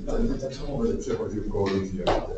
Ale to tak samo będę przechodził koło ludzi jak te.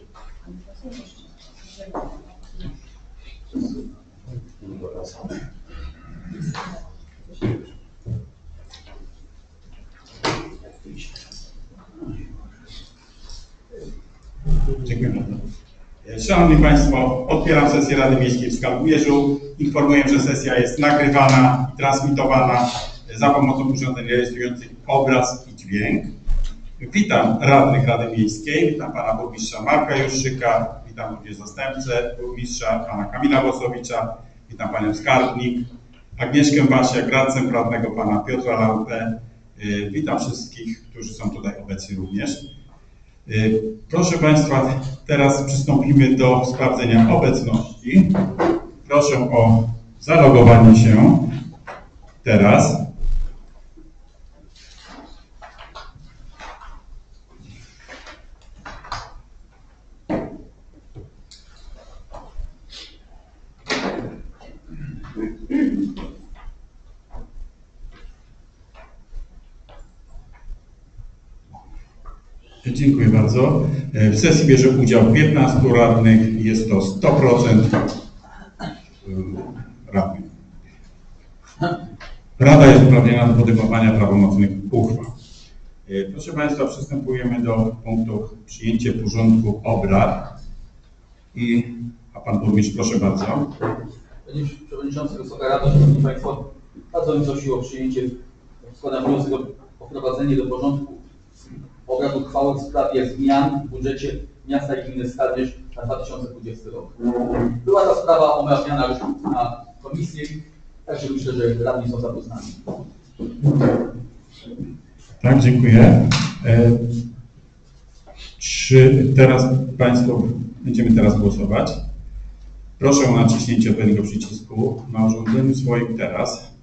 Dziękuję bardzo. Szanowni Państwo, otwieram sesję Rady Miejskiej w Skalmierzu. Informuję, że sesja jest nagrywana i transmitowana za pomocą urządzeń rejestrujących obraz i dźwięk. Witam radnych Rady Miejskiej, witam pana burmistrza Marka Juszczyka, witam również zastępcę burmistrza, pana Kamila Włosowicza, witam panią skarbnik, Agnieszkę Basiak, radcę prawnego pana Piotra Lampę. Witam wszystkich, którzy są tutaj obecni również. Proszę Państwa, teraz przystąpimy do sprawdzenia obecności. Proszę o zalogowanie się teraz. Dziękuję bardzo. W sesji bierze udział 15 radnych, jest to 100% radnych. Rada jest uprawniona do podejmowania prawomocnych uchwał. Proszę Państwa, przystępujemy do punktu przyjęcie porządku obrad. A Pan Burmistrz, proszę bardzo. Panie Przewodniczący, Wysoka Rado, Szanowni Państwo, bardzo bym prosił o przyjęcie, składam wniosek o wprowadzenie do porządku obrad uchwały w sprawie zmian w budżecie miasta i gminy Skalmierz na 2020 rok. Była ta sprawa omawiana już na komisji, także myślę, że radni są zapoznani. Tak, dziękuję. Czy teraz Państwo będziemy teraz głosować? Proszę o naciśnięcie odpowiedniego przycisku na urządzeniu swoim teraz.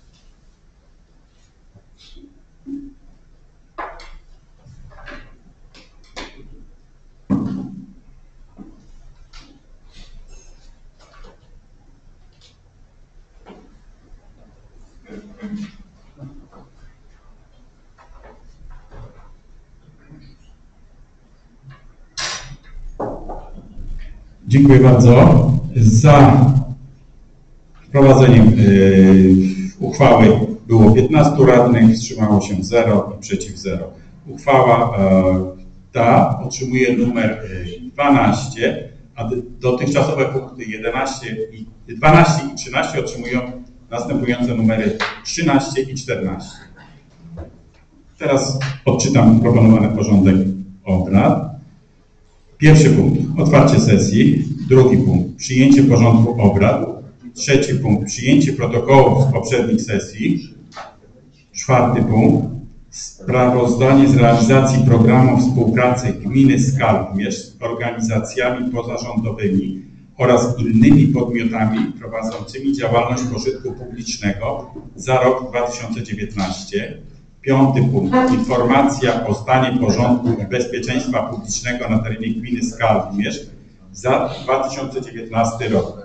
Dziękuję bardzo. Za wprowadzeniem uchwały było 15 radnych, wstrzymało się 0 i przeciw 0. Uchwała ta otrzymuje numer 12, a dotychczasowe punkty 12 i 13 otrzymują następujące numery 13 i 14. Teraz odczytam proponowany porządek obrad. Pierwszy punkt, otwarcie sesji. Drugi punkt, przyjęcie porządku obrad. Trzeci punkt, przyjęcie protokołów z poprzednich sesji. Czwarty punkt, sprawozdanie z realizacji programu współpracy gminy Skalmierz z organizacjami pozarządowymi oraz innymi podmiotami prowadzącymi działalność pożytku publicznego za rok 2019. Piąty punkt, informacja o stanie porządku i bezpieczeństwa publicznego na terenie gminy Skalmierz za 2019 rok.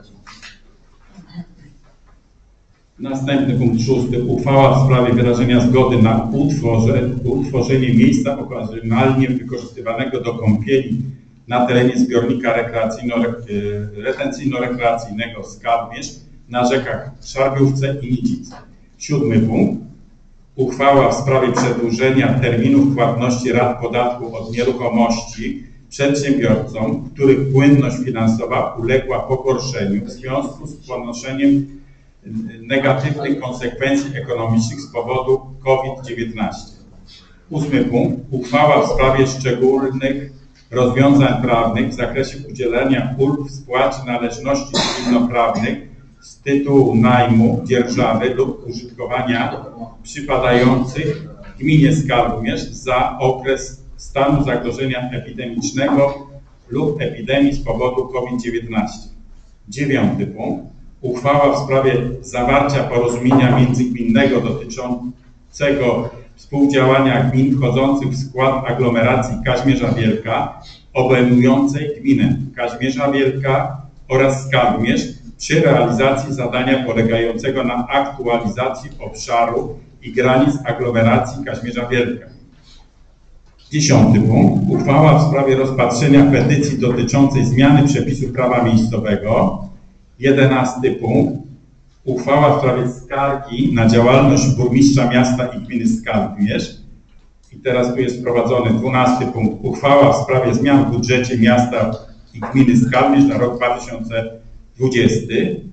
Następny punkt 6, uchwała w sprawie wyrażenia zgody na utworzenie miejsca okazjonalnie wykorzystywanego do kąpieli na terenie zbiornika retencyjno-rekreacyjnego Skalmierz na rzekach Szarbiówce i Nidzice. Siódmy punkt, uchwała w sprawie przedłużenia terminów płatności rat podatku od nieruchomości przedsiębiorcom, których płynność finansowa uległa pogorszeniu w związku z ponoszeniem negatywnych konsekwencji ekonomicznych z powodu COVID-19. Ósmy punkt, uchwała w sprawie szczególnych rozwiązań prawnych w zakresie udzielenia ulg w spłacie należności cywilnoprawnych z tytułu najmu, dzierżawy lub użytkowania przypadających gminie Skalmierz za okres stanu zagrożenia epidemicznego lub epidemii z powodu COVID-19. Dziewiąty punkt, uchwała w sprawie zawarcia porozumienia międzygminnego dotyczącego współdziałania gmin wchodzących w skład aglomeracji Kazimierza Wielka, obejmującej gminę Kazimierza Wielka oraz Skalmierz przy realizacji zadania polegającego na aktualizacji obszaru i granic aglomeracji Kazimierza Wielka. 10. punkt. Uchwała w sprawie rozpatrzenia petycji dotyczącej zmiany przepisów prawa miejscowego. 11. punkt. Uchwała w sprawie skargi na działalność burmistrza miasta i gminy Skalmierz. I teraz tu jest wprowadzony 12. punkt. Uchwała w sprawie zmian w budżecie miasta i gminy Skalmierz na rok 2020.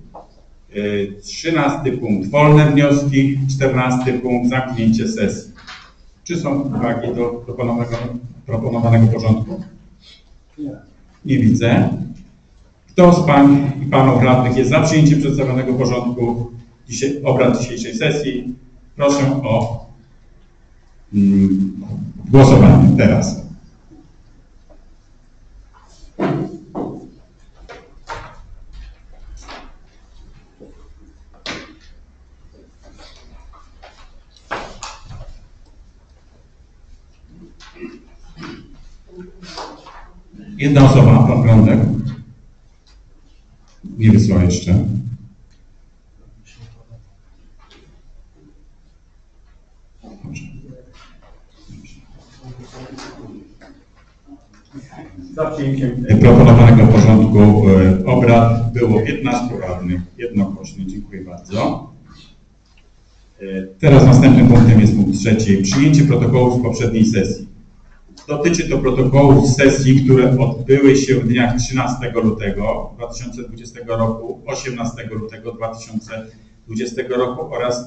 13. punkt. Wolne wnioski. 14. punkt. Zamknięcie sesji. Czy są uwagi do proponowanego porządku? Nie widzę. Kto z pań i panów radnych jest za przyjęciem przedstawionego porządku obrad dzisiejszej sesji? Proszę o głosowanie teraz. Jedna osoba, pan Grądek. Nie wysłał jeszcze. Za przyjęciem proponowanego porządku obrad było 15 radnych jednogłośnie. Dziękuję bardzo. Teraz następnym punktem jest punkt 3. Przyjęcie protokołów z poprzedniej sesji. Dotyczy to protokołów z sesji, które odbyły się w dniach 13 lutego 2020 roku, 18 lutego 2020 roku oraz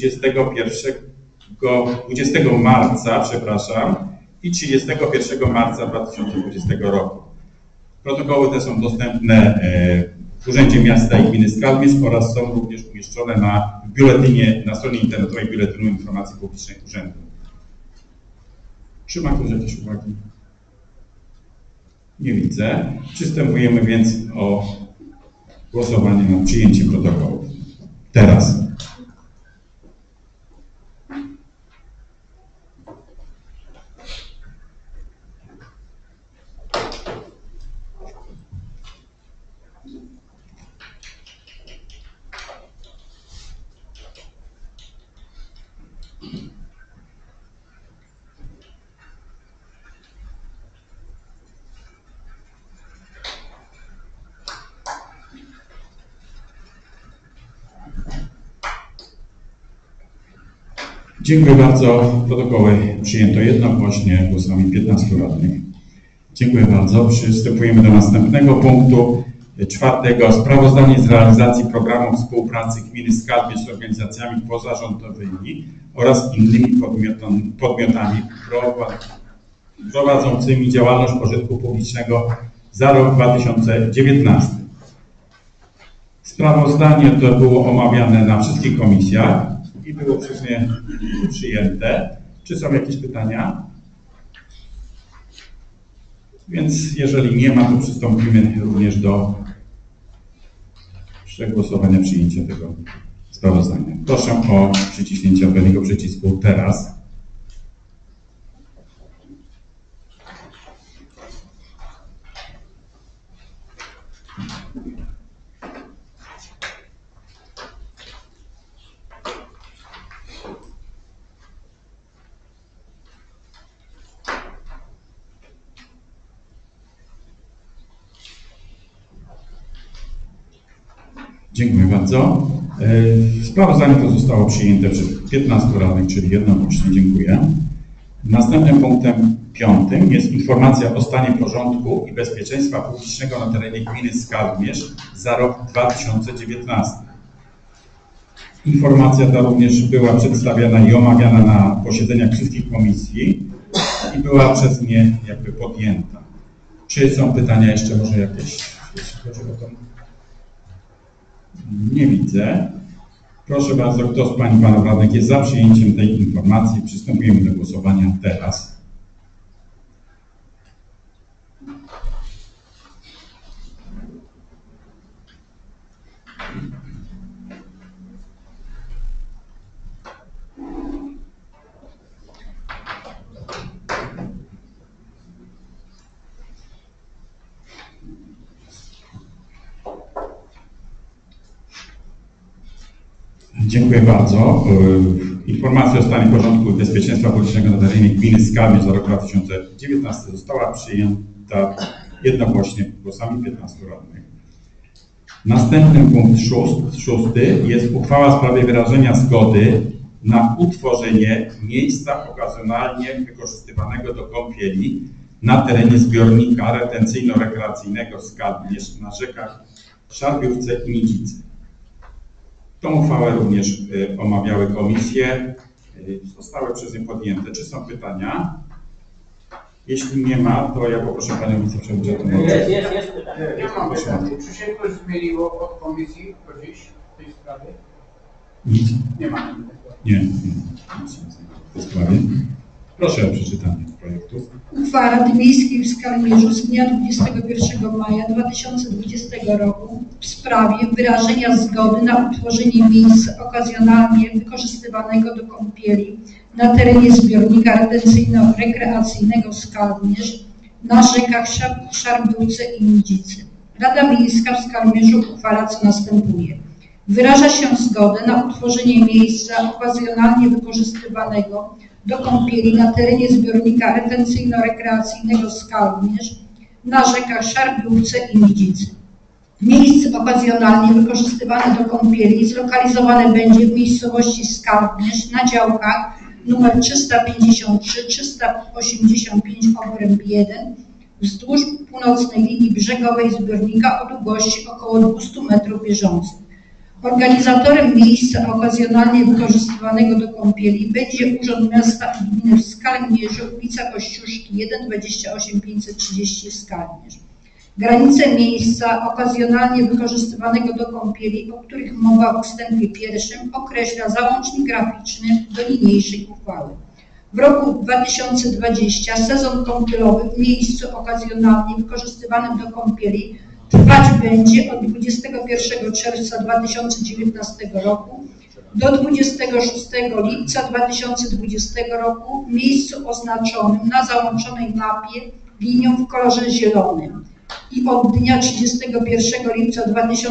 20 marca, i 31 marca 2020 roku. Protokoły te są dostępne w Urzędzie Miasta i Gminy Skalmierz oraz są również umieszczone w biuletynie, na stronie internetowej Biuletynu Informacji Publicznej Urzędu. Czy ma ktoś jakieś uwagi? Nie widzę. Przystępujemy więc o głosowanie nad przyjęciem protokołu. Teraz. Dziękuję bardzo. Protokoły przyjęto jednogłośnie głosami 15 radnych. Dziękuję bardzo. Przystępujemy do następnego punktu. 4. Sprawozdanie z realizacji programu współpracy gminy Skalmierz z organizacjami pozarządowymi oraz innymi podmiotami prowadzącymi działalność pożytku publicznego za rok 2019. Sprawozdanie to było omawiane na wszystkich komisjach i było przez nie przyjęte. Czy są jakieś pytania? Więc jeżeli nie ma, to przystąpimy również do przegłosowania przyjęcia tego sprawozdania. Proszę o przyciśnięcie odpowiedniego przycisku teraz. Dziękuję bardzo. Sprawozdanie to zostało przyjęte przez 15 radnych, czyli jednogłośnie. Dziękuję. Następnym punktem 5 jest informacja o stanie porządku i bezpieczeństwa publicznego na terenie gminy Skalmierz za rok 2019. Informacja ta również była przedstawiana i omawiana na posiedzeniach wszystkich komisji i była przez nie jakby podjęta. Czy są pytania jeszcze może jakieś, jeśli chodzi o to? Nie widzę. Proszę bardzo, kto z pań i panów radnych jest za przyjęciem tej informacji? Przystępujemy do głosowania teraz. Dziękuję bardzo. Informacja o stanie porządku i bezpieczeństwa publicznego na terenie gminy Skalmierz za rok 2019 została przyjęta jednogłośnie głosami 15 radnych. Następny punkt szósty jest uchwała w sprawie wyrażenia zgody na utworzenie miejsca okazjonalnie wykorzystywanego do kąpieli na terenie zbiornika retencyjno-rekreacyjnego Skalmierz na rzekach Szarbiówce i Nidzicy. Tą uchwałę również omawiały komisje, zostały przez nie podjęte. Czy są pytania? Jeśli nie ma, to ja poproszę Panią Wiceprzewodniczącą. Jest pytanie. Ja mam pytanie. Czy się ktoś zmieniło od komisji gdzieś w tej sprawie? Nic? Nie ma. Nie, nic w tej sprawie. Proszę o przeczytanie projektu. Uchwała Rady Miejskiej w Skalmierzu z dnia 21 maja 2020 roku w sprawie wyrażenia zgody na utworzenie miejsca okazjonalnie wykorzystywanego do kąpieli na terenie zbiornika retencyjno-rekreacyjnego Skalmierz na rzekach Szarbiówce i Nidzicy. Rada Miejska w Skalmierzu uchwala, co następuje. Wyraża się zgodę na utworzenie miejsca okazjonalnie wykorzystywanego do kąpieli na terenie zbiornika retencyjno-rekreacyjnego Skalmierz na rzekach Szarbiówce i Nidzicy. Miejsce okazjonalnie wykorzystywane do kąpieli zlokalizowane będzie w miejscowości Skalmierz na działkach nr 353-385 obręb 1 wzdłuż północnej linii brzegowej zbiornika o długości około 200 metrów bieżących. Organizatorem miejsca okazjonalnie wykorzystywanego do kąpieli będzie Urząd Miasta i Gminy w Skalmierzu, ulica Kościuszki 1, 28 530 Skalmierz. Granice miejsca okazjonalnie wykorzystywanego do kąpieli, o których mowa w ustępie 1, określa załącznik graficzny do niniejszej uchwały. W roku 2020 sezon kąpielowy w miejscu okazjonalnie wykorzystywanym do kąpieli trwać będzie od 21 czerwca 2019 roku do 26 lipca 2020 roku w miejscu oznaczonym na załączonej mapie linią w kolorze zielonym i od dnia 31 lipca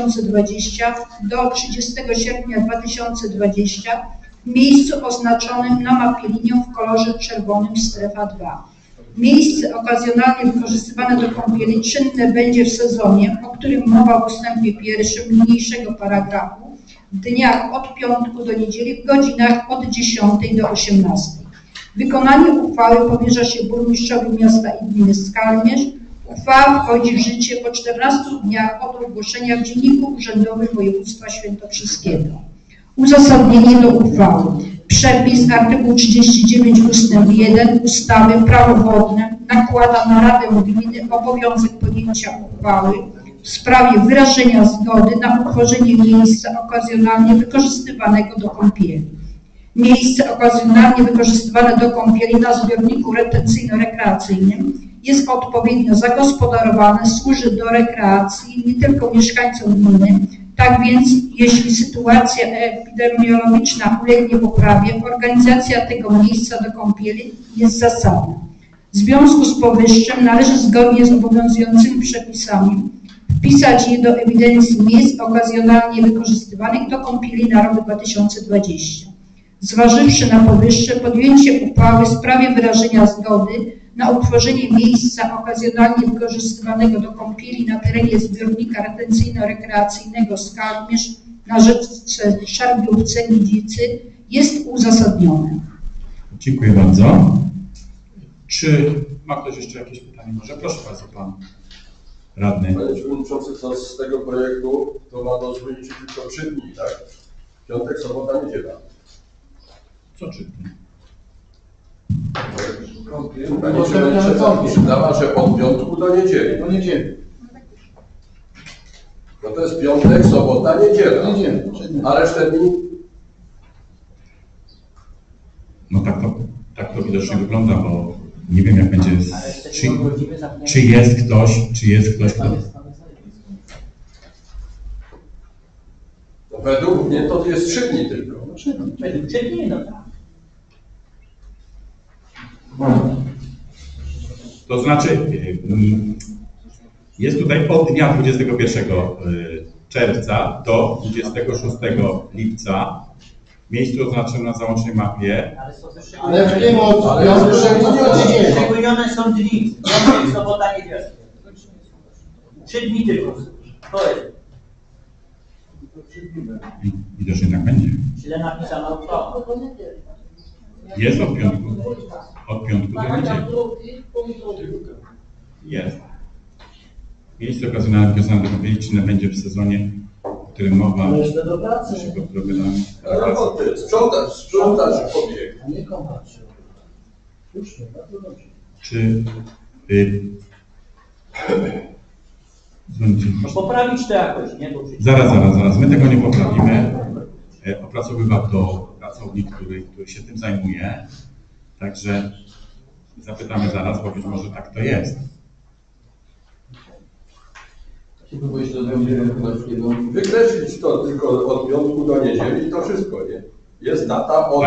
2020 do 30 sierpnia 2020 w miejscu oznaczonym na mapie linią w kolorze czerwonym strefa 2. Miejsce okazjonalnie wykorzystywane do kąpieli czynne będzie w sezonie, o którym mowa w ustępie 1 niniejszego paragrafu, w dniach od piątku do niedzieli w godzinach od 10 do 18. Wykonanie uchwały powierza się burmistrzowi miasta i gminy Skalmierz. Uchwała wchodzi w życie po 14 dniach od ogłoszenia w Dzienniku Urzędowym Województwa Świętokrzyskiego. Uzasadnienie do uchwały. Przepis artykuł 39 ust. 1 ustawy Prawo wodne nakłada na Radę Gminy obowiązek podjęcia uchwały w sprawie wyrażenia zgody na utworzenie miejsca okazjonalnie wykorzystywanego do kąpieli. Miejsce okazjonalnie wykorzystywane do kąpieli na zbiorniku retencyjno-rekreacyjnym jest odpowiednio zagospodarowane, służy do rekreacji nie tylko mieszkańcom gminy. Tak więc, jeśli sytuacja epidemiologiczna ulegnie poprawie, organizacja tego miejsca do kąpieli jest zasadna. W związku z powyższym należy zgodnie z obowiązującymi przepisami wpisać je do ewidencji miejsc okazjonalnie wykorzystywanych do kąpieli na rok 2020. Zważywszy na powyższe, podjęcie uchwały w sprawie wyrażenia zgody na utworzenie miejsca okazjonalnie wykorzystywanego do kąpieli na terenie zbiornika retencyjno-rekreacyjnego Skalmierz na rzece Szarbiówce Nidzicy jest uzasadnione. Dziękuję bardzo. Czy ma ktoś jeszcze jakieś pytanie? Może proszę bardzo, Pan Radny. Panie Przewodniczący, co z tego projektu to ma do zmienić tylko 3 dni, tak? Piątek, sobota, niedziela. Co 3 dni? Pani Przewodnicząca przydała, że od piątku do niedzieli. Do niedzieli. No to jest piątek, sobota, niedziela. A resztę dni? No tak to widocznie wygląda, bo nie wiem jak będzie, czy jest ktoś, kto... No według mnie to jest 3 dni tylko. Według 3 dni, no tak. To znaczy, jest tutaj od dnia 21 czerwca do 26 lipca miejscu oznaczonym na załącznej mapie. Ale w tym Wyszczególnione są dni. Piątek, sobota, niedziela. 3 dni tylko. To jest. Widocznie tak będzie. Źle napisana uchwała. Jest od piątku. Od piątku do niedzieli. Jest. Miejsce okazjonalne wskazane do wyliczne będzie w sezonie, o którym mowa. Resztę do pracy. Roboty, sprzątacz pobieg. A nie kąpać się. Słusznie, bardzo dobrze. Czy No poprawić to jakoś, nie? Bo zaraz. My tego nie poprawimy. Opracowywa to pracownik, który się tym zajmuje. Także zapytamy zaraz, bo być może tak to jest. Wykreślić to tylko od piątku do niedzieli i to wszystko, nie? Jest data od...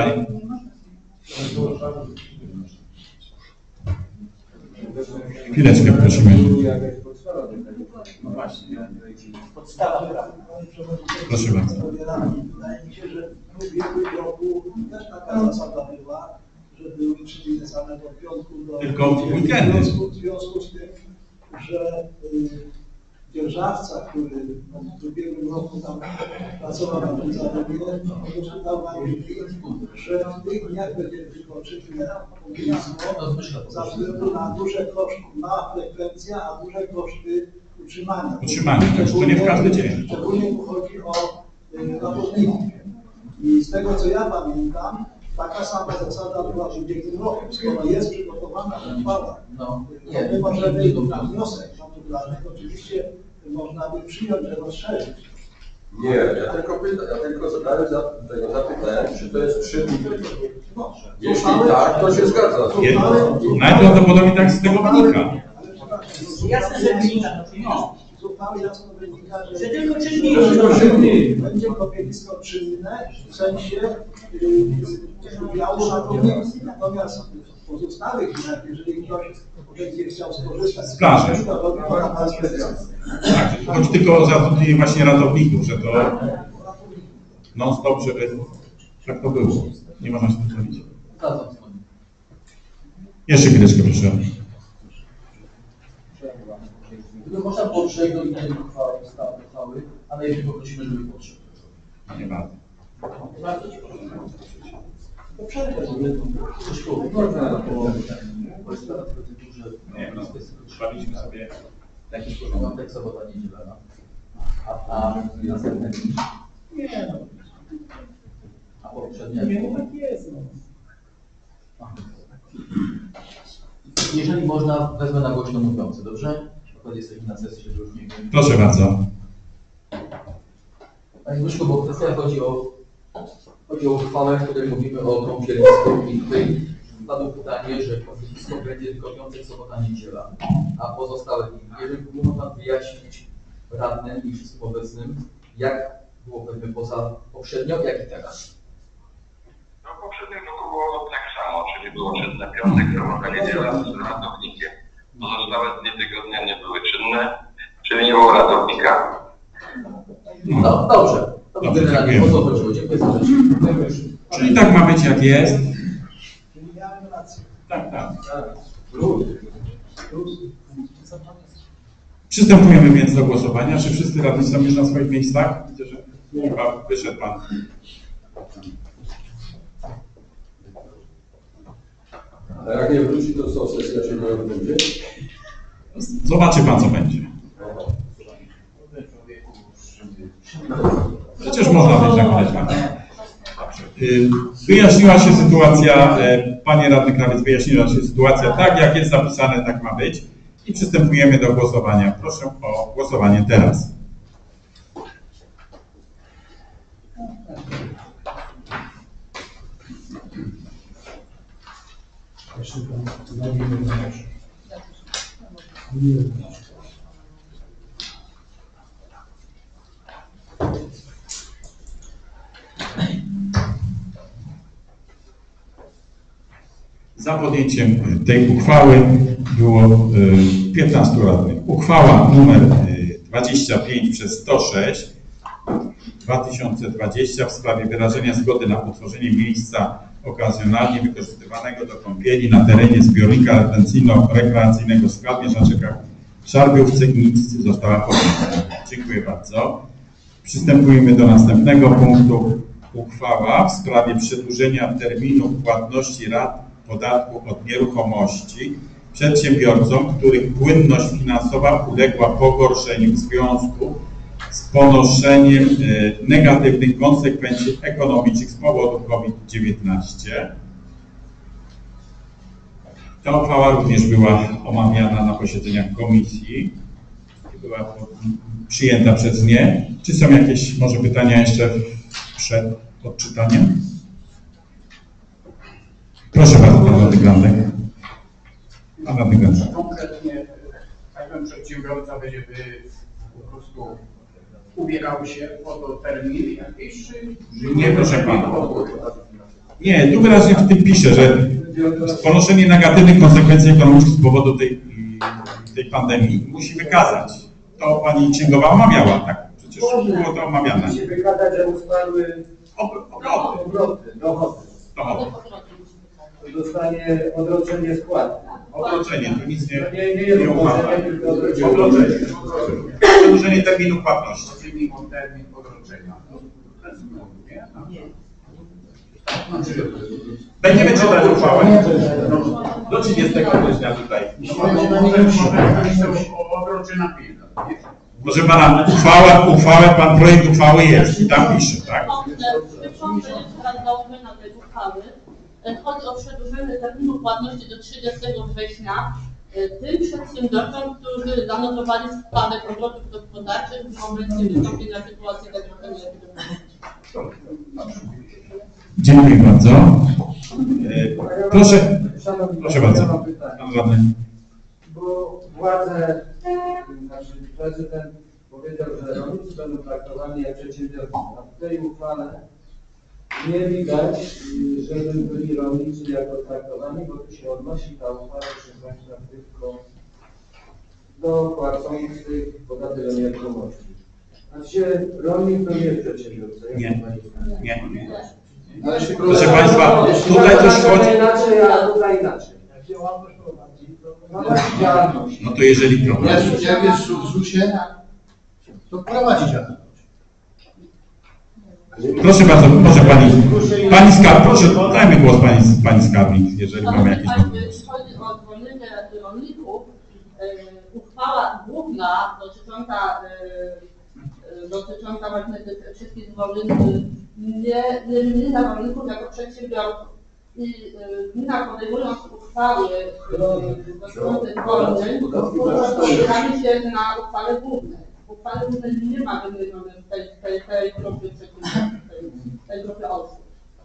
Chwileczkę prosimy. no właśnie, podstawa prawna. Proszę bardzo. Wydaje mi się, że w ubiegłym roku też taka zasada była, że były liczyli z samego piątku do... Tylko w weekendy. W związku z tym, że dzierżawca, który w ubiegłym roku tam pracował na tym zaledwie, po prostu dał nam że w tych dniach będzie tylko czynne powinno za względu na duże koszty, mała frekwencja, a duże koszty utrzymania. Utrzymanie, także to nie w każdy dzień. Szczególnie tu chodzi o ratowników. I z tego co ja pamiętam, taka sama zasada była w ubiegłym roku. Skoro jest przygotowana uchwała, my możemy na wniosek naturalny oczywiście można by przyjąć, że rozszerzyć. Nie, ja tylko zapytałem, czy to jest 3 dni. Jeśli tak, to się zgadza. Najprawdopodobniej tak z tego wynika. Jasne, że wynika, no. Z uchwały jasno wynika, Że tylko 3 dni. Będzie kopiewisko czynne w sensie udziału ratowników. Natomiast w pozostałych dniach, jeżeli ktoś będzie chciał skorzystać z plaży, to robi to na plaży specjalnej. Tak, chodzi tylko o zatrudnienie właśnie ratowników, że to non-stop, żeby tak to było. Nie można się tym zrobić. Jeszcze chwileczkę, proszę. Gdyby można było przejść do innej uchwały, ale jeśli poprosimy, żeby podszedł. Nie bardzo. Bardzo ci proszę. To przerwę sobie. Nie, no, bawiliśmy sobie Taki porządek, sobota, niedziela. A następny dzień? Nie no. A poprzednia? Nie, tak jest. No. Jeżeli można, wezmę na głośno mówiący, dobrze? Przykład jesteśmy na sesji, żeby już nie wiem. Proszę bardzo. Panie Zbyszku, bo kwestia chodzi o uchwałę, w której mówimy o kąpielisku i tutaj padło pytanie, że kąpielisko będzie tylko piątek, sobota, niedziela, a pozostałe dni. Jeżeli mógł Pan wyjaśnić radnym i wszystkim obecnym, jak było pewnie poza poprzednio, jak i teraz? No w poprzednim roku było tak samo, czyli było czynne piątek, sobota, niedziela z ratownikiem. Pozostałe dni tygodnia nie były czynne, czyli nie było ratownika. No dobrze. To generalnie o to chodziło. Dziękuję serdecznie. Czyli tak ma być, jak jest. Czyli miałem rację. Tak. Przystępujemy więc do głosowania. Czy wszyscy radni są już na swoich miejscach? Widzę, że chyba wyszedł Pan. A jak nie wróci, to co, sesja się nie odbędzie? Zobaczy Pan, co będzie. Przecież można być na Wyjaśniła się sytuacja, Panie Radny Krawiec, wyjaśniła się sytuacja, tak jak jest zapisane, tak ma być. I przystępujemy do głosowania. Proszę o głosowanie teraz. Za podjęciem tej uchwały było 15 radnych. Uchwała numer 25/106 2020 w sprawie wyrażenia zgody na utworzenie miejsca okazjonalnie wykorzystywanego do kąpieli na terenie zbiornika retencyjno-rekreacyjnego Skarbierz na rzekach Szarbiówce i nic została podjęta. Dziękuję bardzo. Przystępujemy do następnego punktu. Uchwała w sprawie przedłużenia terminu płatności rat podatku od nieruchomości przedsiębiorcom, których płynność finansowa uległa pogorszeniu w związku z ponoszeniem negatywnych konsekwencji ekonomicznych z powodu COVID-19. Ta uchwała również była omawiana na posiedzeniach komisji i była przyjęta przez nie. Czy są jakieś może pytania jeszcze przed odczytaniem? Proszę bardzo, pan radny Grandek. Pan radny Grandek. Konkretnie, jak przedsiębiorca będzie po prostu ubierał się o to termin jakiś, czy... Nie, proszę pana. Nie, tu wyraźnie w tym pisze, że ponoszenie negatywnych konsekwencji ekonomicznych z powodu tej pandemii musi wykazać. To pani księgowa omawiała, tak? Przecież było to omawiane. Musi wykazać, że uspadły Obroty. dochody. Dostanie odroczenie składki. Odroczenie, to nic Nie umorzenie, tylko odroczenie. Przedłużenie terminu płatności. Termin odroczenia. Będziemy czytać uchwałę. Do 30 września tutaj. Odroczy na pieniądze. Proszę pana, pan projekt uchwały jest i tam pisze, tak? Przypomnę radny na tej uchwały. Chodzi o przedłużenie terminu płatności do 30 września tym przedsiębiorcom, którzy zanotowali spadek obrotów gospodarczych w momencie wystąpienia sytuacji epidemiologicznej. Dziękuję bardzo. Proszę bardzo, pan radny. Bo władze, znaczy prezydent powiedział, że rolnicy będą traktowani jak przedsiębiorcy. A w tej uchwale nie widać, żeby byli rolnicy jako traktowani, bo tu się odnosi ta uchwała, proszę Państwa, tylko do płacących podatek od nieruchomości. Znaczy rolnik to nie jest przedsiębiorca. Nie. Proszę Państwa, tutaj też chodzi... Inaczej, a tutaj inaczej. No to jeżeli prowadzi. Jak jest w ZUS-ie, to prowadzi działalność. Proszę bardzo, może pani skarbnik, proszę, dajmy głos pani skarbnik, jeżeli mamy jakieś wątpliwości. Jeśli chodzi o zwolnienie rolników, uchwała główna dotycząca właśnie tych wszystkich zwolnień nie dla rolników jako przedsiębiorców. I gmina podejmując uchwały dotyczące zwolnień, opieramy się na uchwale głównej. Uchwale głównej nie ma wymienionej tej grupy przedsiębiorców, tej grupy osób.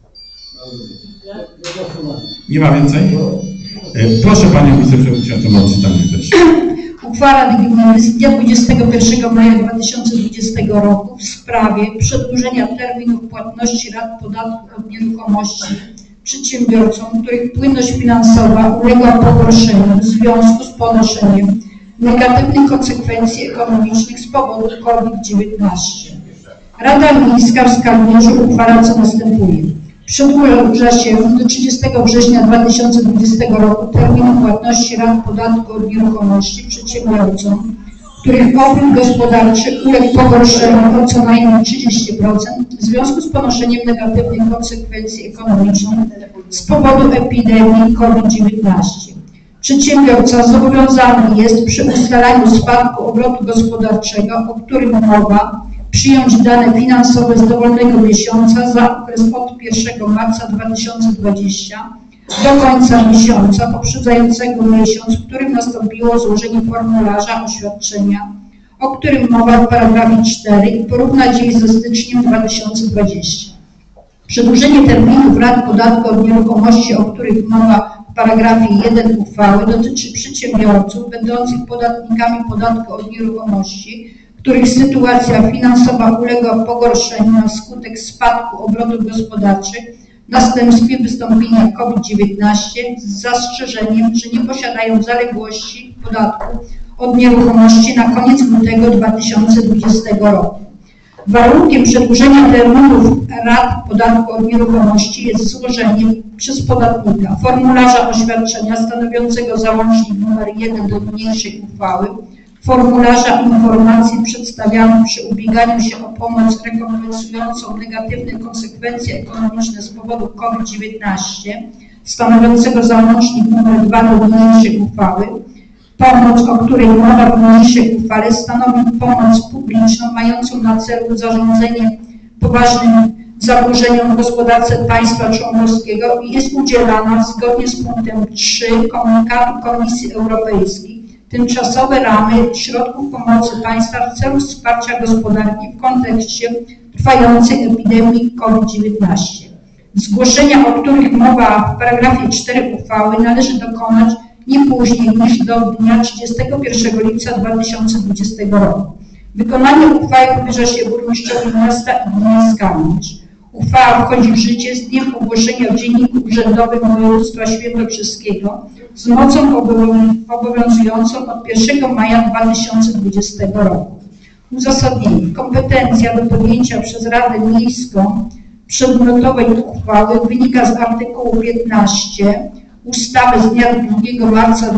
Nie ma więcej? Proszę panią wiceprzewodniczącą o odczytanie też. Uchwała Rady Gminy z dnia 21 maja 2020 roku w sprawie przedłużenia terminów płatności rat podatku od nieruchomości przedsiębiorcom, których płynność finansowa uległa pogorszeniu w związku z ponoszeniem negatywnych konsekwencji ekonomicznych z powodu COVID-19. Rada Miejska w Skarbierzu uchwala co następuje. Przedłuża się do 30 września 2020 roku termin płatności rat podatku od nieruchomości przedsiębiorcom, których obrót gospodarczy uległ pogorszeniu o co najmniej 30% w związku z ponoszeniem negatywnych konsekwencji ekonomicznych z powodu epidemii COVID-19. Przedsiębiorca zobowiązany jest przy ustalaniu spadku obrotu gospodarczego, o którym mowa, przyjąć dane finansowe z dowolnego miesiąca za okres od 1 marca 2020 do końca miesiąca poprzedzającego miesiąc, w którym nastąpiło złożenie formularza oświadczenia, o którym mowa w paragrafie 4 i porównać je ze styczniem 2020. Przedłużenie terminów rat podatku od nieruchomości, o których mowa w paragrafie 1 uchwały, dotyczy przedsiębiorców będących podatnikami podatku od nieruchomości, których sytuacja finansowa uległa pogorszeniu na skutek spadku obrotów gospodarczych w następstwie wystąpienia COVID-19 z zastrzeżeniem, że nie posiadają zaległości podatku od nieruchomości na koniec lutego 2020 roku. Warunkiem przedłużenia terminów rat podatku od nieruchomości jest złożenie przez podatnika formularza oświadczenia stanowiącego załącznik nr 1 do niniejszej uchwały, formularza informacji przedstawianych przy ubieganiu się o pomoc rekompensującą negatywne konsekwencje ekonomiczne z powodu COVID-19, stanowiącego załącznik nr 2 do niniejszej uchwały. Pomoc, o której mowa w niniejszej uchwale, stanowi pomoc publiczną mającą na celu zarządzanie poważnym zaburzeniom w gospodarce państwa członkowskiego i jest udzielana zgodnie z punktem 3 komunikatu Komisji Europejskiej tymczasowe ramy środków pomocy państwa w celu wsparcia gospodarki w kontekście trwającej epidemii COVID-19. Zgłoszenia, o których mowa w paragrafie 4 uchwały, należy dokonać nie później niż do dnia 31 lipca 2020 roku. Wykonanie uchwały powierza się burmistrzowi miasta i gminy Skalmicz. Uchwała wchodzi w życie z dniem ogłoszenia w Dzienniku Urzędowym Województwa Świętokrzyskiego z mocą obowiązującą od 1 maja 2020 roku. Uzasadnienie. Kompetencja do podjęcia przez Radę Miejską przedmiotowej uchwały wynika z artykułu 15 ustawy z dnia 2 marca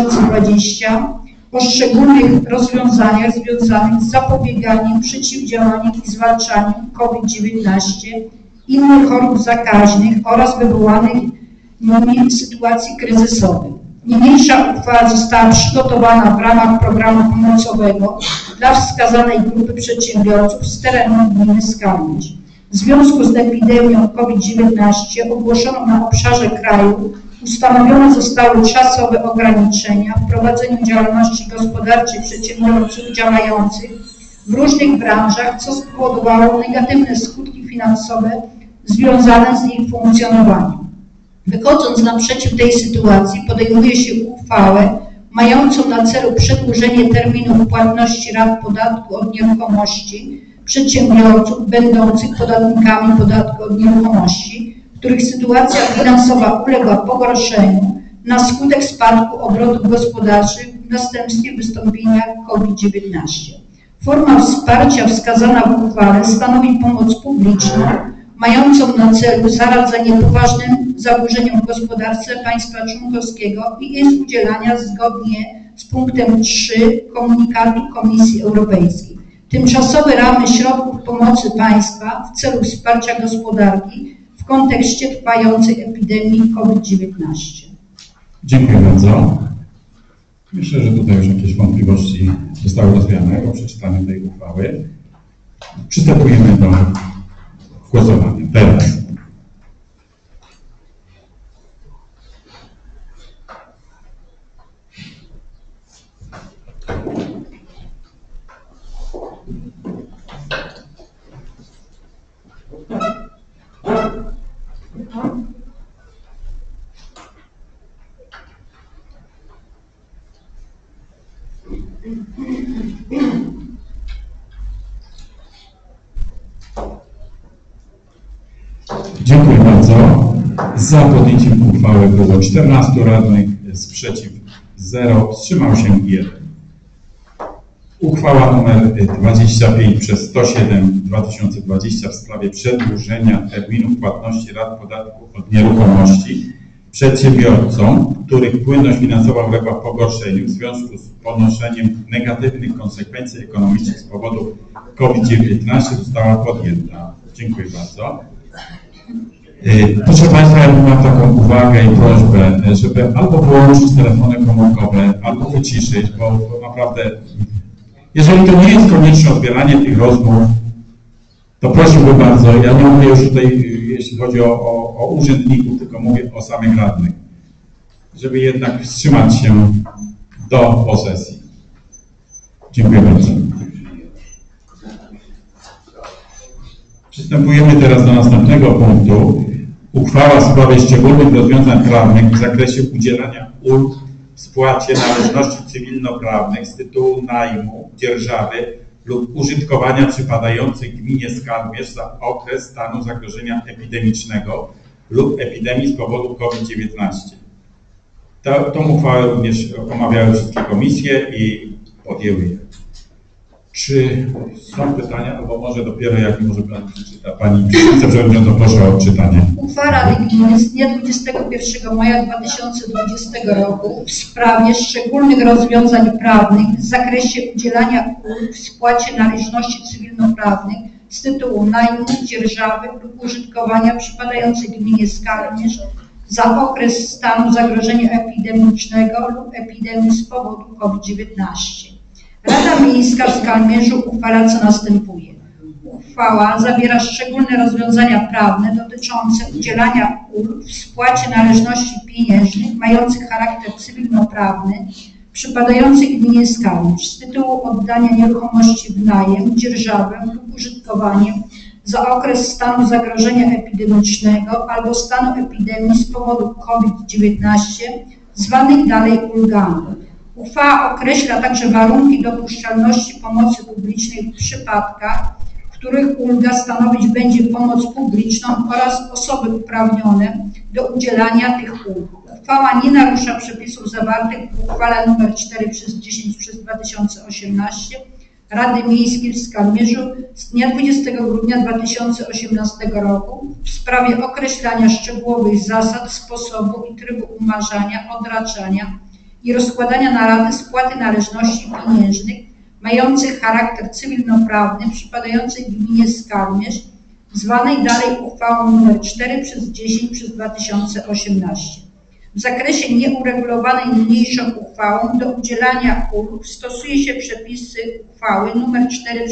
2020 o szczególnych rozwiązaniach związanych z zapobieganiem, przeciwdziałaniem i zwalczaniem COVID-19, innych chorób zakaźnych oraz wywołanych nimi sytuacji kryzysowych. Niniejsza uchwała została przygotowana w ramach programu pomocowego dla wskazanej grupy przedsiębiorców z terenu gminy Skalmicz. W związku z epidemią COVID-19 ogłoszoną na obszarze kraju ustanowione zostały czasowe ograniczenia w prowadzeniu działalności gospodarczej przedsiębiorców działających w różnych branżach, co spowodowało negatywne skutki finansowe związane z ich funkcjonowaniem. Wychodząc naprzeciw tej sytuacji, podejmuje się uchwałę mającą na celu przedłużenie terminów płatności rat podatku od nieruchomości przedsiębiorców będących podatnikami podatku od nieruchomości, których sytuacja finansowa uległa pogorszeniu na skutek spadku obrotów gospodarczych w następstwie wystąpienia COVID-19. Forma wsparcia wskazana w uchwale stanowi pomoc publiczną mającą na celu zaradzenie poważnym zaburzeniom w gospodarce państwa członkowskiego i jej udzielania zgodnie z punktem 3 komunikatu Komisji Europejskiej. Tymczasowe ramy środków pomocy państwa w celu wsparcia gospodarki w kontekście trwającej epidemii COVID-19. Dziękuję bardzo. Myślę, że tutaj już jakieś wątpliwości zostały rozwiane po przeczytaniu tej uchwały. Przystępujemy do głosowania. Teraz. Dziękuję bardzo. Za podjęciem uchwały było 14 radnych, sprzeciw 0, wstrzymał się 1. Uchwała nr 25/107/2020 w sprawie przedłużenia terminów płatności rat podatku od nieruchomości przedsiębiorcom, których płynność finansowa uległa pogorszeniu w związku z ponoszeniem negatywnych konsekwencji ekonomicznych z powodu COVID-19 została podjęta. Dziękuję bardzo. Proszę Państwa, ja mam taką uwagę i prośbę, żeby albo wyłączyć telefony komórkowe, albo wyciszyć, bo naprawdę, jeżeli to nie jest konieczne odbieranie tych rozmów, to prosiłbym bardzo, ja nie mówię już tutaj, jeśli chodzi o urzędników, tylko mówię o samych radnych, żeby jednak wstrzymać się do posesji. Dziękuję bardzo. Przystępujemy teraz do następnego punktu. Uchwała w sprawie szczególnych rozwiązań prawnych w zakresie udzielania ulg w spłacie należności cywilnoprawnych z tytułu najmu, dzierżawy lub użytkowania przypadających gminie Skalmierz za okres stanu zagrożenia epidemicznego lub epidemii z powodu COVID-19. Tą uchwałę również omawiały wszystkie komisje i podjęły je. Czy są pytania, albo może dopiero jak może Pani przeczyta, Pani Wiceprzewodnicząca, proszę o czytanie. Uchwała Rady Gminy z dnia 21 maja 2020 roku w sprawie szczególnych rozwiązań prawnych w zakresie udzielania ulg w spłacie należności cywilnoprawnych z tytułu najmu, dzierżawy lub użytkowania przypadających gminie Skalmierz za okres stanu zagrożenia epidemicznego lub epidemii z powodu COVID-19. Rada Miejska w Skalmierzu uchwala, co następuje. Uchwała zawiera szczególne rozwiązania prawne dotyczące udzielania ulg w spłacie należności pieniężnych mających charakter cywilnoprawny przypadających gminie Skalmierz z tytułu oddania nieruchomości w najem, dzierżawę lub użytkowanie za okres stanu zagrożenia epidemicznego albo stanu epidemii z powodu COVID-19, zwanych dalej ulgami. Uchwała określa także warunki dopuszczalności pomocy publicznej w przypadkach, w których ulga stanowić będzie pomoc publiczną oraz osoby uprawnione do udzielania tych ulg. Uchwała nie narusza przepisów zawartych w uchwale nr 4/10/2018 Rady Miejskiej w Skalmierzu z dnia 20 grudnia 2018 roku w sprawie określania szczegółowych zasad, sposobu i trybu umarzania, odraczania i rozkładania na raty spłaty należności pieniężnych mających charakter cywilnoprawny przypadających gminie Skalmierz, zwanej dalej uchwałą nr 4/10/2018. W zakresie nieuregulowanej niniejszą uchwałą do udzielania ulg stosuje się przepisy uchwały nr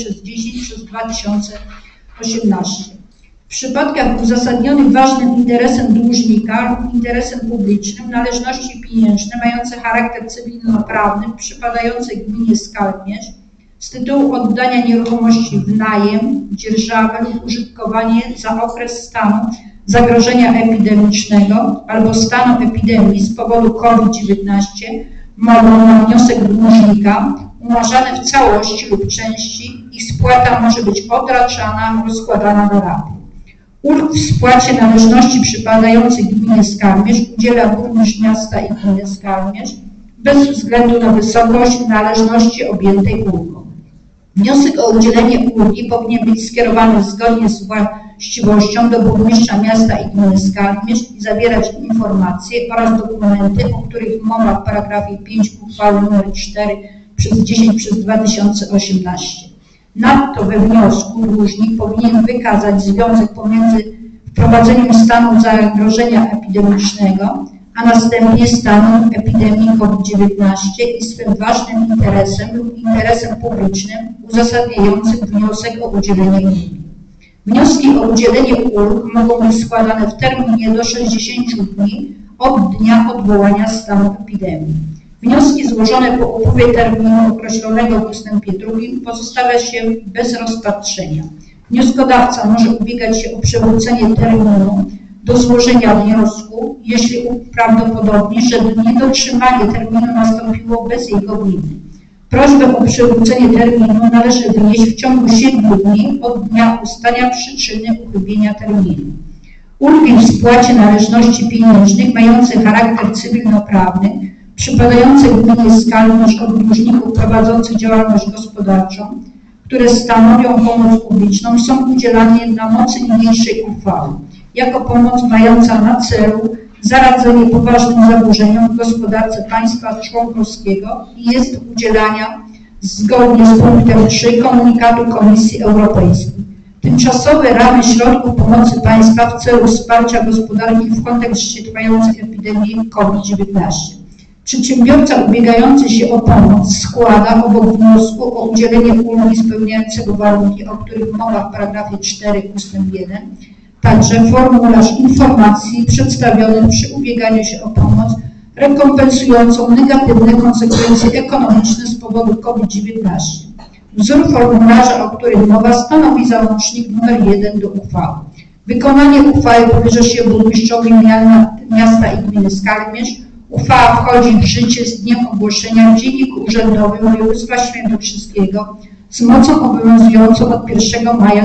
4/10/2018. W przypadkach uzasadnionych ważnym interesem dłużnika lub interesem publicznym należności pieniężne mające charakter cywilnoprawny przypadające gminie Skalmierz z tytułu oddania nieruchomości w najem, dzierżawę lub użytkowanie za okres stanu zagrożenia epidemicznego albo stanu epidemii z powodu COVID-19 mogą na wniosek dłużnika umarzane w całości lub części, ich spłata może być odraczana, rozkładana do raty. Ulg w spłacie należności przypadających gminie Skalmierz udziela burmistrz miasta i gminy Skalmierz bez względu na wysokość należności objętej ulgą. Wniosek o udzielenie ulgi powinien być skierowany zgodnie z właściwością do burmistrza miasta i gminy Skalmierz i zawierać informacje oraz dokumenty, o których mowa w paragrafie 5 uchwały nr 4/10/2018. Nadto we wniosku dłużnik powinien wykazać związek pomiędzy wprowadzeniem stanu zagrożenia epidemicznego, a następnie stanu epidemii COVID-19 i swym ważnym interesem lub interesem publicznym uzasadniającym wniosek o udzielenie ulgi. Wnioski o udzielenie ulg mogą być składane w terminie do 60 dni od dnia odwołania stanu epidemii. Wnioski złożone po upływie terminu określonego w ustępie 2 pozostawia się bez rozpatrzenia. Wnioskodawca może ubiegać się o przywrócenie terminu do złożenia wniosku, jeśli uprawdopodobni, że niedotrzymanie terminu nastąpiło bez jego winy. Prośbę o przywrócenie terminu należy wnieść w ciągu 7 dni od dnia ustania przyczyny uchybienia terminu. Ulgi w spłacie należności pieniężnych mające charakter cywilnoprawny przypadające gminie Skalmierz od dłużników prowadzących działalność gospodarczą, które stanowią pomoc publiczną, są udzielane na mocy niniejszej uchwały, jako pomoc mająca na celu zaradzenie poważnym zaburzeniom w gospodarce państwa członkowskiego i jest udzielania zgodnie z punktem 3 komunikatu Komisji Europejskiej. Tymczasowe ramy środków pomocy państwa w celu wsparcia gospodarki w kontekście trwającej epidemii COVID-19. Przedsiębiorca ubiegający się o pomoc składa obok wniosku o udzielenie ulgi spełniającego warunki, o których mowa w paragrafie 4 ust. 1, także formularz informacji przedstawiony przy ubieganiu się o pomoc rekompensującą negatywne konsekwencje ekonomiczne z powodu COVID-19. Wzór formularza, o którym mowa, stanowi załącznik nr 1 do uchwały. Wykonanie uchwały powierza się burmistrzowi miasta i gminy Skalmierz. Uchwała wchodzi w życie z dniem ogłoszenia w Dzienniku Urzędowym Województwa Świętokrzyskiego z mocą obowiązującą od 1 maja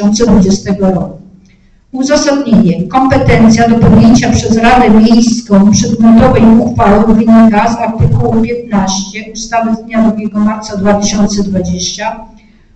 2020 roku. Uzasadnienie. Kompetencja do podjęcia przez Radę Miejską przedmiotowej uchwały wynika z artykułu 15 ustawy z dnia 2 marca 2020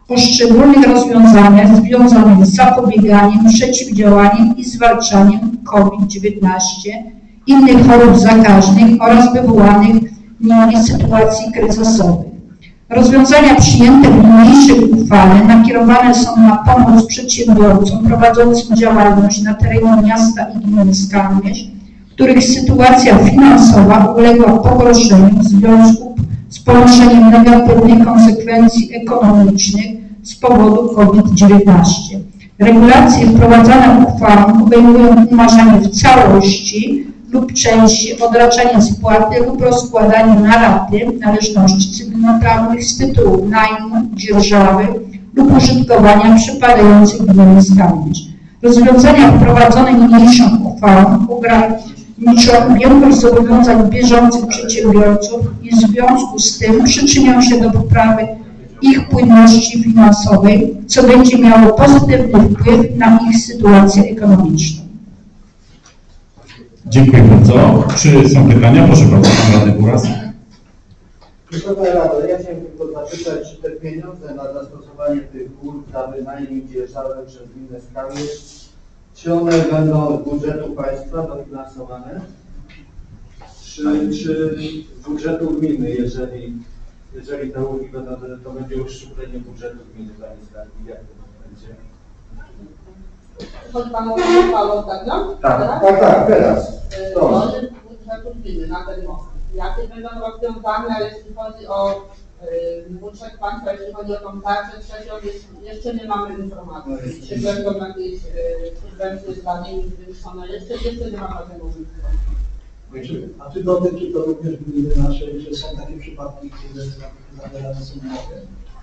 o szczególnych rozwiązaniach związanych z zapobieganiem, przeciwdziałaniem i zwalczaniem COVID-19, innych chorób zakaźnych oraz wywołanych nimi sytuacji kryzysowych. Rozwiązania przyjęte w niniejszej uchwale nakierowane są na pomoc przedsiębiorcom prowadzącym działalność na terenie miasta i gminy Skalmierz, których sytuacja finansowa uległa pogorszeniu w związku z ponoszeniem negatywnych konsekwencji ekonomicznych z powodu COVID-19. Regulacje wprowadzane uchwałą obejmują umarzanie w całości lub części, odraczanie spłaty lub rozkładanie na raty należności cywilnoprawnych z tytułu najmu, dzierżawy lub użytkowania przypadających gminy Skalmierz. Rozwiązania wprowadzone niniejszą uchwałą ograniczą wielkość zobowiązań bieżących przedsiębiorców i w związku z tym przyczynią się do poprawy ich płynności finansowej, co będzie miało pozytywny wpływ na ich sytuację ekonomiczną. Dziękuję bardzo. Czy są pytania? Proszę bardzo, pan radny Buras. Wysoka Rado, ja chciałem tylko zapytać, czy te pieniądze na zastosowanie tych ulg za wynajem i dzierżawę przez gminę Skalmierz, czy one będą z budżetu państwa dofinansowane, czy z budżetu gminy, jeżeli te ulgi będą, to będzie uszczuplenie budżetu gminy Skalmierz, jak to będzie? Chodzi Pan o uchwałę, tak? Tak, teraz. Budżetu gminy na ten most. Jakie będą rozwiązania, jeśli chodzi o budżet państwa, jeśli chodzi o tą tarczę trzecią, jeszcze nie mamy informacji. Czy będą jakieś subwencje dla niej zwiększone? Jeszcze nie mamy tego informacji. A czy dotyczy to również gminy naszej, że są takie przypadki, które zawierane są umowy?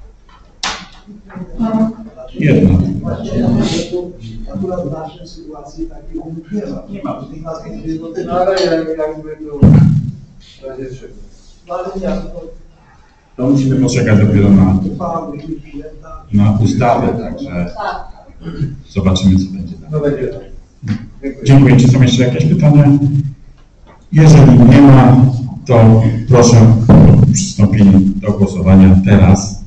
Jedno. Akurat w naszej sytuacji takiej umów nie ma. Nie ma. No ale jakby tu będzie szybko. No ale nie, To musimy poczekać dopiero na uchwała musi być przyjęta. ustawę, także zobaczymy, co będzie dalej. No będzie tak. Dziękuję. Czy są jeszcze jakieś pytania? Jeżeli nie ma, to proszę o przystąpienie do głosowania teraz.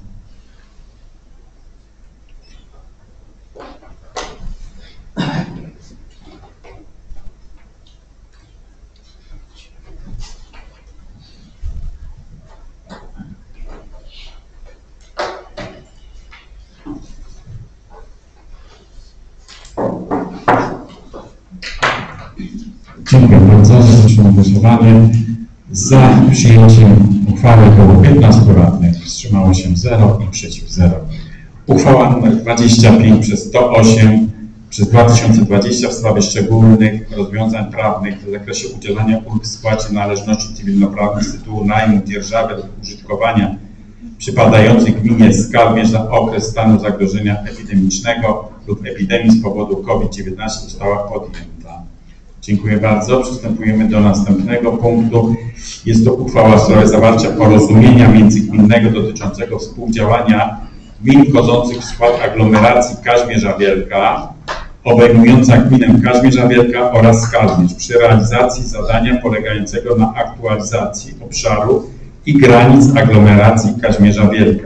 Dziękuję bardzo. Zapraszam na głosowanie. Za przyjęciem uchwały było 15 radnych, wstrzymało się 0 i przeciw 0. Uchwała nr 25 przez 108 przez 2020 w sprawie szczególnych rozwiązań prawnych w zakresie udzielania ulg w spłacie należności cywilnoprawnych z tytułu najmu, dzierżawy lub użytkowania przypadających gminie Skalmierz na okres stanu zagrożenia epidemicznego lub epidemii z powodu COVID-19 została podjęta. Dziękuję bardzo. Przystępujemy do następnego punktu. Jest to uchwała w sprawie zawarcia porozumienia międzygminnego dotyczącego współdziałania gmin wchodzących w skład aglomeracji Kazimierza Wielka, obejmująca gminę Kazimierza Wielka oraz Skalmierz przy realizacji zadania polegającego na aktualizacji obszaru i granic aglomeracji Kazimierza Wielka.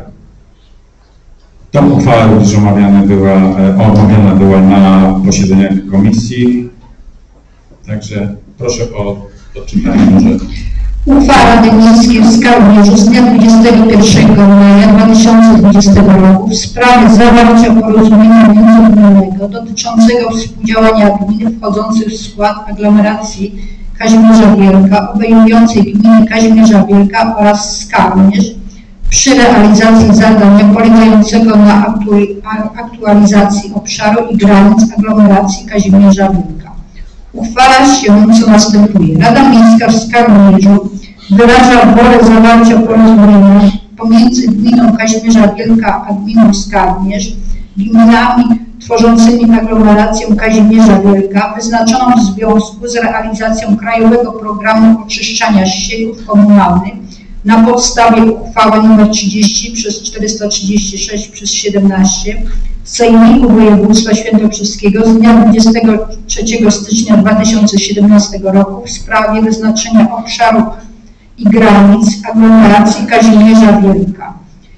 Ta uchwała również omawiana była na posiedzeniach komisji. Także proszę o odczytanie może. Uchwała Rady Miejskiej w Skalmierzu z dnia 21 maja 2020 roku w sprawie zawarcia porozumienia międzygminnego dotyczącego współdziałania gmin wchodzących w skład aglomeracji Kazimierza Wielka, obejmującej gminy Kazimierza Wielka oraz Skalmierz przy realizacji zadania polegającego na aktualizacji obszaru i granic aglomeracji Kazimierza Wielka. Uchwala się, co następuje. Rada Miejska w Skalmierzu wyraża wolę zawarcia porozumienia pomiędzy gminą Kazimierza Wielka a gminą Skalmierz, gminami tworzącymi aglomerację Kazimierza Wielka, wyznaczoną w związku z realizacją Krajowego Programu Oczyszczania Ścieków Komunalnych na podstawie uchwały nr 30 przez 436 przez 17 Sejmiku Województwa Świętokrzyskiego z dnia 23 stycznia 2017 roku w sprawie wyznaczenia obszaru i granic aglomeracji Kazimierza Wielka.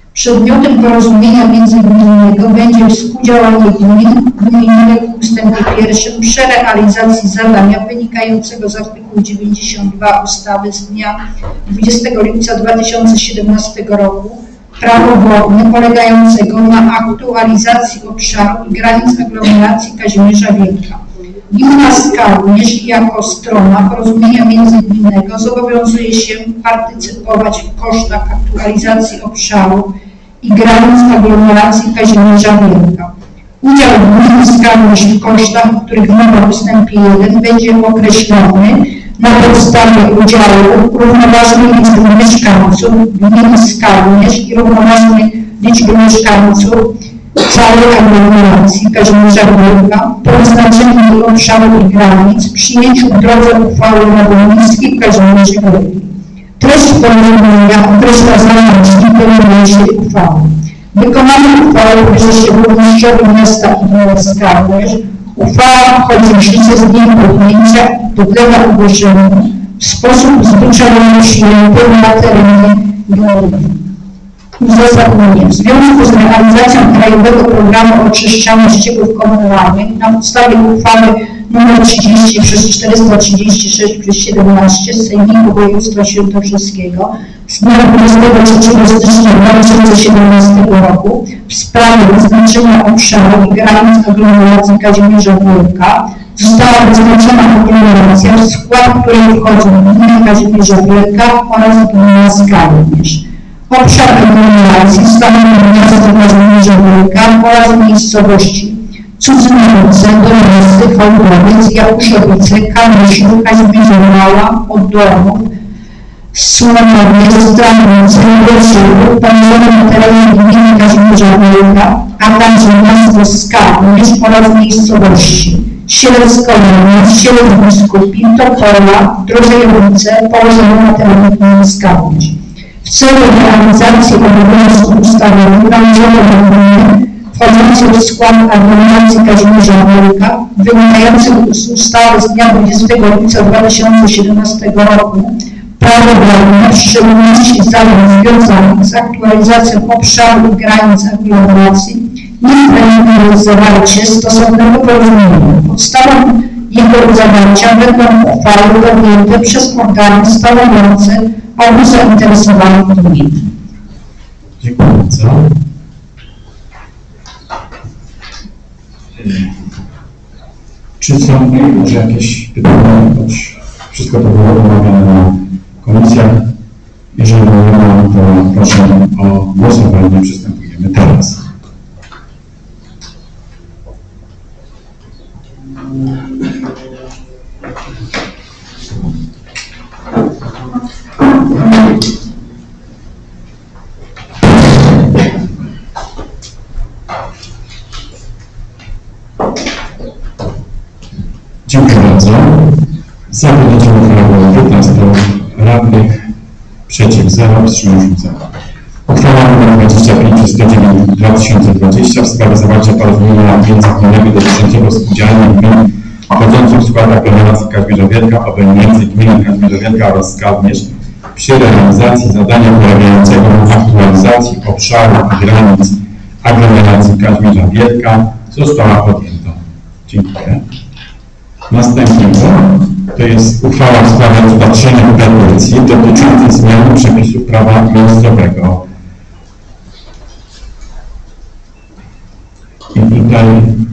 Przedmiotem porozumienia międzygminnego będzie współdziałanie gmin wymienionych w ustępie 1 przy realizacji zadania wynikającego z artykułu 92 ustawy z dnia 20 lipca 2017 roku Prawo wodne polegającego na aktualizacji obszaru i granic aglomeracji Kazimierza Wielka. Gmina Skalmierz jako strona porozumienia międzygminnego zobowiązuje się partycypować w kosztach aktualizacji obszaru i granic aglomeracji Kazimierza Wielka. Udział gminy Skalmierz w kosztach, o których mowa w ustępie 1, będzie określony na podstawie udziału równoważnej liczby mieszkańców gminy Skalmierz i równoważnej liczby mieszkańców całej aglomeracji Kazimierza Wielka po wyznaczeniu jej obszaru i granic, przyjęciu w drodze uchwały Rady Miejskiej w Kazimierzu Wielkim. Treść porozumienia określa zależności pełniejszej uchwały. Wykonanie uchwały w wyżycie burmistrzowym miasta i gminy Skalmierz. Uchwała wchodzi w życie z dniem podjęcia i podlega ogłoszeniu w sposób zwyczajnie przyjęty na terenie gminy. Uzasadnienie. W związku z realizacją Krajowego Programu Oczyszczania Ścieków Komunalnych na podstawie uchwały nr 30/436/17 Sejmiku Województwa Świętokrzyskiego z dnia 23 stycznia 2017 roku w sprawie wyznaczenia obszaru i granic aglomeracji Kazimierza Wielka została wyznaczona aglomeracja, w skład której wchodzą gmina Kazimierza Wielka oraz gmina Skalmierz. Obszar aglomeracji stanowi miasto Kazimierza Wielka oraz miejscowości Cudzynice, Dolnicy, Hołdowiec, Jakuszowice, Kamyślów, Kazimierza Mała, Oddorów, Słonowiec, Stranice, Wyszyłów, położone na terenie gminy Kazimierza Wielka, a także miasto Skalmierz oraz miejscowości Sielec-Koleniec, Sielec-Biskupi, Topola, Drożejowice, położone na terenie gminy Skalmierz. W celu realizacji obowiązków ustawowych należało do gminy wchodzących w skład aglomeracji Kazimierza Wielka, wynikających z ustawy z dnia 20 lipca 2017 roku Prawo wodne, w szczególności zadań związanych z aktualizacją obszaru i granic aglomeracji, niezbędne jest zawarcie stosownego porozumienia. Podstawą jego zawarcia będą uchwały podjęte przez organy stanowiące obu zainteresowanych gmin. Dziękuję bardzo. Czy są może jakieś pytania? Wszystko to było omawiane na komisjach. Jeżeli nie ma, to proszę o głosowanie. Przystępujemy teraz. Dziękuję bardzo. Za podjęciem uchwały 15 radnych, przeciw 0, wstrzymując się 0. Uchwała nr 25/109/2020 w sprawie zawarcia porozumienia międzygminnego dotyczącego współdziałania gmin wchodzących w skład aglomeracji Kazimierza Wielka obejmującej gminy Kazimierza Wielka oraz Skalmierz przy realizacji zadania polegającego na aktualizacji obszaru i granic aglomeracji Kazimierza Wielka została podjęta. Dziękuję. Następnego to jest uchwała w sprawie rozpatrzenia petycji dotyczącej zmiany przepisów prawa miejscowego. I tutaj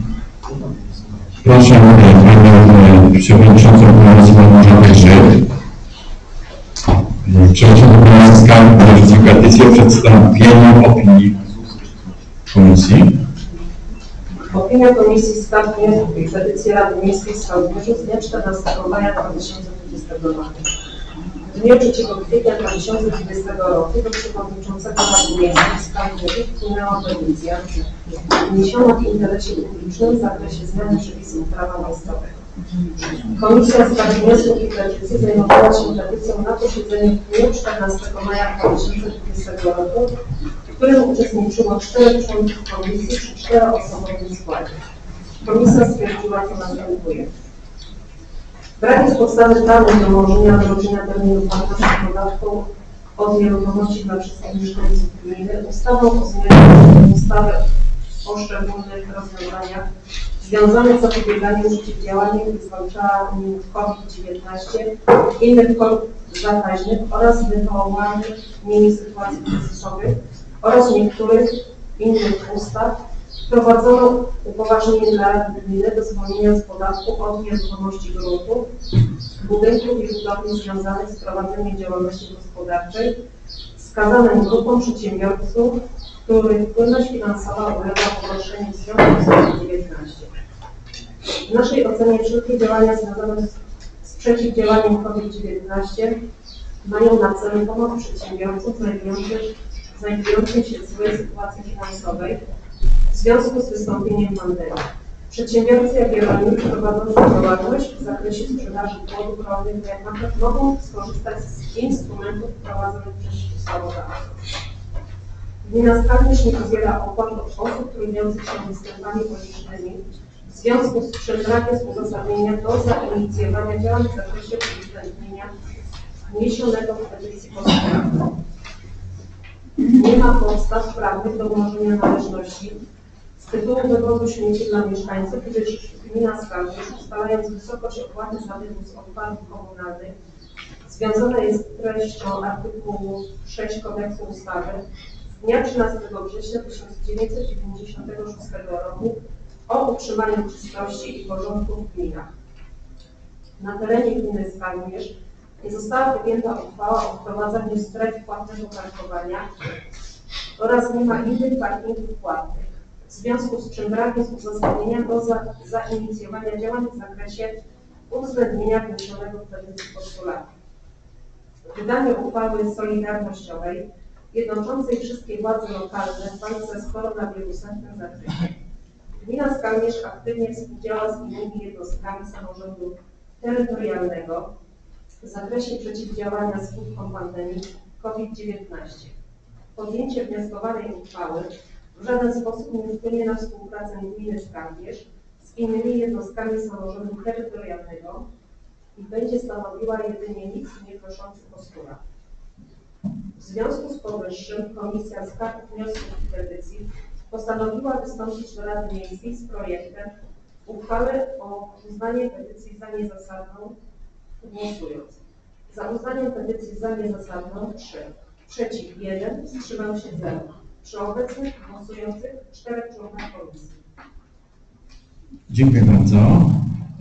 proszę panią przewodniczącą Komisji Małgorzatę Grzyb, przewodniczącą Komisji Skarbu zarzucił petycję o przedstawieniu opinii Komisji. Opinia Komisji Skarbu i petycji Rady Miejskiej w Skalmierzu z dnia 14 maja 2020 roku. W dniu 3 kwietnia 2020 roku do przewodniczącego Rady Miejskiej w Skalmierzu wpłynęła petycja wniesiona w interesie publicznym w zakresie zmiany przepisów prawa miejscowego. Komisja Spraw Wniosków i Petycji zajmowała się petycją na posiedzeniu w dniu 14 maja 2020 roku, w którym uczestniczyło 4 członków komisji przy 4-osobowym składzie. Komisja stwierdziła, co następuje. Brak jest podstawy prawnej do umożliwienia wdrożenia terminu płatności podatku od nieruchomości dla wszystkich mieszkańców gminy, ustawą o zmianie ustawy o szczególnych rozwiązaniach związanych z zapobieganiem i przeciwdziałaniem i zwalczaniem COVID-19, innych chorób zakaźnych oraz wywołanych nimi sytuacji kryzysowych oraz niektórych innych ustaw wprowadzono upoważnienie dla Rady Gminy do zwolnienia z podatku od nieruchomości gruntów, budynków i budowli związanych z prowadzeniem działalności gospodarczej wskazanym grupom przedsiębiorców, których płynność finansowa ulega pogorszeniu w związku z COVID-19. W naszej ocenie wszelkie działania związane z przeciwdziałaniem COVID-19 mają na celu pomoc przedsiębiorców znajdujących się w złej sytuacji finansowej w związku z wystąpieniem pandemii. Przedsiębiorcy, jak i rolnicy prowadzący działalność w zakresie sprzedaży płodów rolnych na jabłkach mogą skorzystać z instrumentów wprowadzonych przez ustawodawcę. Gmina Skalmierz nie pobiera opłat od osób trudniących się występami politycznymi w związku z brakiem uzasadnienia do zainicjowania działań w zakresie uwzględnienia wniesionego w petycji postulatu. Nie ma podstaw prawnych do umorzenia należności z tytułu wywozu śmieci dla mieszkańców, gdyż gmina Skalmierz, ustalając wysokość opłaty za wywóz odpadów komunalnych, związana jest z treścią artykułu 6 kodeksu ustawy z dnia 13 września 1996 roku o utrzymaniu czystości i porządku w gminach. Na terenie gminy Skalmierz nie została podjęta uchwała o wprowadzeniu stref płatnego parkowania oraz nie ma innych parkingów płatnych, w związku z czym brak jest uzasadnienia do zainicjowania działań w zakresie uwzględnienia wniesionego w petycji postulatu. Wydanie uchwały solidarnościowej jednoczącej wszystkie władze lokalne w walce z koronawirusem w tym zakresie. Gmina Skalmierz aktywnie współdziała z innymi jednostkami samorządu terytorialnego w zakresie przeciwdziałania skutkom pandemii COVID-19. Podjęcie wnioskowanej uchwały w żaden sposób nie wpłynie na współpracę gminy Skalmierz z innymi jednostkami samorządu terytorialnego i będzie stanowiła jedynie nic nie proszący postulat. W związku z powyższym Komisja Skarg, Wniosków i Petycji postanowiła wystąpić do Rady Miejskiej z projektem uchwały o uznanie petycji za niezasadną, głosując. Za uznaniem petycji za niezasadną 3, przeciw 1, wstrzymał się 0. Przy obecnych głosujących 4 członkach komisji. Dziękuję bardzo.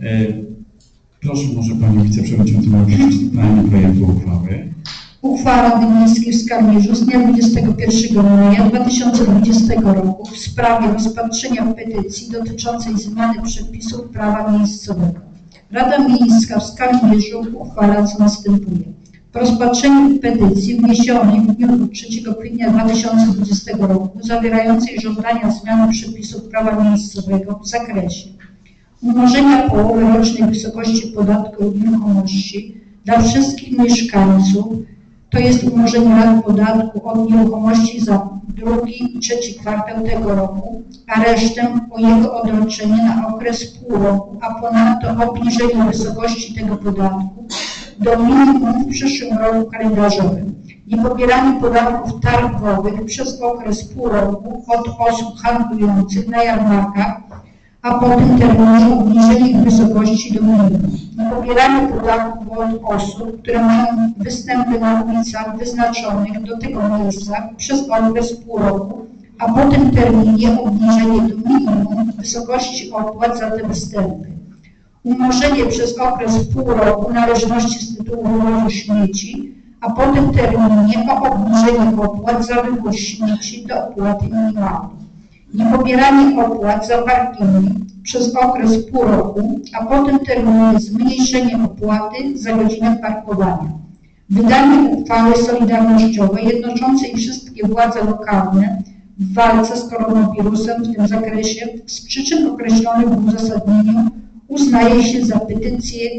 Proszę może Panią Wiceprzewodniczącą o przeczytanie projektu uchwały. Uchwała Rady Miejskiej w Skalmierzu z dnia 21 maja 2020 roku w sprawie rozpatrzenia petycji dotyczącej zmiany przepisów prawa miejscowego. Rada Miejska w Skalmierzu uchwala, co następuje. Po rozpatrzeniu petycji wniesionej w dniu 3 kwietnia 2020 roku zawierającej żądania zmiany przepisów prawa miejscowego w zakresie umorzenia połowy rocznej wysokości podatku od nieruchomości dla wszystkich mieszkańców, to jest umorzenie rat podatku od nieruchomości za drugi i trzeci kwartał tego roku, a resztę o jego odroczenie na okres pół roku, a ponadto obniżenie wysokości tego podatku do minimum w przyszłym roku kalendarzowym. Niepobieranie podatków targowych przez okres pół roku od osób handlujących na jarmarkach, a po tym terminie obniżenie ich wysokości do minimum. Niepobieranie podatków od osób, które mają występy na ulicach wyznaczonych do tego miejsca przez okres pół roku, a po tym terminie obniżenie do minimum wysokości opłat za te występy. Umorzenie przez okres pół roku należności z tytułu wywozu śmieci, a po tym terminie o obniżenie opłat za wywóz śmieci do opłaty minimalnej. Niepobieranie opłat za parkingi przez okres pół roku, a po tym terminie zmniejszenie opłaty za godzinę parkowania. Wydanie uchwały solidarnościowej jednoczącej wszystkie władze lokalne w walce z koronawirusem w tym zakresie z przyczyn określonych w uzasadnieniu uznaje się za petycję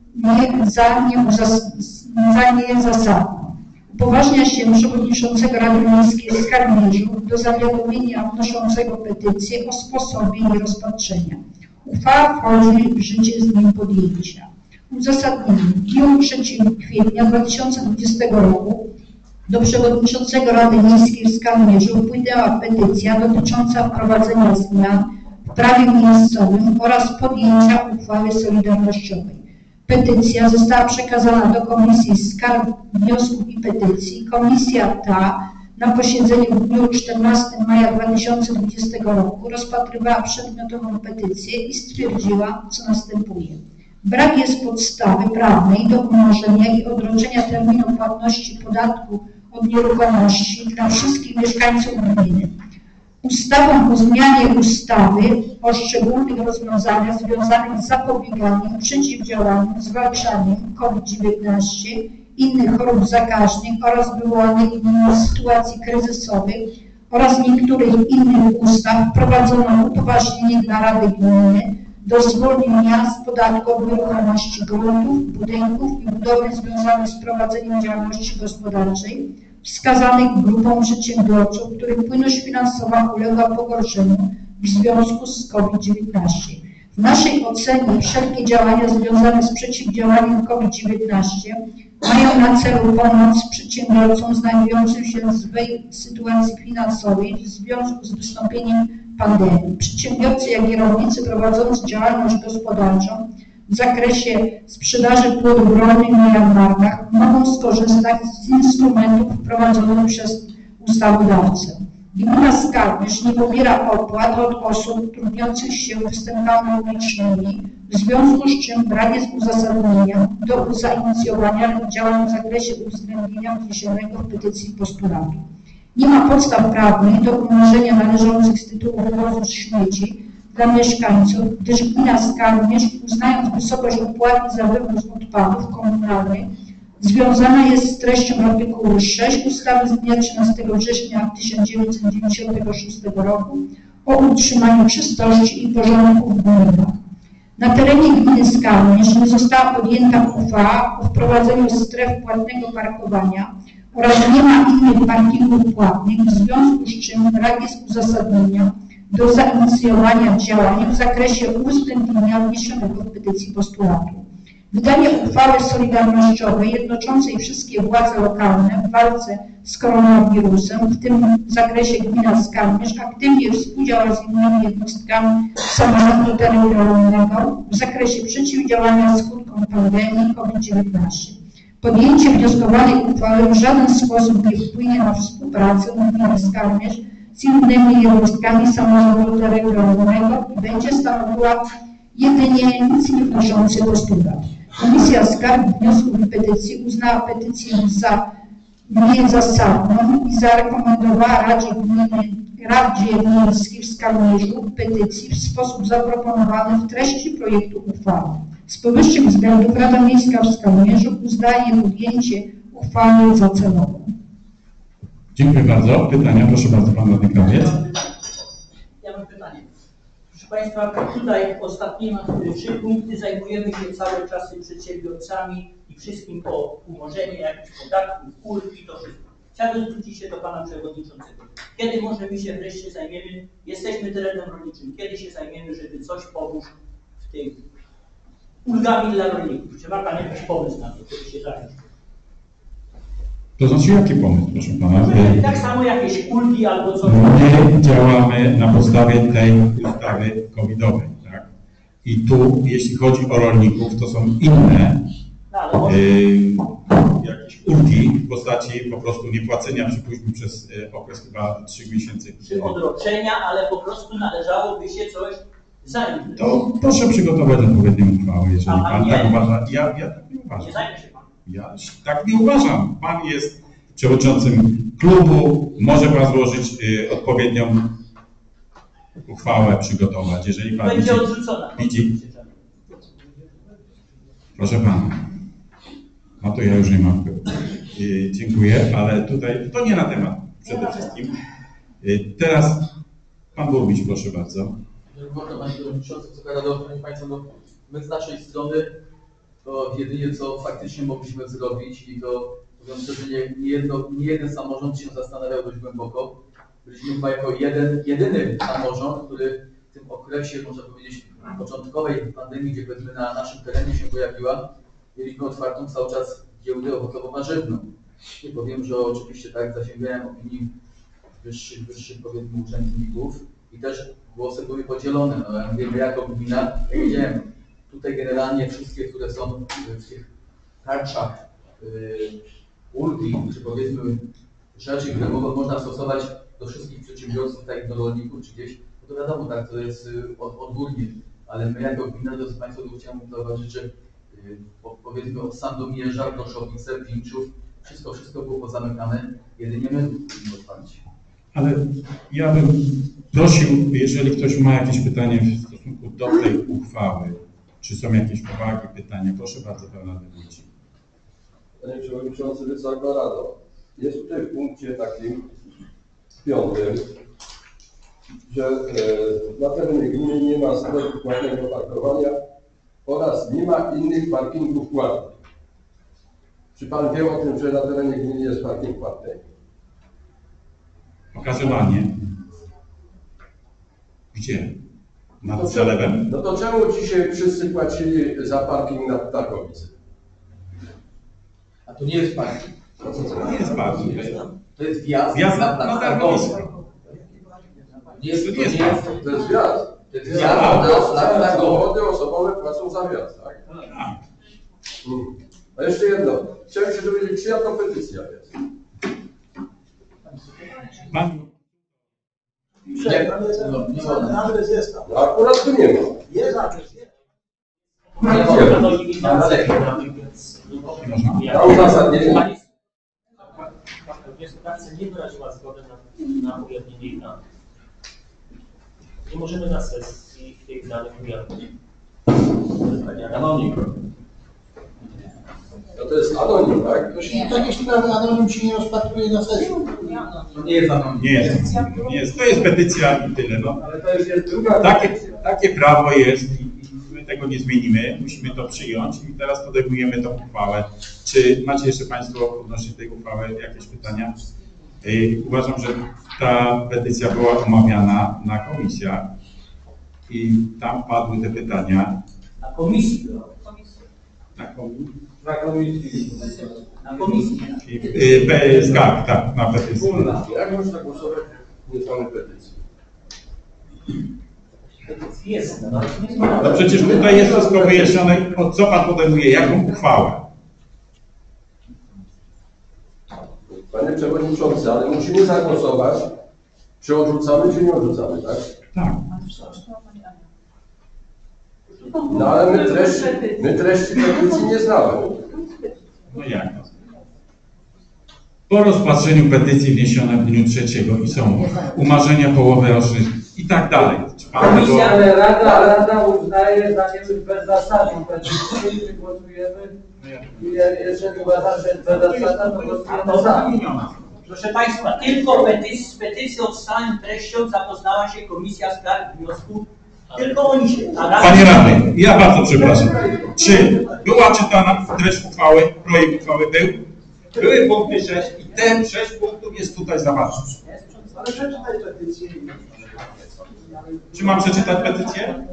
za niezasadną. Upoważnia się przewodniczącego Rady Miejskiej w Skalmierzu do zawiadomienia wnoszącego petycję o sposobie jej rozpatrzenia. Uchwała wchodzi w życie z dniem podjęcia. Uzasadnienie. W dniu 3 kwietnia 2020 roku Do przewodniczącego Rady Miejskiej w Skalmierzu wpłynęła petycja dotycząca wprowadzenia zmian w prawie miejscowym oraz podjęcia uchwały solidarnościowej. Petycja została przekazana do Komisji Skarg, Wniosków i Petycji. Komisja ta na posiedzeniu w dniu 14 maja 2020 roku rozpatrywała przedmiotową petycję i stwierdziła, co następuje. Brak jest podstawy prawnej do umorzenia i odroczenia terminu płatności podatku od nieruchomości dla wszystkich mieszkańców gminy. Ustawą o zmianie ustawy o szczególnych rozwiązaniach związanych z zapobieganiem, przeciwdziałaniem, zwalczaniem COVID-19, innych chorób zakaźnych oraz wywołanych nimi sytuacji kryzysowych oraz niektórych innych ustaw wprowadzono upoważnienie dla Rady Gminy do zwolnienia z podatku od nieruchomości gruntów, budynków i budowli związanych z prowadzeniem działalności gospodarczej wskazanych grupom przedsiębiorców, których płynność finansowa uległa pogorszeniu w związku z COVID-19. W naszej ocenie wszelkie działania związane z przeciwdziałaniem COVID-19 mają na celu pomoc przedsiębiorcom znajdującym się w złej sytuacji finansowej w związku z wystąpieniem pandemii. Przedsiębiorcy, jak i rolnicy prowadzący działalność gospodarczą w zakresie sprzedaży płodów rolnych na jarmarkach mogą skorzystać z instrumentów wprowadzonych przez ustawodawcę. Gmina Skalmierz nie pobiera opłat od osób trudniących się występami publicznymi, w związku z czym brak jest uzasadnienia do zainicjowania działań w zakresie uwzględnienia wniesionego w petycji postulatu. Nie ma podstaw prawnych do umorzenia należących z tytułu wywozu śmieci dla mieszkańców, gdyż gmina Skalmierz, uznając wysokość opłaty za wywóz odpadów komunalnych, związana jest z treścią artykułu 6 ustawy z dnia 13 września 1996 roku o utrzymaniu czystości i porządku w gminach. Na terenie gminy Skalmierz nie została podjęta uchwała o wprowadzeniu stref płatnego parkowania oraz nie ma innych parkingów płatnych, w związku z czym brak jest uzasadnienia do zainicjowania działań w zakresie uwzględnienia wniesionego w petycji postulatu. Wydanie uchwały solidarnościowej jednoczącej wszystkie władze lokalne w walce z koronawirusem, w tym zakresie gmina Skalmierz aktywnie współdziała z innymi jednostkami samorządu terytorialnego w zakresie przeciwdziałania skutkom pandemii COVID-19. Podjęcie wnioskowanej uchwały w żaden sposób nie wpłynie na współpracę gminy Skalmierz z innymi jednostkami samorządu terytorialnego i będzie stanowiła jedynie nic nie wnoszący postulat. Komisja Skarg, Wniosków i Petycji uznała petycję za niezasadną i zarekomendowała Radzie Miejskiej w Skalmierzu petycji w sposób zaproponowany w treści projektu uchwały. Z powyższych względów Rada Miejska w Skalmierzu uznaje podjęcie uchwały za celową. Dziękuję bardzo. Pytania? Proszę bardzo, pan radny Krawiec. Ja mam pytanie. Proszę Państwa, tutaj ostatnie 3 punkty zajmujemy się cały czas tym przedsiębiorcami i wszystkim o umorzenie jakichś podatków, ulg i to wszystko. Chciałbym zwrócić się do Pana Przewodniczącego. Kiedy może my się wreszcie zajmiemy, jesteśmy terenem rolniczym, kiedy się zajmiemy, żeby coś pomóc w tym ulgami dla rolników? Czy ma Pan jakiś pomysł na to, żeby się zająć? To znaczy jaki pomysł, proszę pana? Tak samo jakieś ulgi albo coś. My działamy na podstawie tej ustawy covidowej, tak? I tu, jeśli chodzi o rolników, to są inne jakieś ulgi w postaci po prostu niepłacenia, przypuśćmy przez okres chyba 3 miesięcy. Czy odroczenia, ale po prostu należałoby się coś zająć. To proszę przygotować odpowiednią uchwałę, jeżeli pan tak uważa. Ja tak nie uważam. Nie zajmie się pan. Ja tak nie uważam. Pan jest przewodniczącym klubu, może pan złożyć odpowiednią uchwałę, przygotować. Jeżeli pan będzie odrzucona. Widzi. Proszę pana. No to ja już nie mam wpływu. Dziękuję, ale tutaj to nie na temat przede wszystkim. Teraz pan burmistrz, proszę bardzo. Bardzo Panie Przewodniczący, Wysoka Rado, Proszę Państwa, no, my z naszej strony to jedynie co faktycznie mogliśmy zrobić i to mówiąc szczerze, nie jeden samorząd się zastanawiał dość głęboko. Byliśmy chyba jako jedyny samorząd, który w tym okresie, można powiedzieć, początkowej pandemii, gdzie powiedzmy na naszym terenie się pojawiła, mieliśmy otwartą cały czas giełdę owocowo-warzywną. Bo wiem, że oczywiście tak zasięgałem opinii wyższych powiedzmy urzędników i też głosy były podzielone. No, ja mówię, jako gmina, jak powiedziałem, tutaj generalnie wszystkie, które są w tych tarczach ulgi, czy powiedzmy rzeczy, które można stosować do wszystkich przedsiębiorców, tak jak do rolników czy gdzieś, to wiadomo, tak, to jest odgórnie, ale my jako gmina, drodzy Państwo, tu chciałem zauważyć, że powiedzmy od Sandomierza, Proszowice, Pińczów, wszystko było pozamykane, jedynie my byliśmy otwarci. Ale ja bym prosił, jeżeli ktoś ma jakieś pytanie w stosunku do tej uchwały, czy są jakieś uwagi, pytania, proszę bardzo, Pana Wójcik. Panie Przewodniczący, Wysoka Rado, jest tutaj w punkcie takim 5, że na terenie gminy nie ma sklepu płatnego parkowania oraz nie ma innych parkingów płatnych. Czy Pan wie o tym, że na terenie gminy jest parking płatny? Okazjonalnie. Gdzie? Nad przelewem? No to czemu dzisiaj wszyscy płacili za parking na Targowicy? A to nie jest parking. To nie jest parking. To jest wjazd na Targowisko. To jest wjazd. To jest wjazd na samochody osobowe płacą za wjazd, tak? Tak. A jeszcze jedno. Chciałem się dowiedzieć, czyja to petycja jest? Pan? Adres jest tam. No, akurat tu nie ma. Jest adres, jest. Na uzasadnienie. Wnioskodawca nie wyraziła zgody na ujawnienie ich danych. Nie możemy na sesji tych danych ujawnić. Anonim. No to jest anonim, tak? Takie sprawy anonim się nie rozpatruje na sesji. To nie jest anonim. Nie jest. To jest petycja i tyle. No. Ale to już jest druga Takie prawo jest i my tego nie zmienimy. Musimy to przyjąć i teraz podejmujemy tą uchwałę. Czy macie jeszcze Państwo odnośnie tej uchwały jakieś pytania? Uważam, że ta petycja była omawiana na komisjach i tam padły te pytania. Na komisji. Na komisji. Zgadzam, tak, na petycji. Jak można głosować nie znamy petycji? Jest. No przecież tutaj jest wszystko wyjaśnione, o co Pan podejmuje, jaką uchwałę. Panie Przewodniczący, ale musimy zagłosować, czy odrzucamy, czy nie odrzucamy, tak? Tak. No ale my treści petycji nie znamy. No jak? Po rozpatrzeniu petycji wniesionej w dniu 3 i są umarzenia połowy rocznych i tak dalej. Ale Rada uznaje za nie bezzasadną petycję, czy głosujemy. I jeżeli uważa, że jest bezzasadna, to głosujemy za. Proszę Państwa, tylko z petycją z całą treścią zapoznała się Komisja Skarg i Wniosków. Tylko oni się... Panie Radny, ja bardzo przepraszam. Czy była czytana treść uchwały, projekt uchwały był? Były punkty 6 i te 6 punktów jest tutaj zawarte. Ale przeczytaj petycję. Czy mam przeczytać petycję?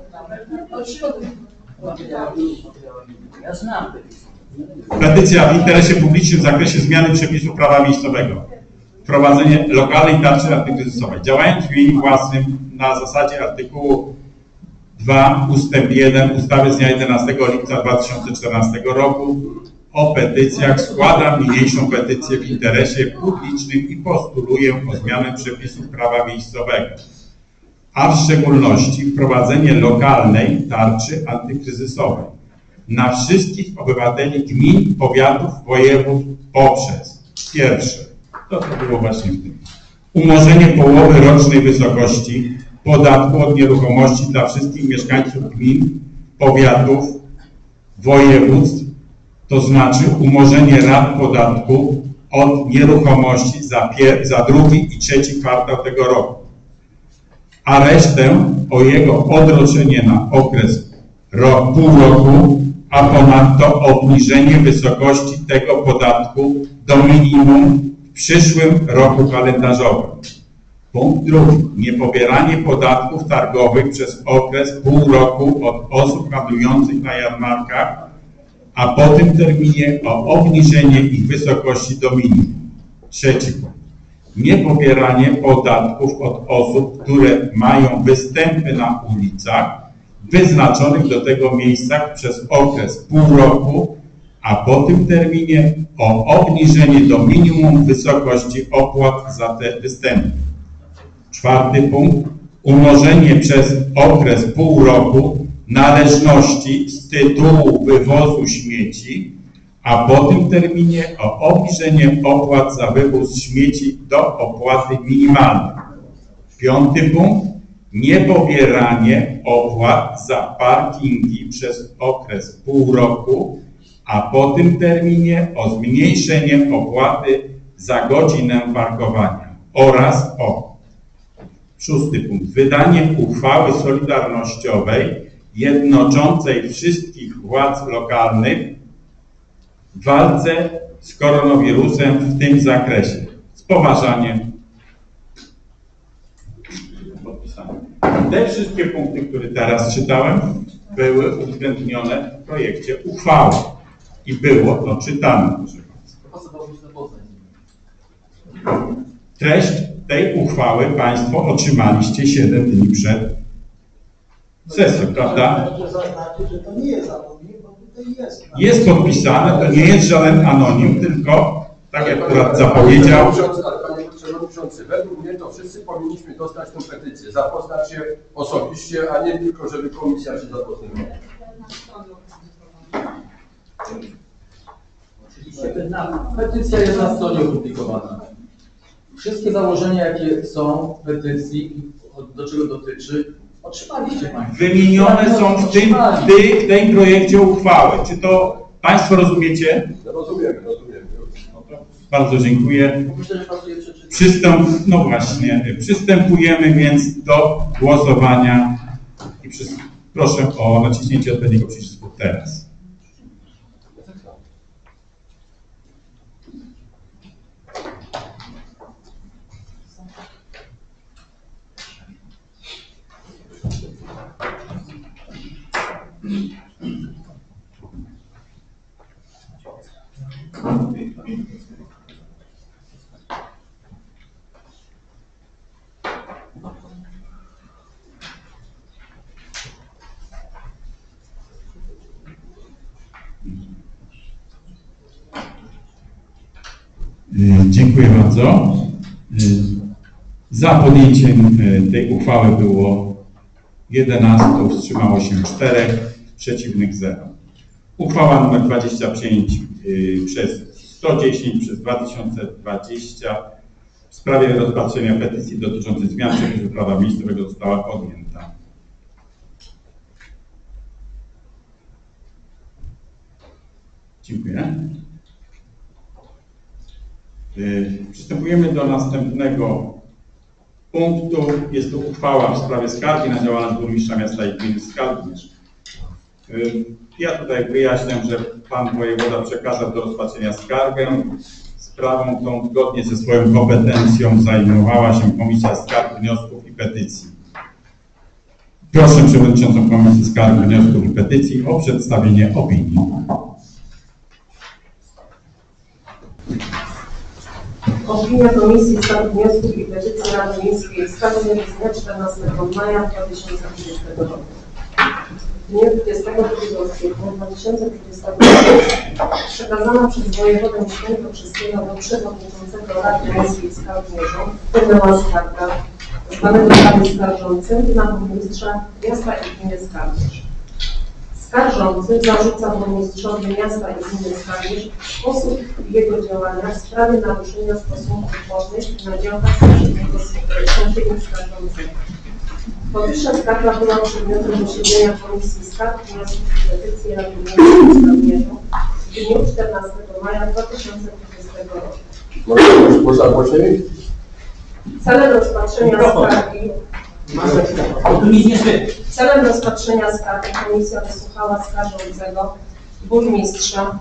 Ja znam petycję. Petycja w interesie publicznym w zakresie zmiany przepisów prawa miejscowego. Wprowadzenie lokalnej tarczy antykryzysowej. Działając w imieniu własnym na zasadzie artykułu 2 ustęp 1 ustawy z dnia 11 lipca 2014 roku o petycjach składam niniejszą petycję w interesie publicznym i postuluję o zmianę przepisów prawa miejscowego, a w szczególności wprowadzenie lokalnej tarczy antykryzysowej na wszystkich obywateli gmin, powiatów, województw poprzez pierwsze, to było właśnie w tym, umorzenie połowy rocznej wysokości podatku od nieruchomości dla wszystkich mieszkańców gmin, powiatów, województw, to znaczy umorzenie rat podatku od nieruchomości za drugi i trzeci kwartał tego roku, a resztę o jego odroczenie na okres pół roku, a ponadto obniżenie wysokości tego podatku do minimum w przyszłym roku kalendarzowym. Punkt drugi. Niepobieranie podatków targowych przez okres pół roku od osób handlujących na jarmarkach a po tym terminie o obniżenie ich wysokości do minimum. Trzeci punkt. Niepobieranie podatków od osób, które mają występy na ulicach wyznaczonych do tego miejscach przez okres pół roku, a po tym terminie o obniżenie do minimum wysokości opłat za te występy. Czwarty punkt. Umorzenie przez okres pół roku należności z tytułu wywozu śmieci, a po tym terminie o obniżenie opłat za wywóz śmieci do opłaty minimalnej. Piąty punkt. Niepobieranie opłat za parkingi przez okres pół roku, a po tym terminie o zmniejszenie opłaty za godzinę parkowania oraz o szósty punkt. Wydanie uchwały solidarnościowej jednoczącej wszystkich władz lokalnych w walce z koronawirusem w tym zakresie. Z poważaniem. Te wszystkie punkty, które teraz czytałem, były uwzględnione w projekcie uchwały i było to czytane, proszę Państwa. Treść tej uchwały Państwo otrzymaliście 7 dni przed sesją, prawda? Należy zaznaczyć, że to nie jest anonim, bo tutaj jest. Jest podpisane, to nie jest żaden anonim, tylko tak jak akurat zapowiedział. Panie Przewodniczący, według mnie to wszyscy powinniśmy dostać tę petycję, zapoznać się osobiście, a nie tylko, żeby komisja się zapoznała. Petycja jest na stronie opublikowana. Wszystkie założenia, jakie są w petycji, do czego dotyczy, otrzymaliście Państwo. Wymienione są w tym projekcie uchwały. Czy to Państwo rozumiecie? Rozumiem. Bardzo dziękuję. Myślę, że pasuje przeczytać. Przystępujemy więc do głosowania i proszę o naciśnięcie odpowiedniego przycisku teraz. Dziękuję bardzo. Za podjęciem tej uchwały było 11, wstrzymało się 4, przeciwnych 0. Uchwała nr 25 przez 110 przez 2020 w sprawie rozpatrzenia petycji dotyczącej zmian przepisów prawa miejscowego została podjęta. Dziękuję. Przystępujemy do następnego punktu. Jest to uchwała w sprawie skargi na działalność burmistrza miasta i gminy Skalbierz. Ja tutaj wyjaśniam, że pan wojewoda przekazał do rozpatrzenia skargę. Sprawą tą zgodnie ze swoją kompetencją zajmowała się Komisja Skarg, Wniosków i Petycji. Proszę przewodniczącą Komisji Skarg, Wniosków i Petycji o przedstawienie opinii. Opinia Komisji Skarg, Wniosków i Petycji Rady Miejskiej w sprawie z dnia 14 maja 2020 roku. W dniu 22 kwietnia 2020 roku przekazano przez wojewodę świętokrzyskiego do przewodniczącego Rady Miejskiej Skarg wpłynęła skarga zwanego prawem skarżącym na burmistrza miasta i gminy Skalbierz. Skarżący zarzuca burmistrzowi miasta i gminy Skalbierz sposób jego działania w sprawie naruszenia stosunków wodnych na działkach sąsiednich skarżącego. Powyższa skarga była przedmiotem posiedzenia Komisji Skarg, Wniosków i Petycji Rady Miejskiej w Skalbierzu w dniu 14 maja 2020 roku. Można głośniej? Celem rozpatrzenia skargi komisja wysłuchała skarżącego, burmistrza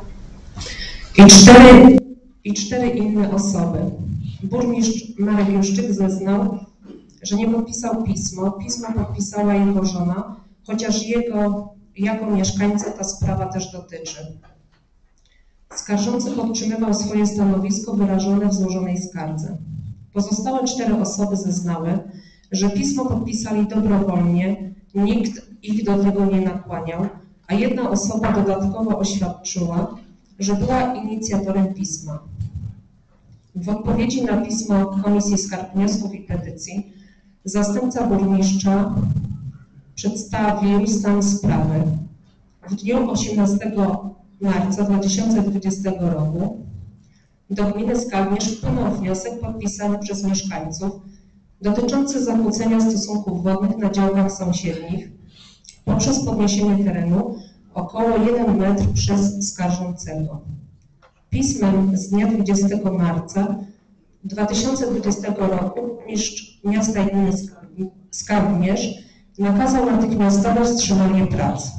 i cztery inne osoby. Burmistrz Marek Juszczyk zeznał, że nie podpisał pismo. Pismo podpisała jego żona, chociaż jego jako mieszkańca ta sprawa też dotyczy. Skarżący podtrzymywał swoje stanowisko wyrażone w złożonej skardze. Pozostałe 4 osoby zeznały, że pismo podpisali dobrowolnie, nikt ich do tego nie nakłaniał, a jedna osoba dodatkowo oświadczyła, że była inicjatorem pisma. W odpowiedzi na pismo Komisji Skarg, Wniosków i Petycji zastępca burmistrza przedstawił stan sprawy. W dniu 18 marca 2020 roku do gminy Skalmierz wpłynął wniosek podpisany przez mieszkańców dotyczący zakłócenia stosunków wodnych na działkach sąsiednich poprzez podniesienie terenu około 1 metr przez skarżącego. Pismem z dnia 20 marca 2020 roku burmistrz miasta i gminy Skalmierz nakazał natychmiastowe wstrzymanie prac.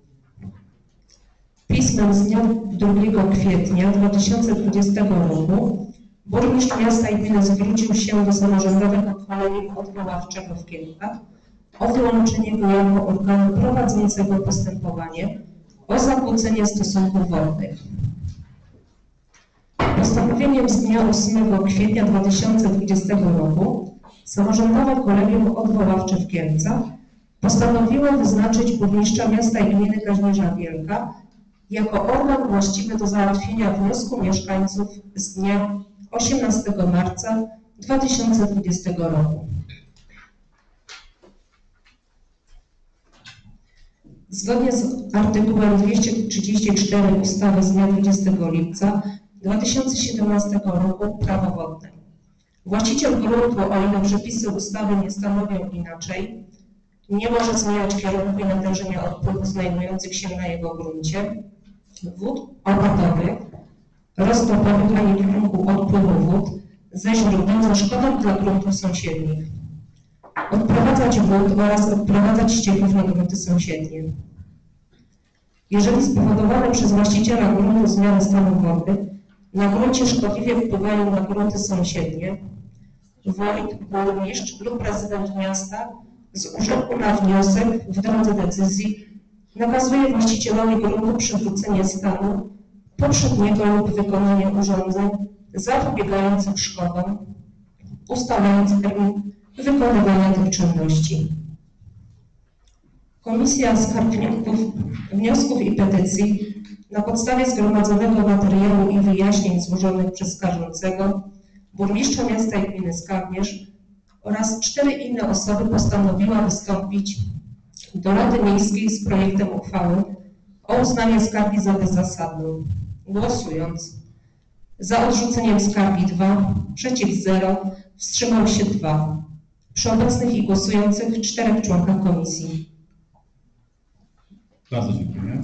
Pismem z dnia 2 kwietnia 2020 roku burmistrz miasta i gminy zwrócił się do samorządowego kolegium odwoławczego w Kielcach o wyłączenie go jako organu prowadzącego postępowanie o zakłócenie stosunków wodnych. Postanowieniem z dnia 8 kwietnia 2020 roku samorządowe kolegium odwoławcze w Kielcach postanowiło wyznaczyć burmistrza miasta i gminy Kazimierza Wielka jako organ właściwy do załatwienia wniosku mieszkańców z dnia 18 marca 2020 roku. Zgodnie z artykułem 234 ustawy z dnia 20 lipca 2017 roku Prawo wodne. Właściciel gruntu, o ile przepisy ustawy nie stanowią inaczej, nie może zmieniać kierunku i natężenia odpływów znajdujących się na jego gruncie, wód opadowych, roztopowych, ani kierunku odpływu wód ze źródeł ze szkodą dla gruntów sąsiednich. Odprowadzać wód oraz odprowadzać ścieków na grunty sąsiednie. Jeżeli spowodowane przez właściciela gruntu zmiany stanu wody na gruncie szkodliwie wpływają na grunty sąsiednie, wójt, burmistrz lub prezydent miasta z urzędu na wniosek w drodze decyzji nakazuje właścicielowi gruntu przywrócenie stanu poprzedniego lub wykonanie urządzeń zapobiegających szkodom, ustalając termin wykonywania tych czynności. Komisja Skarg, Wniosków i Petycji na podstawie zgromadzonego materiału i wyjaśnień złożonych przez skarżącego, burmistrza miasta i gminy Skalmierz oraz 4 inne osoby postanowiła wystąpić do Rady Miejskiej z projektem uchwały o uznaniu skargi za bezzasadną, głosując za odrzuceniem skargi 2, przeciw 0, wstrzymał się 2, przy obecnych i głosujących 4 członkach komisji. Bardzo dziękuję.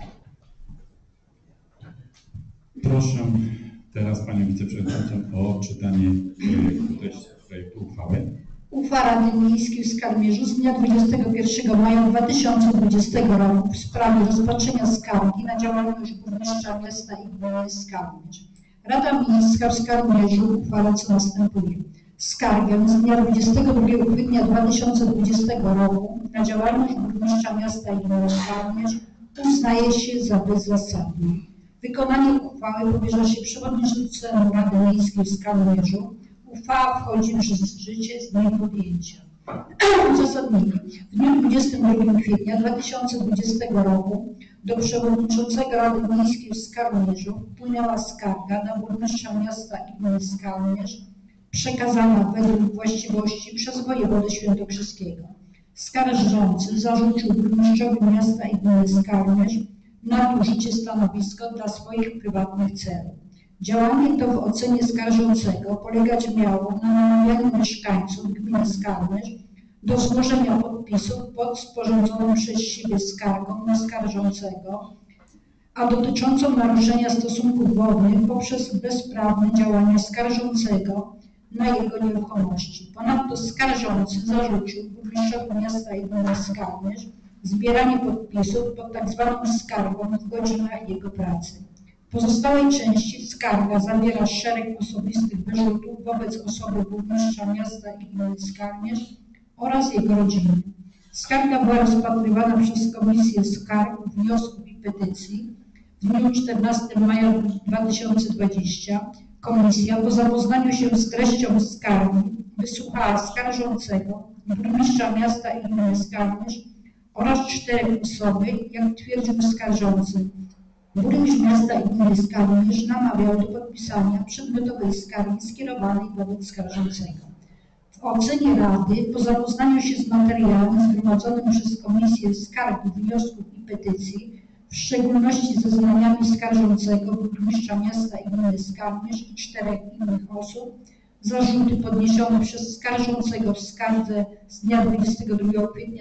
Proszę teraz Panią Wiceprzewodniczącą o odczytanie projektu uchwały. Uchwała Rady Miejskiej w Skalmierzu z dnia 21 maja 2020 roku w sprawie rozpatrzenia skargi na działalność burmistrza miasta i gminy Skalmierz. Rada Miejska w Skalmierzu uchwala co następuje. Skargę z dnia 22 kwietnia 2020 roku na działalność burmistrza miasta i gminy Skalmierz uznaje się za bezzasadną. Wykonanie uchwały powierza się przewodniczącemu Rady Miejskiej w Skalmierzu. Uchwała wchodzi w życie z dniem podjęcia. Uzasadnienie. W dniu 22 kwietnia 2020 roku do przewodniczącego Rady Miejskiej w Skalmierzu wpłynęła skarga na burmistrza miasta i gminy Skalmierz przekazana według właściwości przez wojewodę świętokrzyskiego. Skarżący zarzucił burmistrzowi miasta i gminy Skalmierz nadużycie stanowiska dla swoich prywatnych celów. Działanie to w ocenie skarżącego polegać miało na namawianiu mieszkańców gminy Skalmierz do złożenia podpisów pod sporządzoną przez siebie skargą na skarżącego, a dotyczącą naruszenia stosunków wodnych poprzez bezprawne działania skarżącego na jego nieruchomości. Ponadto skarżący zarzucił burmistrzowi miasta i gminy Skalmierz zbieranie podpisów pod tzw. skargą w godzinach jego pracy. W pozostałej części skarga zawiera szereg osobistych wyrzutów wobec osoby burmistrza miasta i gminy Skalmierz oraz jego rodziny. Skarga była rozpatrywana przez Komisję Skarg, Wniosków i Petycji w dniu 14 maja 2020 komisja po zapoznaniu się z treścią skargi wysłuchała skarżącego, burmistrza miasta i gminy Skalmierz oraz 4 osoby, jak twierdził skarżący. Burmistrz miasta i gminy Skalmierz namawiał do podpisania przedmiotowej skargi skierowanej wobec skarżącego. W ocenie Rady, po zapoznaniu się z materiałem zgromadzonym przez Komisję Skarg, Wniosków i Petycji, w szczególności zeznaniami skarżącego, burmistrza miasta i gminy Skalmierz i 4 innych osób, zarzuty podniesione przez skarżącego w skardze z dnia 22 kwietnia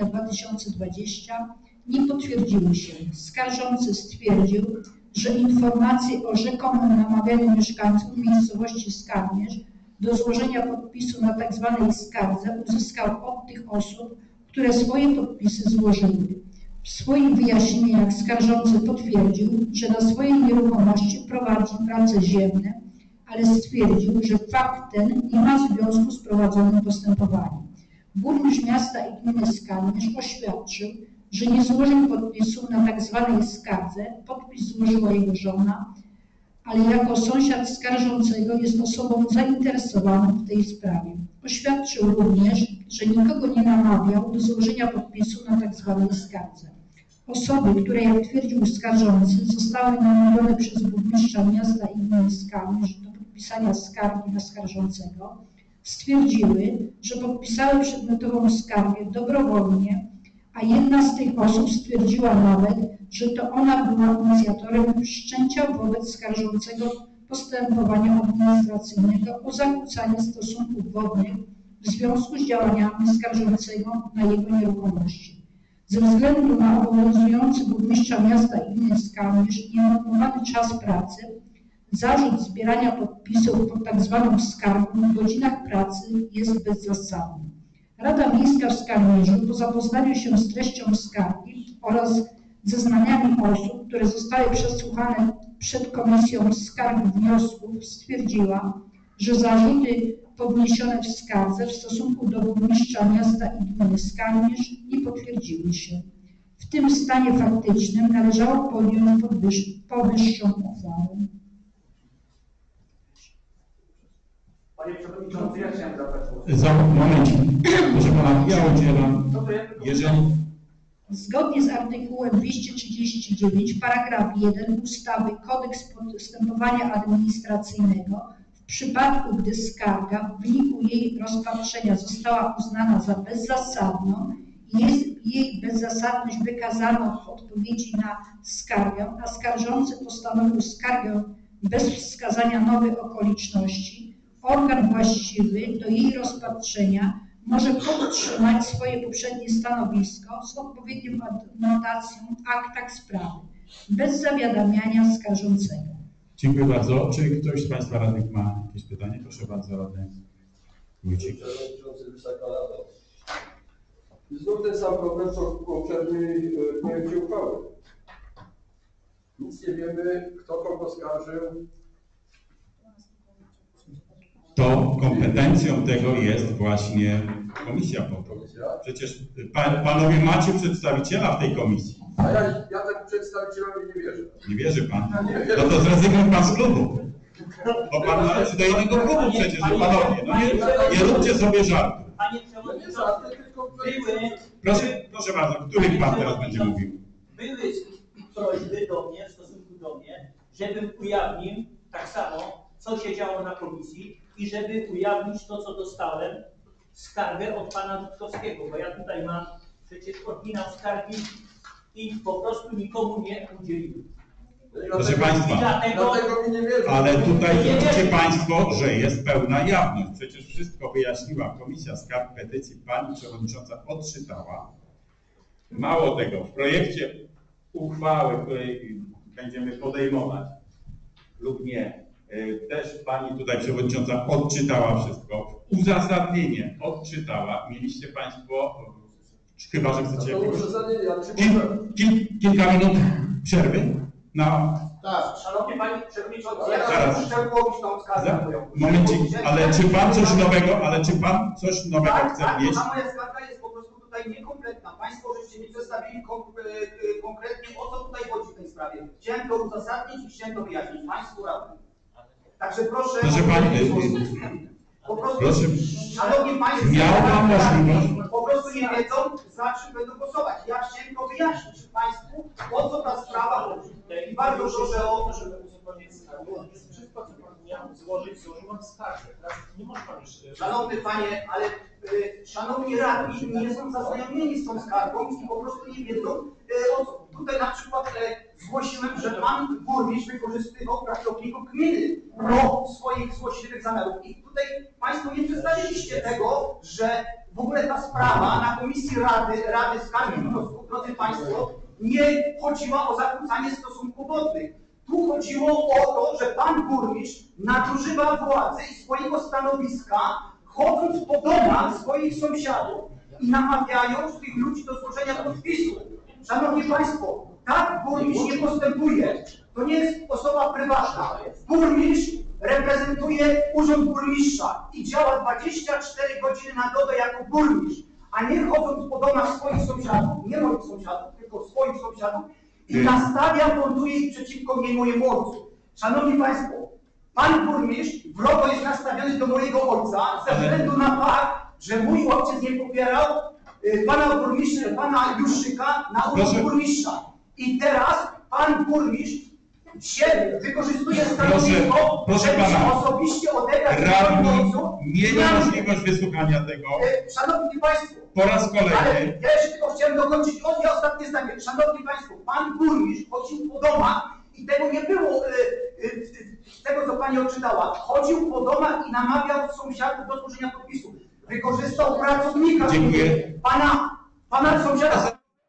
2020 nie potwierdziły się. Skarżący stwierdził, że informacje o rzekomym namawianiu mieszkańców miejscowości Skalmierz do złożenia podpisu na tzw. skardze uzyskał od tych osób, które swoje podpisy złożyły. W swoich wyjaśnieniach skarżący potwierdził, że na swojej nieruchomości prowadzi prace ziemne, ale stwierdził, że fakt ten nie ma związku z prowadzonym postępowaniem. Burmistrz miasta i gminy Skalmierz oświadczył, że nie złożył podpisu na tzw. skardze, podpis złożyła jego żona, ale jako sąsiad skarżącego jest osobą zainteresowaną w tej sprawie. Oświadczył również, że nikogo nie namawiał do złożenia podpisu na tzw. skardze. Osoby, które, jak twierdził skarżący, zostały namówione przez burmistrza miasta i gminy Skalmierz do podpisania skargi na skarżącego, stwierdziły, że podpisały przedmiotową skargę dobrowolnie, a jedna z tych osób stwierdziła nawet, że to ona była inicjatorem wszczęcia wobec skarżącego postępowania administracyjnego o zakłócanie stosunków wodnych w związku z działaniami skarżącego na jego nieruchomości. Ze względu na obowiązujący burmistrza miasta i gminy Skalmierz nienormowany czas pracy, zarzut zbierania podpisów pod tzw. skargą w godzinach pracy jest bezzasadny. Rada Miejska w Skalmierzu po zapoznaniu się z treścią skargi oraz zeznaniami osób, które zostały przesłuchane przed Komisją Skarg i Wniosków, stwierdziła, że zarzuty podniesione w skardze w stosunku do burmistrza miasta i gminy Skalmierz nie potwierdziły się. W tym stanie faktycznym należało podjąć powyższą uchwałę. Panie Przewodniczący, ja chciałem zabrać głos. Za moment, proszę Pana, ja udzielam. Jeżeli... Zgodnie z artykułem 239 paragraf 1 ustawy Kodeks postępowania administracyjnego w przypadku, gdy skarga w wyniku jej rozpatrzenia została uznana za bezzasadną i jest jej bezzasadność wykazana w odpowiedzi na skargę, a skarżący postanowił skargę bez wskazania nowych okoliczności, organ właściwy do jej rozpatrzenia może podtrzymać swoje poprzednie stanowisko z odpowiednią adnotacją w aktach sprawy, bez zawiadamiania skarżącego. Dziękuję bardzo. Czy ktoś z Państwa radnych ma jakieś pytanie? Proszę bardzo, radny Wójcik. Przewodniczący, Wysoka Rado. Znów ten sam problem, co w poprzedniej projekcie uchwały. Nic nie wiemy, kto kogo skarżył. To kompetencją tego jest właśnie komisja po to. Przecież panowie macie przedstawiciela w tej komisji. A ja tak przedstawicielowi nie wierzę. Nie wierzy Pan? No to zrezygnuje Pan z klubu. Bo Pan należy do jednego klubu przecież, panowie. No nie róbcie sobie żartu. Panie Przewodniczący, Proszę bardzo, który Pan teraz będzie mówił? były prośby do mnie, w stosunku do mnie, żebym ujawnił tak samo, co się działo na komisji i żeby ujawnić to, co dostałem, skargę od pana Witkowskiego, bo ja tutaj mam przecież oryginał skargi i po prostu nikomu nie udzieliłem. Proszę Państwa, Dlatego mi nie wierzę. ale tutaj widzicie Państwo, że jest pełna jawność. Przecież wszystko wyjaśniła Komisja Skarg Petycji, Pani Przewodnicząca odczytała. Mało tego, w projekcie uchwały, której będziemy podejmować lub nie, też Pani tutaj Przewodnicząca odczytała wszystko. Uzasadnienie odczytała. Mieliście Państwo, chyba że chcecie kilka minut przerwy? Tak. Szanowny Panie Przewodniczący, ja Zaraz. chcę przegłowić tą skargę. Momencik, ale czy Pan coś nowego chce wnieść? A moja skarga jest po prostu tutaj niekompletna. Państwo żeście mi przedstawili konkretnie, o co tutaj chodzi w tej sprawie. Chciałem to uzasadnić i chciałem to wyjaśnić Państwu radnym. Także proszę... Proszę Pani, po prostu, proszę, szanowni Państwo, po prostu nie wiedzą, za czym będą głosować. Ja chciałem to wyjaśnić Państwu, o co ta sprawa chodzi. I bardzo proszę o to, żeby uzupełnić skargę. Jest wszystko, co Pan miał złożyć, złożył Pan skargę. Teraz nie może Pan już... Szanowny Panie, ale szanowni radni nie są zaznajomieni z tą skargą i po prostu nie wiedzą, o co. Tutaj na przykład zgłosiłem, że Pan burmistrz wykorzystywał pracowników gminy do swoich złośliwych zamiarów. I tutaj Państwo nie przedstawiliście tego, że w ogóle ta sprawa na komisji Rady Skargi i Wniosków, drodzy Państwo, nie chodziła o zakłócanie stosunków wodnych. Tu chodziło o to, że Pan burmistrz nadużywa władzy i swojego stanowiska, chodząc po domach swoich sąsiadów i namawiając tych ludzi do złożenia podpisu. Szanowni Państwo, tak burmistrz nie postępuje. To nie jest osoba prywatna. Burmistrz reprezentuje urząd burmistrza i działa 24 godziny na dobę jako burmistrz, a nie chodząc po domach swoich sąsiadów, nie moich sąsiadów, tylko swoich sąsiadów i nastawia, montuje ich przeciwko mnie, mojemu ojcu. Szanowni Państwo, Pan burmistrz wrogo jest nastawiony do mojego ojca ze względu na fakt, że mój ojciec nie popierał pana burmistrza, pana Juszyka na urząd burmistrza. I teraz Pan burmistrz się wykorzystuje stanowisko, żeby się osobiście odegrać radni mieli możliwość wysłuchania tego. Szanowni Państwo, po raz kolejny. Ale ja jeszcze tylko chciałem dokończyć ostatnie zdanie. Szanowni Państwo, Pan burmistrz chodził po domach i tego nie było z tego, co Pani odczytała. Chodził po domach i namawiał sąsiadów do złożenia podpisu. Wykorzystał pracownika. Dziękuję. Pana sąsiada,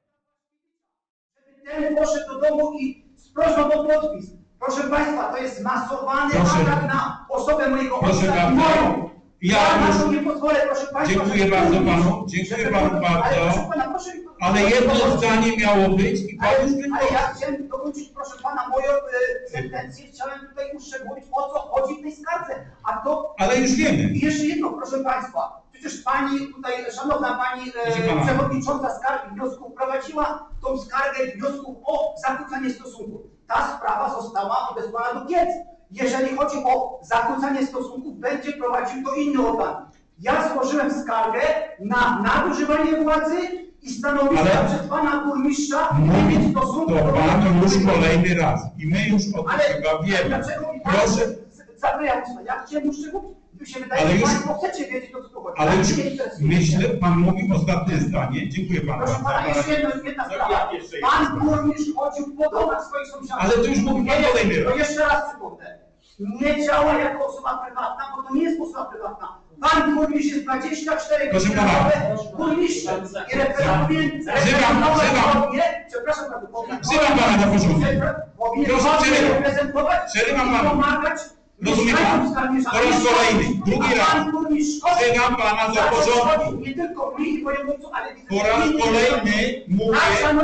żeby ten poszedł do domu i z prośbą o podpis. Proszę Państwa, to jest masowany atak na osobę mojego ojca i moją. Ja na to nie pozwolę, proszę Państwa. Dziękuję bardzo Panu, dziękuję Panu bardzo. Ale jedno zdanie miało być i Pan już Ale ja chciałem dokończyć, proszę Pana, moją sentencję. Chciałem tutaj uszczegółowić, o co chodzi w tej skardze. A to... Ale już wiemy. I jeszcze jedno, proszę Państwa. Przecież Pani tutaj, szanowna Pani przewodnicząca skargi wniosków prowadziła tą skargę wniosków o zakłócanie stosunków. Ta sprawa została odesłana do piec. Jeżeli chodzi o zakłócanie stosunków, będzie prowadził to inny organ. Ja złożyłem skargę na nadużywanie władzy i stanowiska przez Pana burmistrza nie mieć stosunku do Pan już kolejny raz. I my już o tym chyba wiemy. Dlaczego mi Proszę. Ja chciałem uszczegółowić. Mi się wydaje, Ale że już, Państwo chcecie wiedzieć, o co tu chodzi. ale już myślę, Pan mówi ostatnie zdanie. Dziękuję Panu. Proszę Pana, jeszcze jedna sprawa. Pan burmistrz chodził po domach swoich sąsiadów. Ale to już mówi Pan kolejny raz. To jeszcze raz przypomnę. Nie działa jako osoba prywatna, bo to nie jest osoba prywatna. Pan burmistrz jest 24 godziny na dobę burmistrzem i reprezentuje przepraszam bardzo, Wzywam Pana na porządek. Proszę, przerywam Panu. pomagać. Rozumiem Pan. Po raz kolejny, drugi raz. Wzywam Pana do porządku. Nie tylko mi, mojemu ojcu, ale po raz kolejny mówię,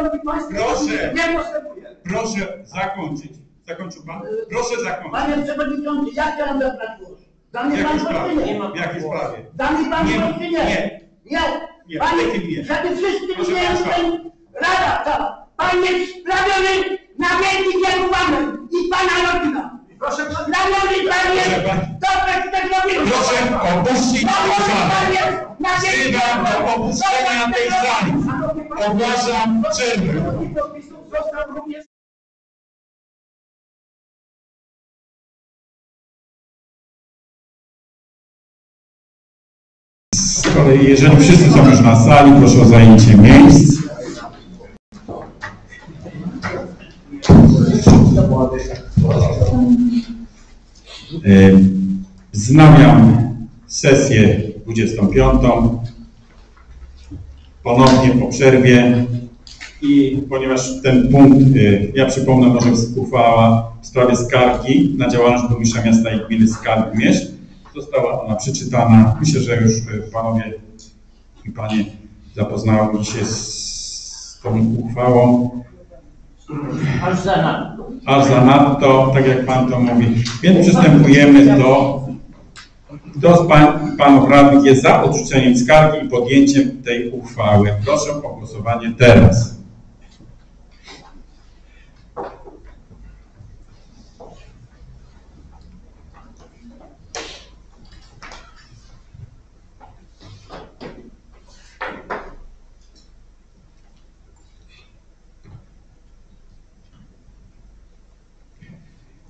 proszę zakończyć. Zakończył Pan? Proszę zakończyć. Panie Przewodniczący, ja chciałem zabrać głos. Da mi Pan rozwinię. W jakiej sprawie? Da mi Pan rozwinię. Nie. Panie, żeby wszyscy widzieli ten rada cała. Pan jest sprawiony na wielki wielubany i Pana rodzina. Proszę Pana. Sprawiony Pan jest do tego proszę opuścić tę salę. Wzywam do opuszczenia tej sali. Ogłaszam przerwę. Z kolei, jeżeli wszyscy są już na sali, proszę o zajęcie miejsc. Wznawiam sesję 25. Ponownie po przerwie. I ponieważ ten punkt, ja przypomnę, może uchwała w sprawie skargi na działalność burmistrza miasta i gminy Skarbimierz. Została ona przeczytana. Myślę, że już Panowie i Panie zapoznały się z tą uchwałą. Aż zanadto, tak jak Pan to mówi. Więc przystępujemy do Panów radnych jest za odrzuceniem skargi i podjęciem tej uchwały. Proszę o głosowanie teraz.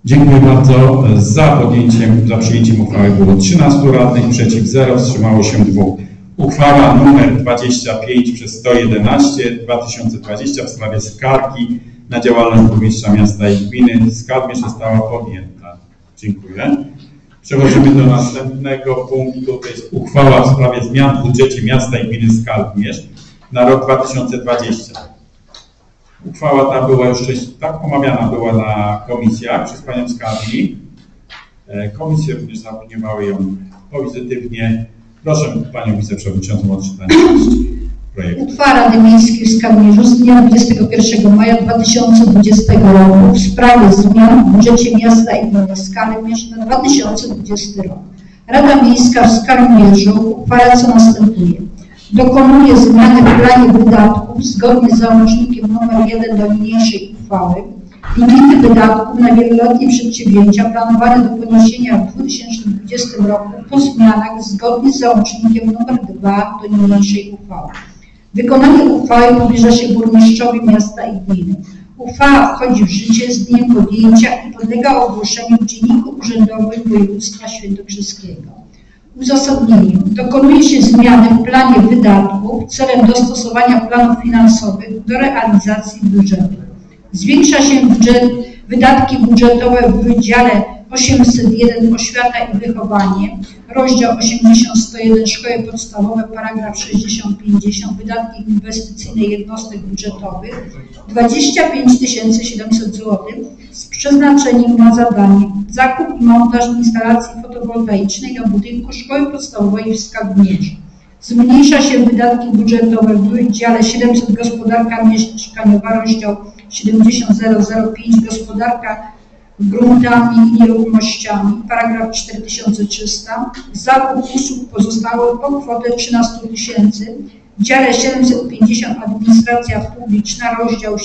Dziękuję bardzo. Za przyjęciem uchwały było 13 radnych, przeciw 0, wstrzymało się 2. Uchwała nr 25 przez 111 2020 w sprawie skargi na działalność burmistrza miasta i gminy Skarbimierz została podjęta. Dziękuję. Przechodzimy do następnego punktu, to jest uchwała w sprawie zmian w budżecie miasta i gminy Skarbimierz na rok 2020. Uchwała ta była już tak omawiana była na komisjach przez panią skarbnik. Komisje również zaopiniowały ją pozytywnie. Proszę panią wiceprzewodniczącą o odczytanie projektu. Uchwała Rady Miejskiej w Skarbimierzu z dnia 21 maja 2020 roku w sprawie zmian w budżecie miasta i gminy Skarbimierz na 2020 rok. Rada Miejska w Skarbimierzu uchwala co następuje. Dokonuje zmiany w planie wydatków zgodnie z załącznikiem nr 1 do niniejszej uchwały. Limity wydatków na wieloletnie przedsięwzięcia planowane do poniesienia w 2020 roku po zmianach zgodnie z załącznikiem nr 2 do niniejszej uchwały. Wykonanie uchwały powierza się burmistrzowi miasta i gminy. Uchwała wchodzi w życie z dniem podjęcia i podlega ogłoszeniu w Dzienniku Urzędowym Województwa Świętokrzyskiego. Uzasadnienie. Dokonuje się zmiany w planie wydatków celem dostosowania planów finansowych do realizacji budżetu. Zwiększa się wydatki budżetowe w wydziale 801 Oświata i Wychowanie, rozdział 80-101 Szkoły Podstawowe, paragraf 60-50 wydatki inwestycyjne jednostek budżetowych 25 700 zł z przeznaczeniem na zadanie zakup i montaż instalacji fotowoltaicznej na budynku Szkoły Podstawowej w Skarbimierzu. Zmniejsza się wydatki budżetowe w wydziale 700 Gospodarka Mieszkaniowa, rozdział 70005 Gospodarka gruntami i nieruchomościami, paragraf 4300, zakup usług pozostałych o kwotę 13 000, w dziale 750 Administracja Publiczna, rozdział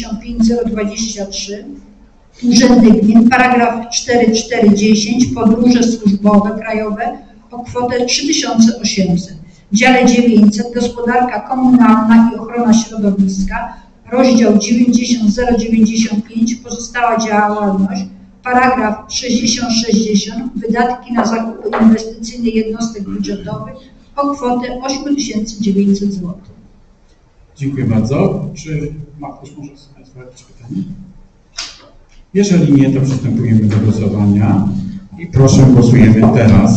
75023, Urzędy Gmin, paragraf 4410, Podróże służbowe krajowe o kwotę 3800, w dziale 900 Gospodarka Komunalna i Ochrona Środowiska, rozdział 90095, pozostała działalność, paragraf 6060, wydatki na zakupy inwestycyjne jednostek budżetowych o kwotę 8900 zł. Dziękuję bardzo. Czy ma ktoś może z Państwa jakieś pytanie? Jeżeli nie, to przystępujemy do głosowania i proszę, głosujemy teraz.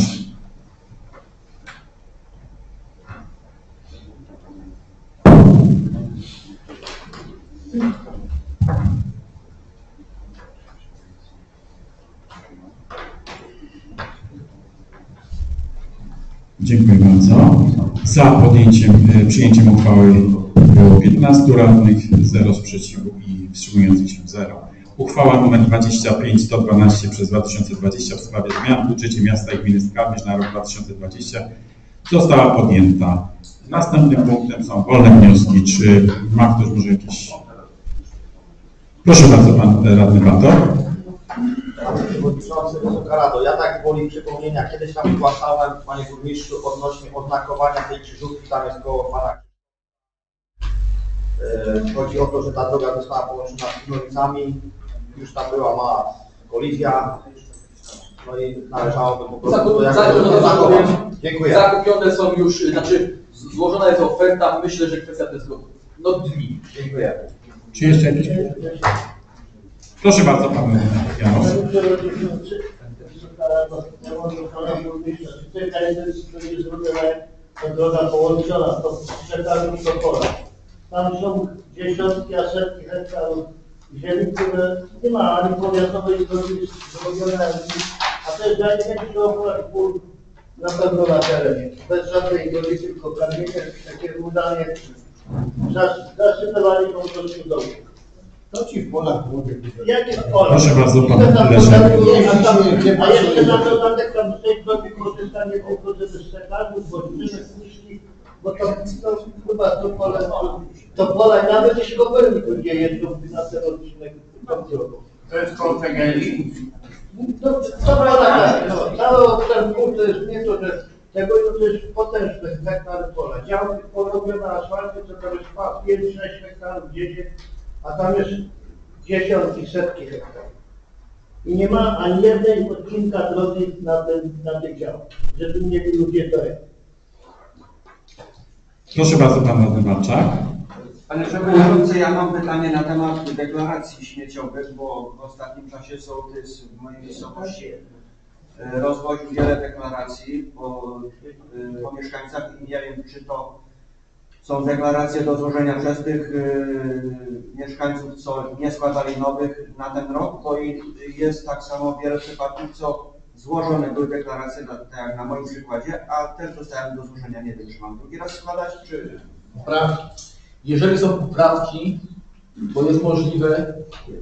Dziękuję bardzo. Za przyjęciem uchwały było 15 radnych, 0 sprzeciwu i wstrzymujących się 0. Uchwała nr 25/112 przez 2020 w sprawie zmian w budżecie miasta i gminy Skarbimierz na rok 2020 została podjęta. Następnym punktem są wolne wnioski. Czy ma ktoś może jakieś... Proszę bardzo, pan radny Bantor. Panie Przewodniczący, Wysoka Rado, ja tak woli przypomnienia, kiedyś tam zgłaszałem, panie burmistrzu, odnośnie oznakowania tej krzyżówki, tam jest koło pana. Chodzi o to, że ta droga została połączona z Knuricami, już tam była mała kolizja, no i należałoby po prostu zakupione. Dziękuję. Zakupione są już, znaczy złożona jest oferta, myślę, że kwestia to jest dni. Dziękuję. Czy jeszcze jakieś pytania? Proszę bardzo, pan Janusz. Panie Przewodniczący, ja mam do pana burmistrza, czy w tej kadencji będzie zrobiona ta droga połączona, to czekamy do pola. Tam są dziesiątki, a setki hektarów ziemi, które nie ma ani powiatowej drogi zrobione, a to jest jakieś dookoła pół na pewno na terenie. Bez żadnej drogi, tylko kamienie, takie udanie, zasypywanie po prostu domu. To ci w polach młodych. Jakie w polach? Proszę bardzo, pan Leszek. A jeszcze na dodatek tam z tej drogi korzystanie tylko ze szczekarzy, bocznych, puszki, bo to chyba to pole nawet jeśli go pełni, gdzie jeżdżą na ten odcinek tą drogą. To jest koło Tegeli. To tak, cały ten punkt to jest nie to, że tego to jest potężny hektar pola. Działki porobione na asfalcie, to tam jest 5-6 hektarów, 10, a tam jest dziesiątki, setki hektarów. i nie ma ani jednej odcinka drogi na tych działach, żeby mieli ludzie to. Proszę bardzo, pan radny Walczak. Panie Przewodniczący, ja mam pytanie na temat deklaracji śmieciowych, bo w ostatnim czasie sołtys w mojej miejscowości rozwoził wiele deklaracji po mieszkańcach i nie wiem, czy to są deklaracje do złożenia przez tych mieszkańców, co nie składali nowych na ten rok, bo jest tak samo wiele przypadków, co złożone były deklaracje, tak jak na moim przykładzie, a też dostałem do złożenia, nie wiem, czy mam drugi raz składać, czy... Poprawki. Jeżeli są poprawki, bo jest możliwe,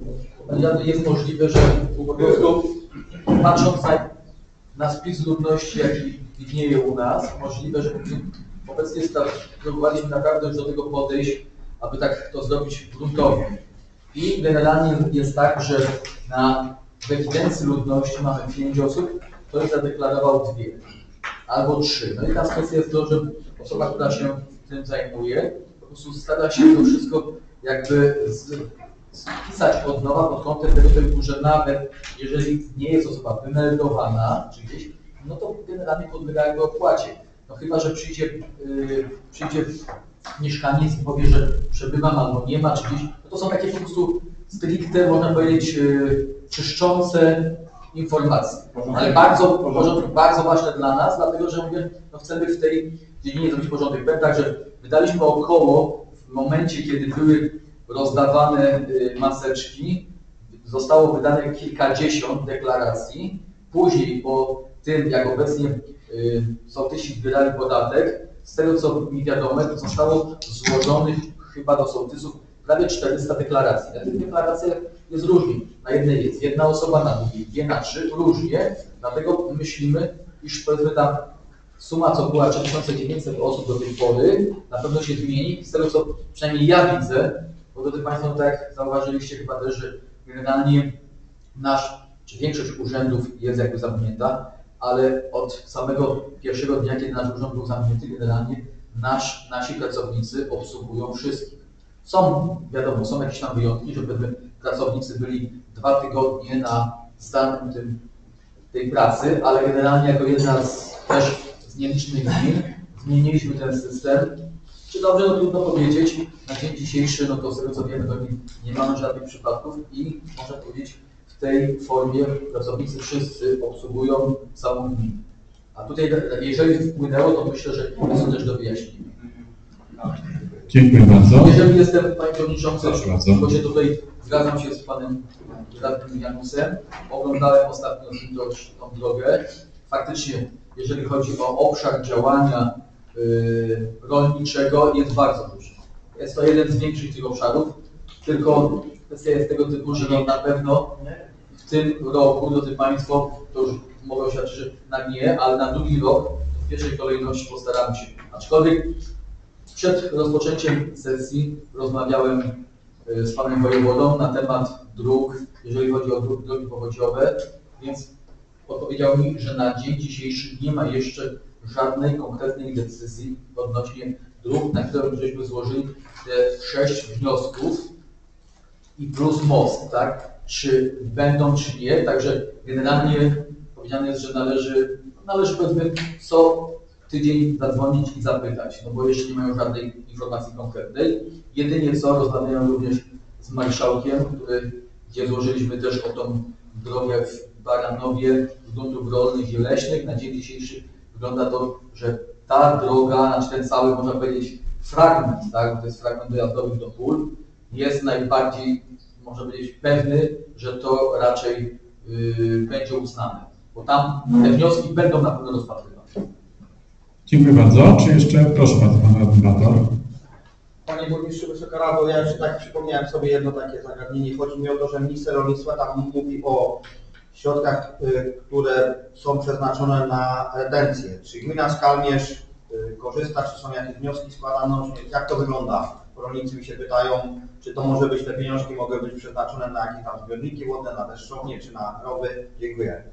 że po prostu patrząc na spis ludności, jaki widnieje u nas, możliwe, że obecnie próbowaliśmy naprawdę już do tego podejść, aby tak to zrobić gruntownie. I generalnie jest tak, że w ewidencji ludności mamy 5 osób, ktoś zadeklarował 2 albo 3. No i ta kwestia jest to, że osoba, która się tym zajmuje, po prostu stara się to wszystko jakby spisać od nowa pod kątem tego typu, że nawet jeżeli nie jest osoba wymeldowana czy gdzieś, no to generalnie podlega jakby opłacie. No chyba, że przyjdzie mieszkaniec i powie, że przebywam albo nie ma, czy gdzieś, no to są takie po prostu stricte, można powiedzieć, czyszczące informacje. Ale bardzo ważne dla nas, dlatego że mówię, no chcemy w tej dziedzinie zrobić porządek. Powiem tak, że wydaliśmy około, w momencie kiedy były rozdawane maseczki, zostało wydane kilkadziesiąt deklaracji. Później po tym, jak obecnie sołtysi zbierali podatek, z tego co mi wiadomo, zostało złożonych chyba do sołtysów prawie 400 deklaracji. Na tych deklaracjach jest różnie. Na jednej jest jedna osoba, na drugiej 2, na 3, różnie. Dlatego myślimy, iż powiedzmy ta suma, co była 3900 osób do tej pory, na pewno się zmieni. Z tego co przynajmniej ja widzę, bo drodzy Państwo, no tak jak zauważyliście chyba też, że generalnie czy większość urzędów jest jakby zamknięta, ale od samego pierwszego dnia, kiedy nasz urząd był zamknięty, generalnie nasi pracownicy obsługują wszystkich. Wiadomo, są jakieś tam wyjątki, że pracownicy byli 2 tygodnie na stałym tej pracy, ale generalnie jako jedna z nielicznych gmin zmieniliśmy ten system. Czy dobrze, no trudno powiedzieć. Na dzień dzisiejszy, no to z tego co wiemy, to nie mamy żadnych przypadków i można powiedzieć, w tej formie pracownicy wszyscy obsługują całą gminę. A tutaj, jeżeli wpłynęło, to myślę, że jest to też do wyjaśnienia. Dziękuję bardzo. Jeżeli jestem, Panie Przewodniczący, bo się tutaj zgadzam się z Panem Radnym Janusem, oglądałem ostatnio tą drogę. Faktycznie, jeżeli chodzi o obszar działania rolniczego, jest bardzo duży. Jest to jeden z większych tych obszarów, tylko kwestia jest tego typu, że no na pewno w tym roku, drodzy Państwo, to już mogę oświadczyć, że na nie, ale na drugi rok w pierwszej kolejności postaramy się. Aczkolwiek przed rozpoczęciem sesji rozmawiałem z Panem Wojewodą na temat dróg, jeżeli chodzi o drogi powodziowe, więc odpowiedział mi, że na dzień dzisiejszy nie ma jeszcze żadnej konkretnej decyzji odnośnie dróg, na które żeśmy złożyli te 6 wniosków i plus most, tak? Czy będą, czy nie. Także generalnie powiedziane jest, że należy powiedzmy co tydzień zadzwonić i zapytać, no bo jeszcze nie mają żadnej informacji konkretnej. Jedynie co rozmawiałem również z marszałkiem, gdzie złożyliśmy też o tą drogę w Baranowie z gruntów rolnych i leśnych. Na dzień dzisiejszy wygląda to, że ta droga, znaczy ten cały, można powiedzieć, fragment, tak, to jest fragment dojazdowy do pól, jest najbardziej, można powiedzieć, pewny, że to raczej będzie uznane. Bo tam te wnioski będą na pewno rozpatrywane. Dziękuję bardzo. Czy jeszcze, proszę bardzo, Pan Radny Bator. Panie Burmistrzu, Wysoka Rado, ja już tak przypomniałem sobie jedno takie zagadnienie. Chodzi mi o to, że minister rolnictwa tam mówi o środkach, które są przeznaczone na retencję. Czy gmina Skalmierz korzysta, czy są jakieś wnioski składane, jak to wygląda? Rolnicy mi się pytają, czy to może być, te pieniążki mogą być przeznaczone na jakieś tam zbiorniki wodne, na deszczownie, czy na rowy? Dziękuję.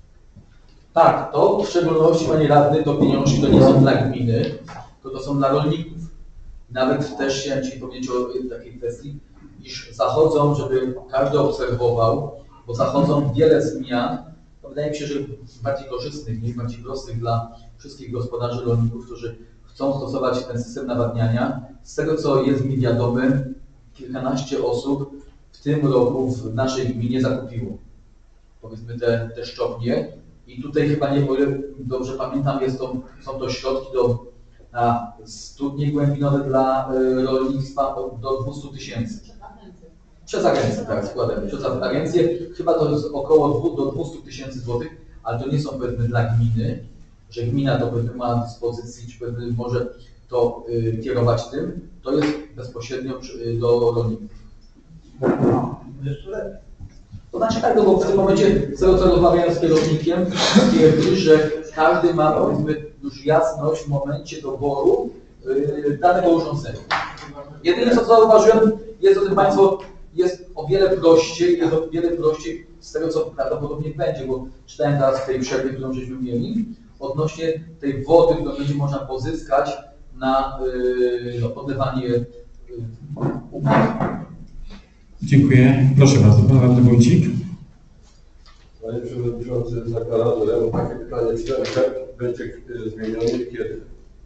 Tak, to w szczególności, Panie Radny, to pieniążki to nie są dla gminy, tylko to są dla rolników. Nawet też chciałem Ci powiedzieć o takiej kwestii, iż zachodzą, żeby każdy obserwował, bo zachodzą wiele zmian, to wydaje mi się, że bardziej korzystnych, nie bardziej prostych dla wszystkich gospodarzy rolników, którzy chcą stosować ten system nawadniania. Z tego, co jest mi wiadome, kilkanaście osób w tym roku w naszej gminie zakupiło, powiedzmy, te szczopnie. I tutaj chyba, nie, o ile dobrze pamiętam, są to środki na studnie głębinowe dla rolnictwa do 200 tysięcy. Przez agencję, tak, składamy. Przez agencję chyba to jest około do 200 tysięcy złotych, ale to nie są, powiedzmy, dla gminy, że gmina to, powiedzmy, ma dyspozycji, czy, powiedzmy, może to kierować tym, to jest bezpośrednio do rolników. Jeszcze lepiej. To znaczy tak, no bo w tym momencie, z tego co rozmawiałem z kierownikiem, stwierdził, że każdy ma, powiedzmy, już jasność w momencie doboru danego urządzenia. Jedyne co zauważyłem, jest, drodzy Państwo, jest o wiele prościej, z tego co prawdopodobnie będzie, bo czytałem teraz w tej przerwie, którą żeśmy mieli, odnośnie tej wody, którą będzie można pozyskać na podlewanie uprawów. Dziękuję. Proszę bardzo, pan radny Wójcik. Panie Przewodniczący, Zakładator, ja mam takie pytanie, czy ten HEP będzie zmieniony i kiedy?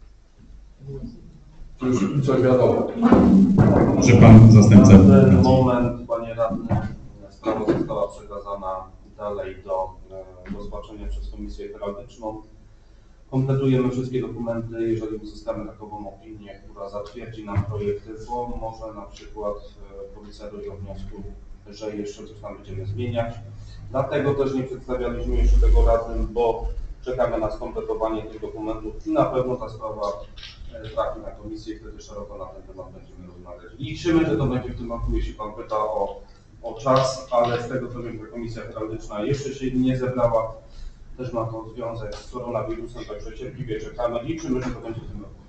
Czy już coś wiadomo? Może pan zastępca. Na ten moment, panie radny, sprawa została przekazana dalej do rozpatrzenia przez Komisję Heraldyczną. Kompletujemy wszystkie dokumenty, jeżeli uzyskamy takową opinię, która zatwierdzi nam projekty, bo może na przykład policja dojdzie do wniosku, że jeszcze coś tam będziemy zmieniać. Dlatego też nie przedstawialiśmy jeszcze tego razem, bo czekamy na skompletowanie tych dokumentów i na pewno ta sprawa trafi na komisję, wtedy szeroko na ten temat będziemy rozmawiać. Liczymy, że to będzie w tym roku, jeśli pan pyta o czas, ale z tego co wiem, ta Komisja Heraldyczna jeszcze się nie zebrała. Też ma to związek z koronawirusem, także cierpliwie czekamy. Liczymy, że to będzie w tym roku.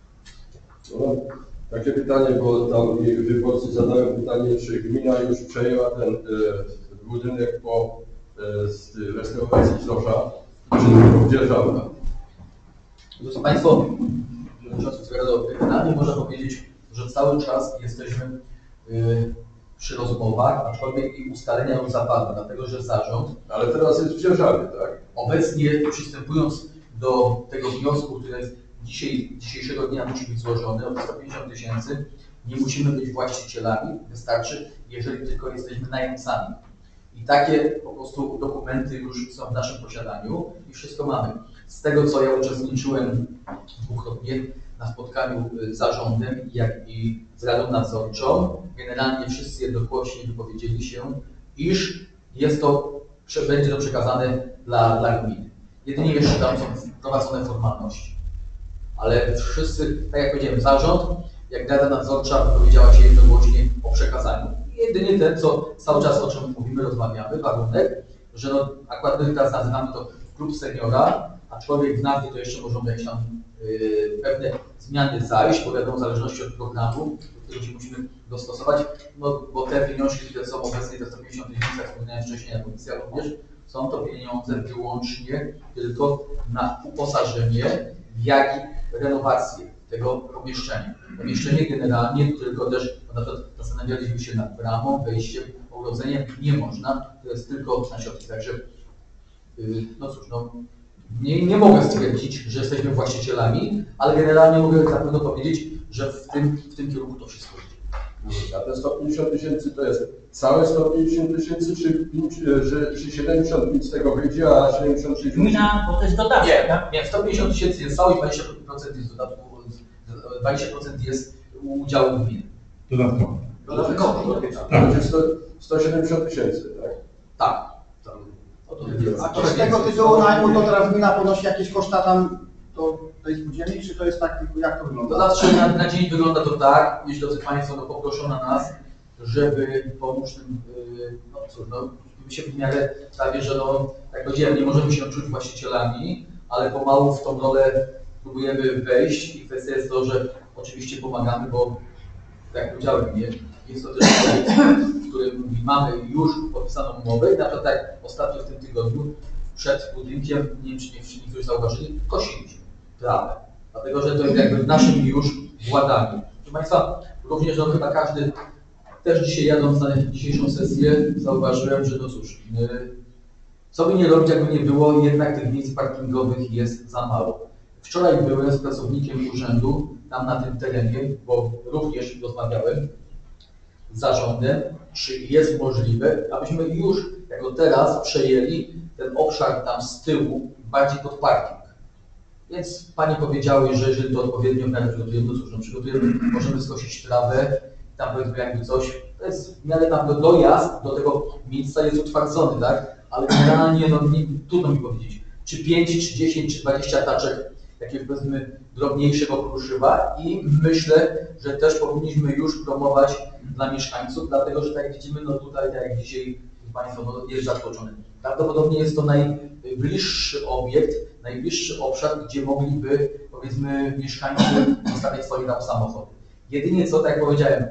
No, takie pytanie, bo tam wyborcy zadają pytanie, czy gmina już przejęła ten budynek po restauracji Sosza, czy tylko dzierżawna? Drodzy Państwo, generalnie można powiedzieć, że cały czas jesteśmy przy rozmowach, aczkolwiek i ustalenia już zapadły, dlatego że zarząd... Ale teraz jest w dzierżawie, tak? Obecnie, przystępując do tego wniosku, który jest dzisiejszego dnia musi być złożony, o 150 tysięcy, nie musimy być właścicielami, wystarczy, jeżeli tylko jesteśmy najemcami. I takie po prostu dokumenty już są w naszym posiadaniu i wszystko mamy. Z tego, co ja uczestniczyłem dwukrotnie na spotkaniu z zarządem, jak i z Radą Nadzorczą, generalnie wszyscy jednogłośnie wypowiedzieli się, iż będzie to przekazane dla gminy. Jedynie jeszcze tam są wprowadzone formalności. Ale wszyscy, tak jak powiedziałem, zarząd, jak Rada Nadzorcza wypowiedziała się jednogłośnie o przekazaniu. Jedynie ten, co cały czas o czym mówimy, rozmawiamy, warunek, że no, akurat my teraz nazywamy to klub seniora, aczkolwiek w nazwie to jeszcze możemy jakieś tam pewne zmiany zajść, bo wiadomo, w zależności od programu, do którego się musimy dostosować, no, bo te pieniążki, które są obecnie, te 150 tysięcy, jak wspomniałem wcześniej, jak komisja również, są to pieniądze wyłącznie tylko na uposażenie, jak i renowację tego pomieszczenia. Pomieszczenie generalnie, tylko też zastanawialiśmy się nad bramą, wejściem, ogrodzeniem, nie można, to jest tylko na środki. Także, no cóż, no, nie mogę stwierdzić, że jesteśmy właścicielami, ale generalnie mogę na pewno powiedzieć, że w tym kierunku to wszystko idzie. A te 150 tysięcy to jest całe 150 tysięcy, czy 75 z tego wyjdzie, a 70 tysięcy? Gmina, bo to jest dotacja. Nie, 150 tysięcy jest cały i 20% jest dodatku, 20% jest udziału gminy. Dodatkowo. Dodatkowo. Tak. 170 tysięcy, tak? Tak. A czy z tego tytułu najmu to teraz gmina ponosi jakieś koszta tam do tej spółdzielni, czy to jest tak, jak to wygląda? To znaczy na dzień wygląda to tak, jeśli drodzy Państwo poproszą na nas, żeby pomóc tym, no cóż, no my się w miarę prawie, że no, jak powiedziałem, nie możemy się czuć właścicielami, ale pomału w tą rolę próbujemy wejść i kwestia jest to, że oczywiście pomagamy, bo jak powiedziałem, jest to też projekt, w którym mamy już podpisaną umowę i na przykład tak ostatnio w tym tygodniu przed budynkiem, nie wiem czy niektórzy zauważyli, kosiliśmy trawę. Dlatego, że to jest jakby w naszym już władaniu. Proszę Państwa, również no, chyba każdy też dzisiaj jadąc na dzisiejszą sesję zauważyłem, że no cóż, co by nie robić, jakby nie było, jednak tych miejsc parkingowych jest za mało. Wczoraj byłem z pracownikiem urzędu tam na tym terenie, bo również rozmawiałem z zarządem, czy jest możliwe, abyśmy już jako teraz przejęli ten obszar tam z tyłu bardziej pod parking. Więc panie powiedziały, że jeżeli to odpowiednio w miarę przygotujemy, to cóż, no przygotujemy, możemy skosić trawę, tam powiedzmy jakby coś, to jest w miarę tam dojazd do tego miejsca jest utwardzony, tak? Ale generalnie no, trudno mi powiedzieć, czy 5, czy 10, czy 20 taczek jakiegoś powiedzmy drobniejszego kruszywa i myślę, że też powinniśmy już promować dla mieszkańców, dlatego że tak jak widzimy, no tutaj, tak jak dzisiaj Państwo, no, jest zatłoczone. Prawdopodobnie jest to najbliższy obiekt, najbliższy obszar, gdzie mogliby, powiedzmy, mieszkańcy zostawiać swoje tam samochody. Jedynie co, tak jak powiedziałem,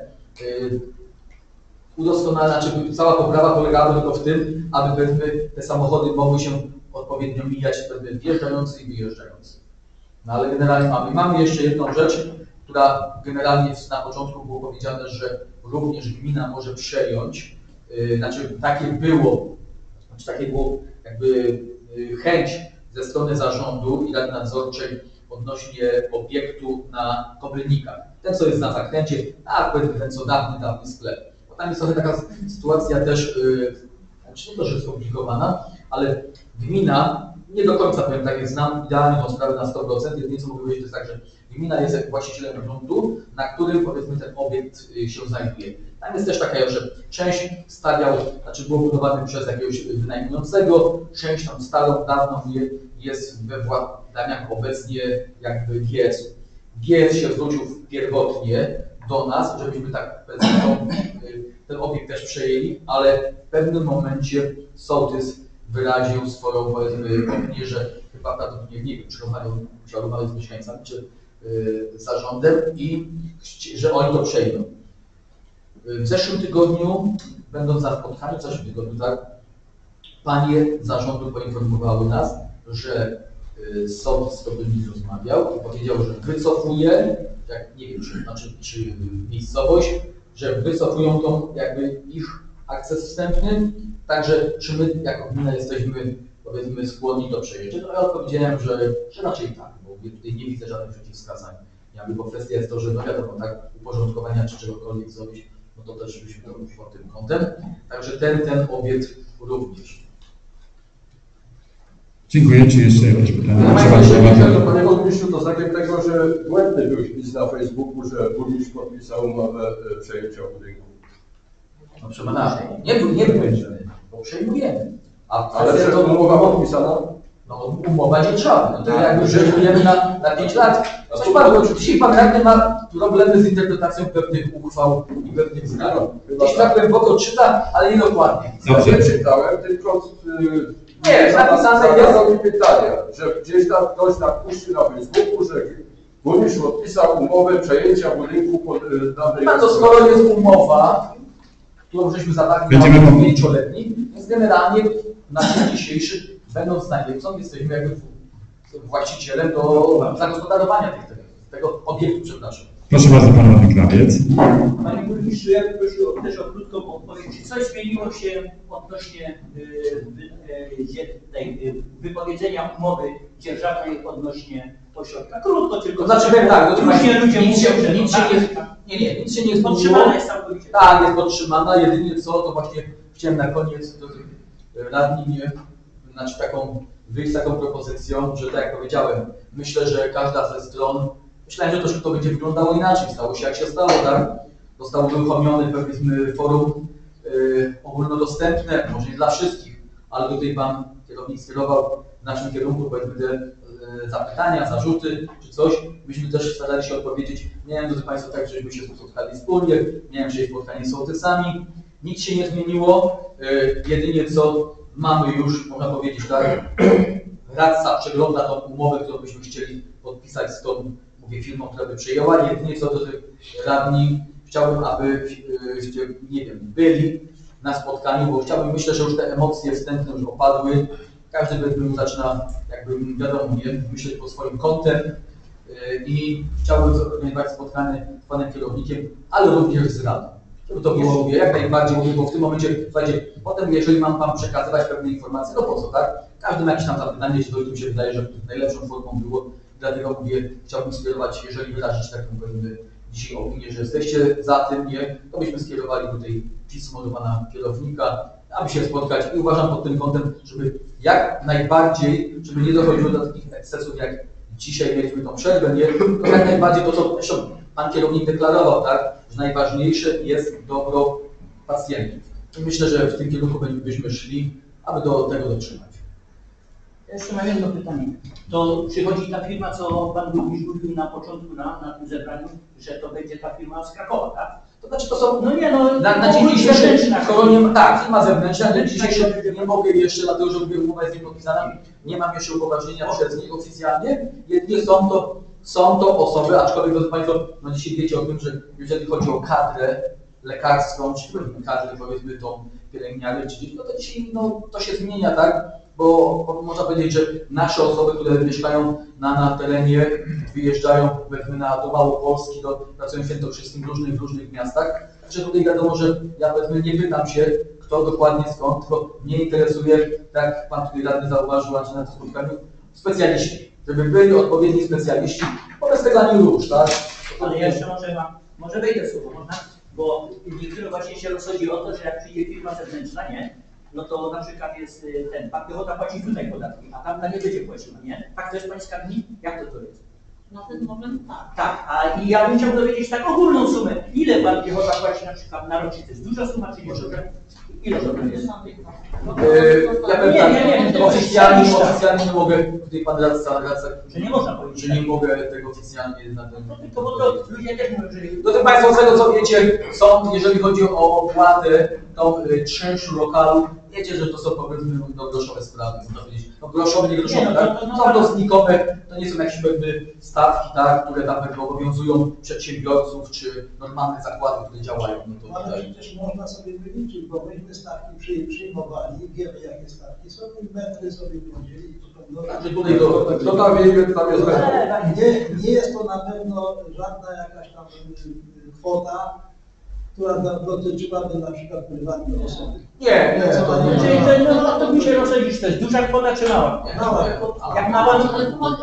znaczy cała poprawa polegałaby tylko w tym, aby powiedzmy, te samochody mogły się odpowiednio mijać, powiedzmy, wjeżdżający i wyjeżdżający. No ale generalnie mamy jeszcze jedną rzecz, która generalnie na początku było powiedziane, że również gmina może przejąć, znaczy takie było jakby chęć ze strony zarządu i Rady Nadzorczej odnośnie obiektu na Kobylnikach. Ten, co jest na zakręcie, a powiedzmy ten, co dawny sklep. Bo tam jest trochę taka sytuacja też, znaczy nie to, że skomplikowana, ale gmina, nie do końca powiem tak, jak znam idealnie tą sprawę na 100%, jedynie co mogę powiedzieć, to jest tak, że gmina jest właścicielem gruntu, na którym powiedzmy ten obiekt się znajduje. Tam jest też taka, że część było budowane przez jakiegoś wynajmującego, część tam starą, dawną jest we władaniach obecnie jakby GS-u. GS się zwrócił pierwotnie do nas, żebyśmy tak ten obiekt też przejęli, ale w pewnym momencie sołtys wyraził swoją opinię, że chyba prawdopodobnie nie wiem, czy rozmawiał z mieszkańcami, czy zarządem i że oni to przejmą. W zeszłym tygodniu, będąc na spotkaniu, tak, panie zarządu poinformowały nas, że sołtys z Kobylnik rozmawiał i powiedział, że wycofuje, jak nie wiem, czy miejscowość, że wycofują tą jakby ich akces wstępny, także czy my jako gmina jesteśmy, powiedzmy, skłonni do przejęcia. No ja odpowiedziałem, że raczej tak, bo tutaj nie widzę żadnych przeciwwskazań. Bo kwestia jest to, że no wiadomo, tak, uporządkowania czy czegokolwiek zrobić, no to też byśmy to pod tym kątem. Także ten obiekt również. Dziękuję. Czy jeszcze jakieś pytania? Panie burmistrzu, to znakiem tego, że błędny był wpis na Facebooku, że burmistrz podpisał umowę przejęcia budynku. No przepraszam, nie błędny, bo przejmujemy. Ale to umowa podpisana? No umowa dzierżawy, no to jakby przejmujemy na 5 lat. Coś bardzo, dzisiaj pan radny ma problemy z interpretacją pewnych uchwał i pewnych zdań. Gdzieś tak głęboko czyta, ale nie dokładnie. Dobrze czytałem, tylko nie, napisane jest. Zadał mi pytanie, że gdzieś tam ktoś napuścił na Facebooku, że burmistrz podpisał umowę przejęcia budynku pod danej... No to skoro jest umowa, którą żeśmy zawarli na 5-letni, więc generalnie na dzień dzisiejszy, będąc najlepszą, jesteśmy jakby właścicielem do zagospodarowania tego obiektu, przepraszam. Proszę bardzo, pan radny Krawiec. Panie burmistrzu, ja bym prosił też o krótką odpowiedź. Czy coś zmieniło się odnośnie tej wypowiedzenia umowy dzierżawnej odnośnie ośrodka? Krótko tylko. Znaczy tak, różnie ludzie mówią, że nic się nie zmieniło. Podtrzymana jest całkowicie. Tak, jest podtrzymana. Jedynie co, to właśnie chciałem na koniec do tych radni wyjść z taką propozycją, że tak jak powiedziałem, myślę, że każda ze stron, myślałem, że to będzie wyglądało inaczej, stało się jak się stało, tak? Zostało uruchomione, powiedzmy, forum ogólnodostępne, może nie dla wszystkich, ale tutaj pan kierownik skierował w naszym kierunku, powiedzmy, te zapytania, zarzuty czy coś. Myśmy też starali się odpowiedzieć. Miałem, drodzy Państwo, tak, żeśmy się spotkali wspólnie, miałem dzisiaj spotkanie z sołtysami. Nic się nie zmieniło, jedynie co mamy już, można powiedzieć, tak, radca przegląda tą umowę, którą byśmy chcieli podpisać z tą, mówię, firmą, która by przejęła. Jedynie co do tych radni, chciałbym, aby, nie wiem, byli na spotkaniu, bo chciałbym, myślę, że już te emocje wstępne już opadły. Każdy zaczyna, jakby wiadomo, nie, myśleć pod swoim kątem i chciałbym zorganizować spotkanie z panem kierownikiem, ale również z radą. żeby to było, mówię, jak najbardziej, mówię, bo w tym momencie, słuchajcie, potem jeżeli mam Wam przekazywać pewne informacje, no po co, tak? Każdy ma jakieś tam zapytanie, jeśli to mi się wydaje, że najlepszą formą było, dlatego mówię, chciałbym skierować, jeżeli wyrazić taką pewną dzisiaj opinię, że jesteście za tym, nie, to byśmy skierowali do tej pismo do Pana kierownika, aby się spotkać i uważam pod tym kątem, żeby jak najbardziej, żeby nie dochodziło do takich ekscesów, jak dzisiaj mieliśmy tą przerwę, nie, to jak najbardziej to, co zresztą Pan kierownik deklarował, tak, że najważniejsze jest dobro pacjentów. I myślę, że w tym kierunku byśmy szli, aby do tego dotrzymać. Jeszcze mam jedno pytanie. To przychodzi ta firma, co Pan burmistrz mówił na początku na tym zebraniu, że to będzie ta firma z Krakowa, tak? To znaczy to są, no nie, no, na dzień dzisiejszy, tak, firma zewnętrzna, na dzień dzisiejszy nie mogę jeszcze, dlatego że umowa jest niepodpisana, nie mam jeszcze upoważnienia przez nich oficjalnie, jedynie są to osoby, aczkolwiek drodzy Państwo, no dzisiaj wiecie o tym, że jeżeli chodzi o kadrę lekarską, czy kadrę powiedzmy tą pielęgniarkę, no to dzisiaj no, to się zmienia, tak? Bo można powiedzieć, że nasze osoby, które mieszkają na terenie, wyjeżdżają powiedzmy do Małopolski, pracują w Świętokrzyskim w różnych miastach. Także tutaj wiadomo, że ja powiedzmy nie pytam się, kto dokładnie skąd, tylko mnie interesuje, tak Pan tutaj radny zauważył, a na tym spotkaniu, specjaliści. Żeby byli odpowiedni specjaliści, bo bez tego ani rusz, tak? Ale ja jeszcze może wejdę słowo, można? Bo niektóre właśnie się rozchodzi o to, że jak przyjdzie firma zewnętrzna, nie? No to na przykład jest Pan piechota płaci tutaj podatki, a tam nie będzie płacił, nie? Tak to jest Pani skarbnik? Jak to jest? Na ten moment tak. Tak, i ja bym chciał dowiedzieć tak ogólną sumę. Ile Pan piechota płaci na przykład na rocznicę? Jest duża suma czy nie? Ile to jest? Ja powiem tak, oficjalnie nie mogę, tutaj Pan radca, że nie można powiedzieć, że nie mogę tego oficjalnie na ten... To ludzie też mówią, że... Drodzy Państwo, z tego co wiecie, są, jeżeli chodzi o opłatę, tą czynszu lokalu, wiecie, że to są powiedzmy no, groszowe sprawy, można powiedzieć. No groszowe, nie groszowe, tak? Są to znikowe, to nie są jakieś pewne stawki, tak, które tam obowiązują przedsiębiorców, czy normalne zakłady, które działają. No to ale przecież można sobie wyliczyć, bo myśmy stawki przyjmowali, wiemy jakie stawki są i metry sobie podzieli. Także tutaj to tam jest nie jest to na pewno żadna jakaś tam kwota, która dotyczyłaby na przykład prywatnej osoby. Nie. Czyli to mi się rozliczyć, to jest duża kwota czy mała? Mała. Jak mała, to...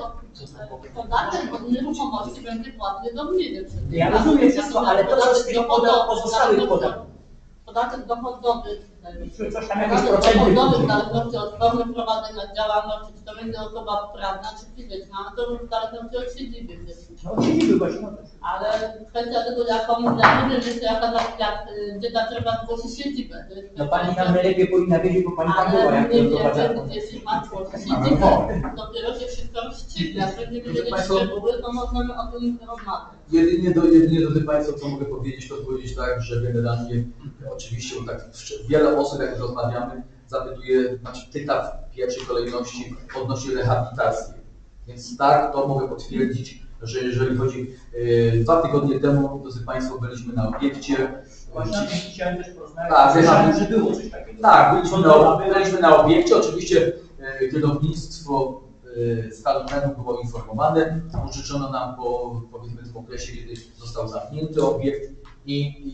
Podatek od nieruchomości będzie płatny do gminy. Ja rozumiem wszystko, ale to co z tych pozostałych podatków? Podatek dochodowy, coś tam jakieś procenty. Dochodowy w zależności od formy prowadzenia działalności, czy to będzie osoba prawna, czy fizyczna, to w zależności od siedziby. No od siedziby właśnie. Ale kwestia tego, ja nie wiem, że jaka gdzie ta trzeba zgłosić siedzibę. No Pani nam najlepiej powinna wiedzieć, bo Pani tam była, jak to prowadza. Jeśli ma zgłosić siedzibę, dopiero się wszystko rozstrzygnie. Jak będziemy wiedzieć szczegóły, to możemy o tym rozmawiać. Jedynie drodzy Państwo, co mogę powiedzieć, to powiedzieć tak, że generalnie oczywiście tak wiele osób, jak rozmawiamy, zapytuje, znaczy pyta w pierwszej kolejności odnośnie rehabilitacji. Więc tak, to mogę potwierdzić, że jeżeli chodzi 2 tygodnie temu, drodzy Państwo, byliśmy na obiekcie. Właśnie chciałem też porozmawiać, że było coś takiego. Tak, byliśmy na obiekcie, oczywiście kierownictwo Skalmenu było informowane, użyczono nam powiedzmy w okresie, kiedy został zamknięty obiekt i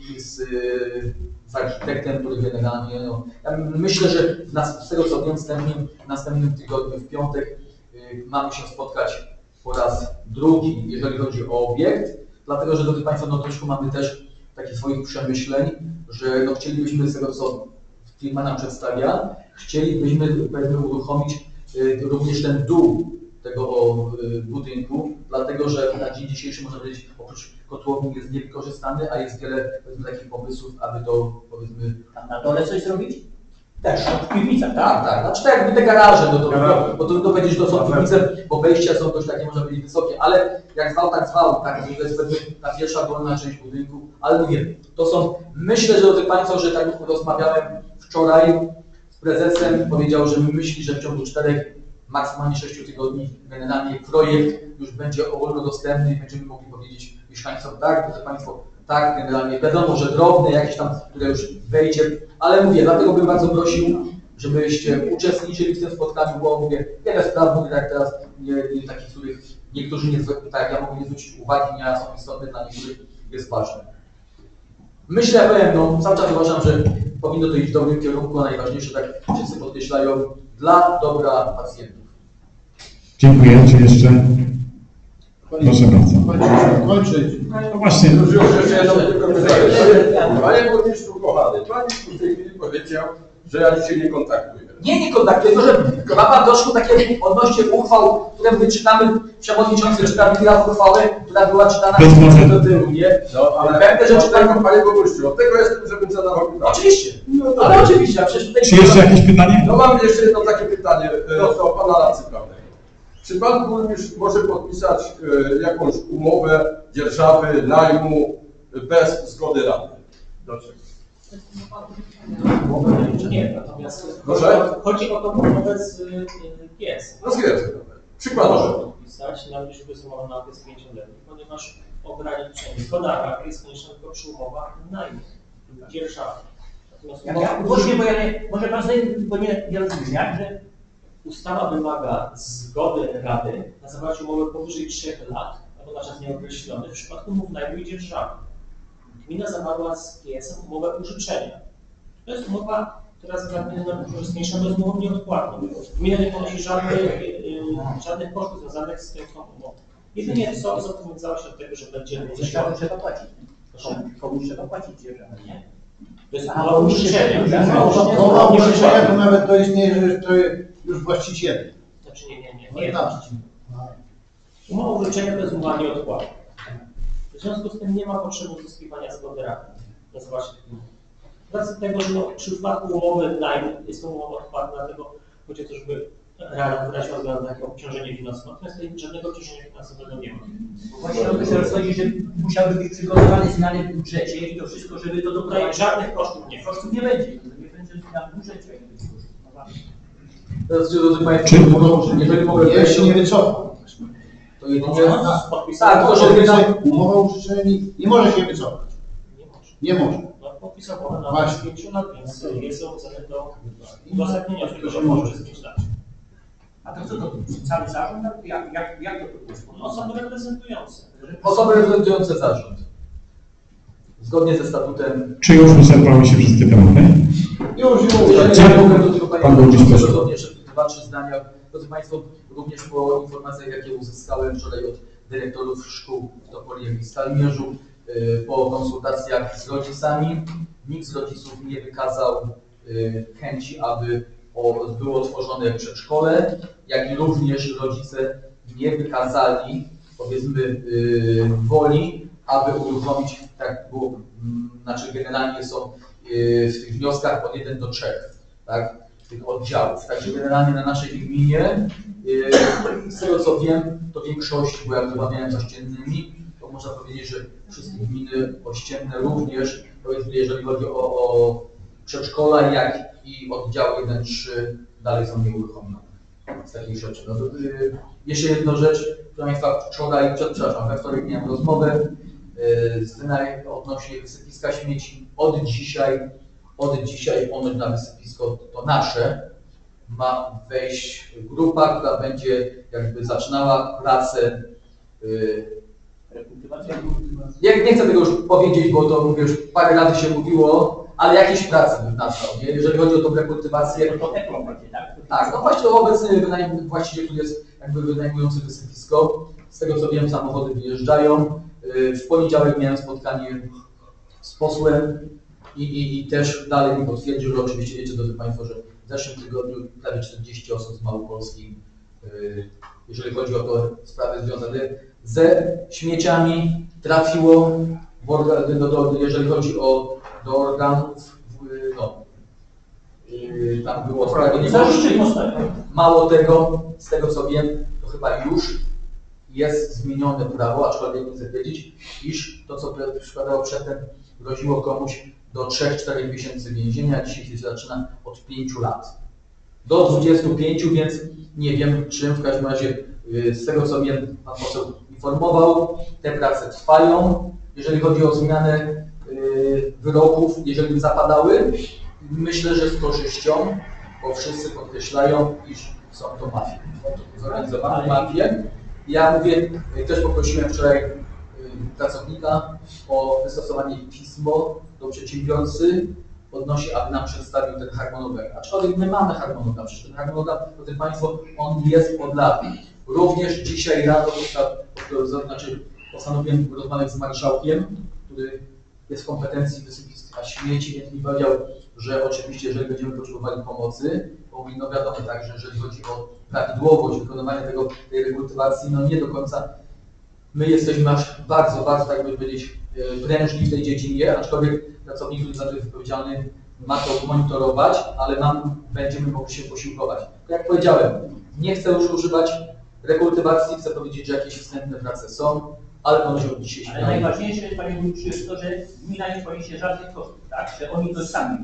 z architektem, który generalnie, no, ja myślę, że z tego co wiem, w następnym tygodniu, w piątek, mamy się spotkać po raz drugi, jeżeli chodzi o obiekt, dlatego że, drodzy Państwo, no troszkę mamy też takich swoich przemyśleń, że no, chcielibyśmy z tego, co firma nam przedstawia, chcielibyśmy uruchomić również ten dół tego budynku, dlatego że na dzień dzisiejszy, można powiedzieć, oprócz kotłowni jest niewykorzystany, a jest wiele takich pomysłów, aby to powiedzmy... Tam na dole coś zrobić? Też, w piwnicach, tak? Tak, znaczy tak jakby te garaże, bo to powiedzieć, że to są piwnice, bo wejścia są dość takie, można powiedzieć, wysokie, ale jak zwał, tak, to jest ta pierwsza wolna część budynku, ale mówię, to są, myślę, że drodzy Państwo, że tak rozmawiałem wczoraj z prezesem, powiedział, że myśli, że w ciągu 4, maksymalnie 6 tygodni generalnie projekt już będzie ogólnodostępny i będziemy mogli powiedzieć mieszkańcom, tak, drodzy Państwo, tak, generalnie wiadomo, że drobne jakieś tam, które już wejdzie, ale mówię, dlatego bym bardzo prosił, żebyście uczestniczyli w tym spotkaniu, bo mówię, wiele spraw, mówię tak teraz, nie takich, których niektórzy nie, tak jak ja mogę nie zwrócić uwagi, nie są istotne, dla niektórych jest ważne. Myślę, powiem, no, cały czas uważam, że powinno to iść w dobrym kierunku, a najważniejsze, tak wszyscy podkreślają, dla dobra pacjentów. Dziękuję. Czy jeszcze? Proszę bardzo. Kończyć. No właśnie. Już jeszcze jedno tylko pytanie. Panie burmistrzu kochany, pan w tej chwili powiedział, że ja dzisiaj nie kontaktuję. Nie kontaktuję, tylko że ma pan doszło takie odnośnie uchwał, które wyczytamy, przewodniczący czyta chwilę uchwałę, która była czytana do tyłu, nie? No, ale pewne rzeczy pan... panie burmistrzu, od tego jestem, żebym zadawał pytanie. Oczywiście, ale oczywiście, a przecież tutaj... Czy jeszcze jakieś pytanie? No mam jeszcze jedno takie pytanie do pana radcy prawnego. Czy pan burmistrz może podpisać jakąś umowę dzierżawy, najmu bez zgody rady? Dlaczego? Nie, natomiast Proszę? chodzi o tą umowę z GS. No z GS. Przykładowo. Podpisać, nawet jeśli jest umowa na okres 5-letni, ponieważ ograniczenie zgoda jest konieczna tylko przy umowach najmu, dzierżawy. Właśnie, bo ja nie, może pan sobie, bo nie rozumiem, jak, że ustawa wymaga zgody Rady na zawarcie umowy powyżej 3 lat, albo na czas nieokreślony, w przypadku umów najmu i dzierżawy. Gmina zawarła z GS-em umowę użyczenia. To jest umowa, która zagadniona na korzystniejsza, to jest umową nieodpłatną. Gmina nie ponosi żadnych kosztów związanych z tą umową. Jedynie co zobowiązała się do tego, że będzie dzierżawę trzeba płacić. Komuś trzeba płacić dzierżawę, nie? To jest umowa użyczenia. Umowa użyczenia to nawet to istnieje, że to już właściciel. Znaczy nie. Umowa użyczenia to jest umowa nieodpłatna. W związku z tym nie ma potrzeby uzyskiwania zgody rady na zawarcie tych umów. Z racji tego, że w przypadku umowy najmu jest to umowa odpłatna, dlatego chodzi o to, żeby Rada wyraziła zgodę na takie obciążenie finansowe, natomiast tutaj żadnego obciążenia finansowego nie ma. Właśnie o to się rozchodzi, że musiały być przygotowane zmiany w budżecie i to wszystko, żeby to Tutaj żadnych kosztów nie ma. Kosztów nie będzie, nie będzie zmian w budżecie. Teraz, drodzy Państwo, jeżeli mogę... Ja się nie wycofam. To jedynie tak, to, że umowa użyczenia nie może się wycofać. Nie może. No, podpisał umowę na 5 lat, więc jest uzasadnione do uzasadnienia tego, że może przez 5 lat. A to co to? Cały zarząd? Jak to jest? Osoby reprezentujące. Osoby reprezentujące zarząd. Zgodnie ze statutem... Czy już wyczerpały się wszystkie tematy? Już. Dziękuję. Mogę do tego Pan burmistrz. również 2-3 zdania. Drodzy Państwo, również po informacjach, jakie uzyskałem wczoraj od dyrektorów szkół w Topoliewie i Stalmierzu, po konsultacjach z rodzicami, nikt z rodziców nie wykazał chęci, aby było otworzone przedszkole, jak i również rodzice nie wykazali, powiedzmy, woli, aby uruchomić, tak było, znaczy generalnie są w tych wnioskach od 1 do 3, tak, tych oddziałów. Także generalnie na naszej gminie, z tego co wiem, to większość, bo jak rozmawiałem z ościennymi, to można powiedzieć, że wszystkie gminy ościenne również, powiedzmy, jeżeli chodzi o przedszkola, jak i oddziały 1-3 dalej są nieuruchomione z takich rzeczy. No to, jeszcze jedna rzecz, proszę Państwa, przepraszam, we wtorek miałem rozmowę odnośnie wysypiska śmieci. Od dzisiaj ponoć na wysypisko to nasze ma wejść grupa, która będzie jakby zaczynała pracę. Nie chcę tego już powiedzieć, bo to mówię, już parę razy się mówiło, ale jakieś prace bym nazwał, nie? Jeżeli chodzi o tą rekultywację. To Eklon będzie, tak? Tak, no właśnie obecny właściciel, który jest jakby wynajmujący wysypisko. Z tego co wiem, samochody wyjeżdżają. W poniedziałek miałem spotkanie z posłem i też dalej mi potwierdził, że oczywiście wiecie, drodzy Państwo, że w zeszłym tygodniu prawie 40 osób z Małopolski, jeżeli chodzi o to sprawy związane ze śmieciami, trafiło, jeżeli chodzi do organów, tam było sprawiedliwości. Mało tego, z tego co wiem, to chyba już jest zmienione prawo, aczkolwiek nie chcę powiedzieć, iż to, co przykładowo przedtem groziło komuś do 3-4 miesięcy więzienia, dzisiaj się zaczyna od 5 lat. Do 25, więc nie wiem czym, w każdym razie z tego co mnie pan poseł informował, te prace trwają. Jeżeli chodzi o zmianę wyroków, jeżeli by zapadały, myślę, że z korzyścią, bo wszyscy podkreślają, iż są to mafie. Zorganizowane mafie. Ja mówię, też poprosiłem wczoraj pracownika o wystosowanie pismo do przedsiębiorcy odnosi, aby nam przedstawił ten harmonogram. Aczkolwiek my mamy harmonogram, przecież ten harmonogram, drodzy Państwo, on jest od lat. Również dzisiaj rano postanowiłem rozmawiać z marszałkiem, który jest w kompetencji wysypiska śmieci, więc mi powiedział, że oczywiście, jeżeli będziemy potrzebowali pomocy, bo no wiadomo tak, że jeżeli chodzi o prawidłowość wykonywania tej rekultywacji, no nie do końca my jesteśmy aż bardzo, tak by powiedzieć, prężni w tej dziedzinie, aczkolwiek pracownik, który za to jest odpowiedzialny, ma to monitorować, ale będziemy mogli się posiłkować. Jak powiedziałem, nie chcę już używać rekultywacji, chcę powiedzieć, że jakieś wstępne prace są, ale to może od dzisiaj się Ale najważniejsze, panie burmistrzu, jest to, że gmina nie poniesie żadnych kosztów, tak? Że oni to sami.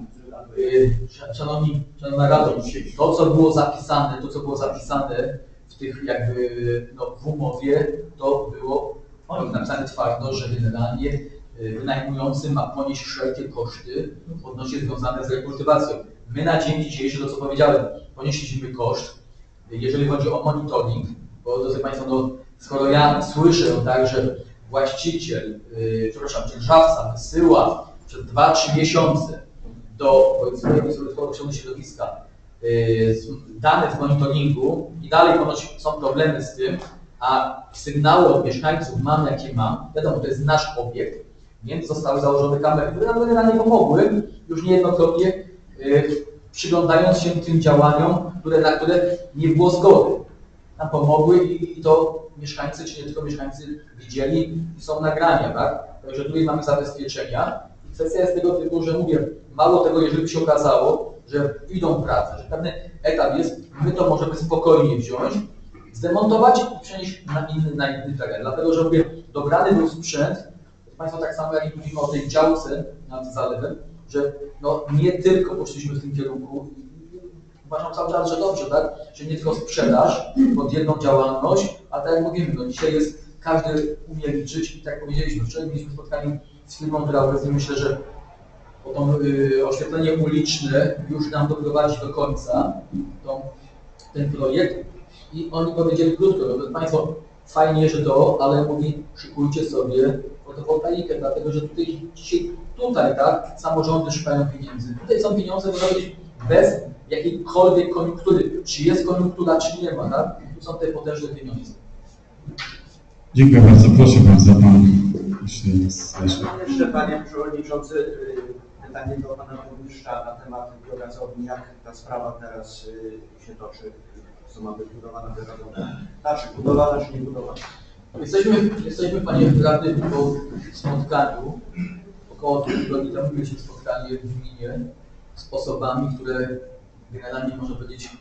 Szanowna Rado, to co było zapisane w tych jakby w umowie, to było napisane twardo, że generalnie wynajmujący ma ponieść wszelkie koszty odnośnie związane z rekultywacją. My na dzień dzisiejszy, to co powiedziałem, ponieśliśmy koszt, jeżeli chodzi o monitoring, bo drodzy Państwo, skoro ja słyszę tak, że właściciel, dzierżawca wysyła przez 2-3 miesiące do ochrony środowiska dane z monitoringu i dalej ponoć są problemy z tym, a sygnały od mieszkańców mam jakie mam, wiadomo, to jest nasz obiekt, więc zostały założone kamery, które nam generalnie pomogły już niejednokrotnie, przyglądając się tym działaniom, na które nie było zgody. Nam pomogły i to mieszkańcy, czy nie tylko mieszkańcy widzieli i są nagrania, tak? Także tutaj mamy zabezpieczenia. I kwestia jest tego typu, że mówię, mało tego, jeżeli by się okazało, że idą prace, że pewny etap jest, my to możemy spokojnie wziąć, zdemontować i przenieść na inny teren. Dlatego, że mówię, dobrany był sprzęt, Państwo tak samo jak mówimy o tej działce nad zalewem, że nie tylko poszliśmy w tym kierunku, uważam cały czas, że dobrze, tak? Że nie tylko sprzedaż pod jedną działalność, a tak jak mówimy, dzisiaj jest, każdy umie liczyć i tak powiedzieliśmy, wczoraj mieliśmy spotkanie z firmą, która obecnie myślę, że oświetlenie uliczne już nam doprowadzi do końca ten projekt i oni powiedzieli krótko, że Państwo fajnie, że ale mówi, szykujcie sobie fotowoltaikę, dlatego że dzisiaj tak, samorządy szukają pieniędzy. Tutaj są pieniądze, można powiedzieć, bez jakiejkolwiek koniunktury. Czy jest koniunktura, czy nie ma, tak? Tu są te potężne pieniądze. Dziękuję bardzo. Proszę bardzo, pan jeszcze panie przewodniczący, pytanie do pana burmistrza na temat biogazowni. Jak ta sprawa teraz się toczy? Co ma być budowana biogazownia? Czy budowana, czy nie budowana? Jesteśmy panie radny po spotkaniu. Około 2 tygodni temu mieliśmy spotkanie w gminie z osobami, które generalnie można powiedzieć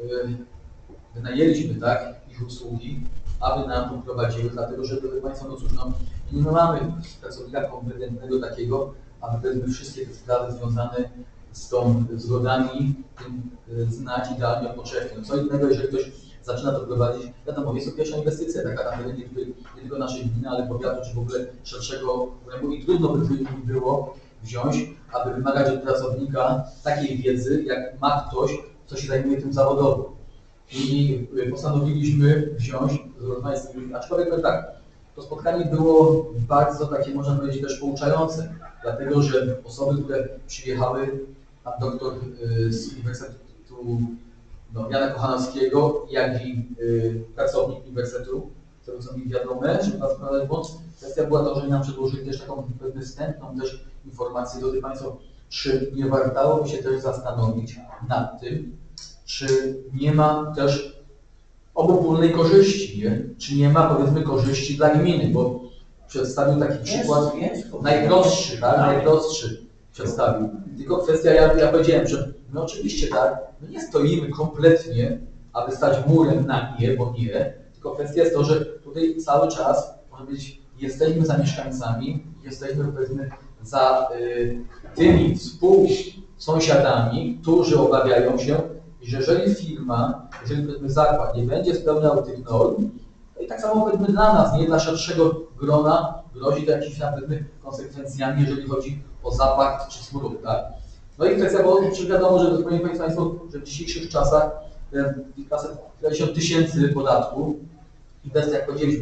wynajęliśmy ich usługi, aby nam to prowadziły, dlatego że drodzy Państwo, nie mamy pracownika kompetentnego takiego, aby wszystkie te sprawy związane z tą zgodami znać idealnie od początku. Co innego, jeżeli ktoś zaczyna to prowadzić, wiadomo, jest to pierwsza inwestycja, taka na terenie nie tylko naszej gminy, ale powiatu, czy w ogóle szerszego obrębu i trudno by było wziąć, aby wymagać od pracownika takiej wiedzy, jak ma ktoś, kto się zajmuje tym zawodowo. I postanowiliśmy wziąć, rozmawiać z tym, aczkolwiek tak, to spotkanie było bardzo takie, można powiedzieć, też pouczające, dlatego że osoby, które przyjechały, pan doktor z Uniwersytetu Jana Kochanowskiego, jak i pracownik Uniwersytetu, z tego co mi wiadome, żeby was sprawdzać błąd, kwestia była to, że nam przedłożyli też taką pewną wstępną też informację, drodzy Państwo, czy nie wartałoby się też zastanowić nad tym, czy nie ma też obopólnej korzyści, nie? Czy nie ma, powiedzmy, korzyści dla gminy, bo przedstawił taki przykład najprostszy, tak? Najprostszy przedstawił. Tylko kwestia, ja powiedziałem, że my oczywiście nie stoimy kompletnie, aby stać murem na nie, bo nie, tylko kwestia jest to, że tutaj cały czas, można powiedzieć, jesteśmy za mieszkańcami, jesteśmy, powiedzmy, za tymi współsąsiadami, którzy obawiają się, że jeżeli firma, jeżeli powiedzmy zakład nie będzie spełniał tych norm, to i tak samo powiedzmy dla nas, nie dla szerszego grona, grozi to jakimiś konsekwencjami, jeżeli chodzi o zapach czy smród, tak? No i kwestia, bo wiadomo, że powiem Państwu, że w dzisiejszych czasach klasę 40 000 podatku, inwestycja, jak powiedzieliśmy,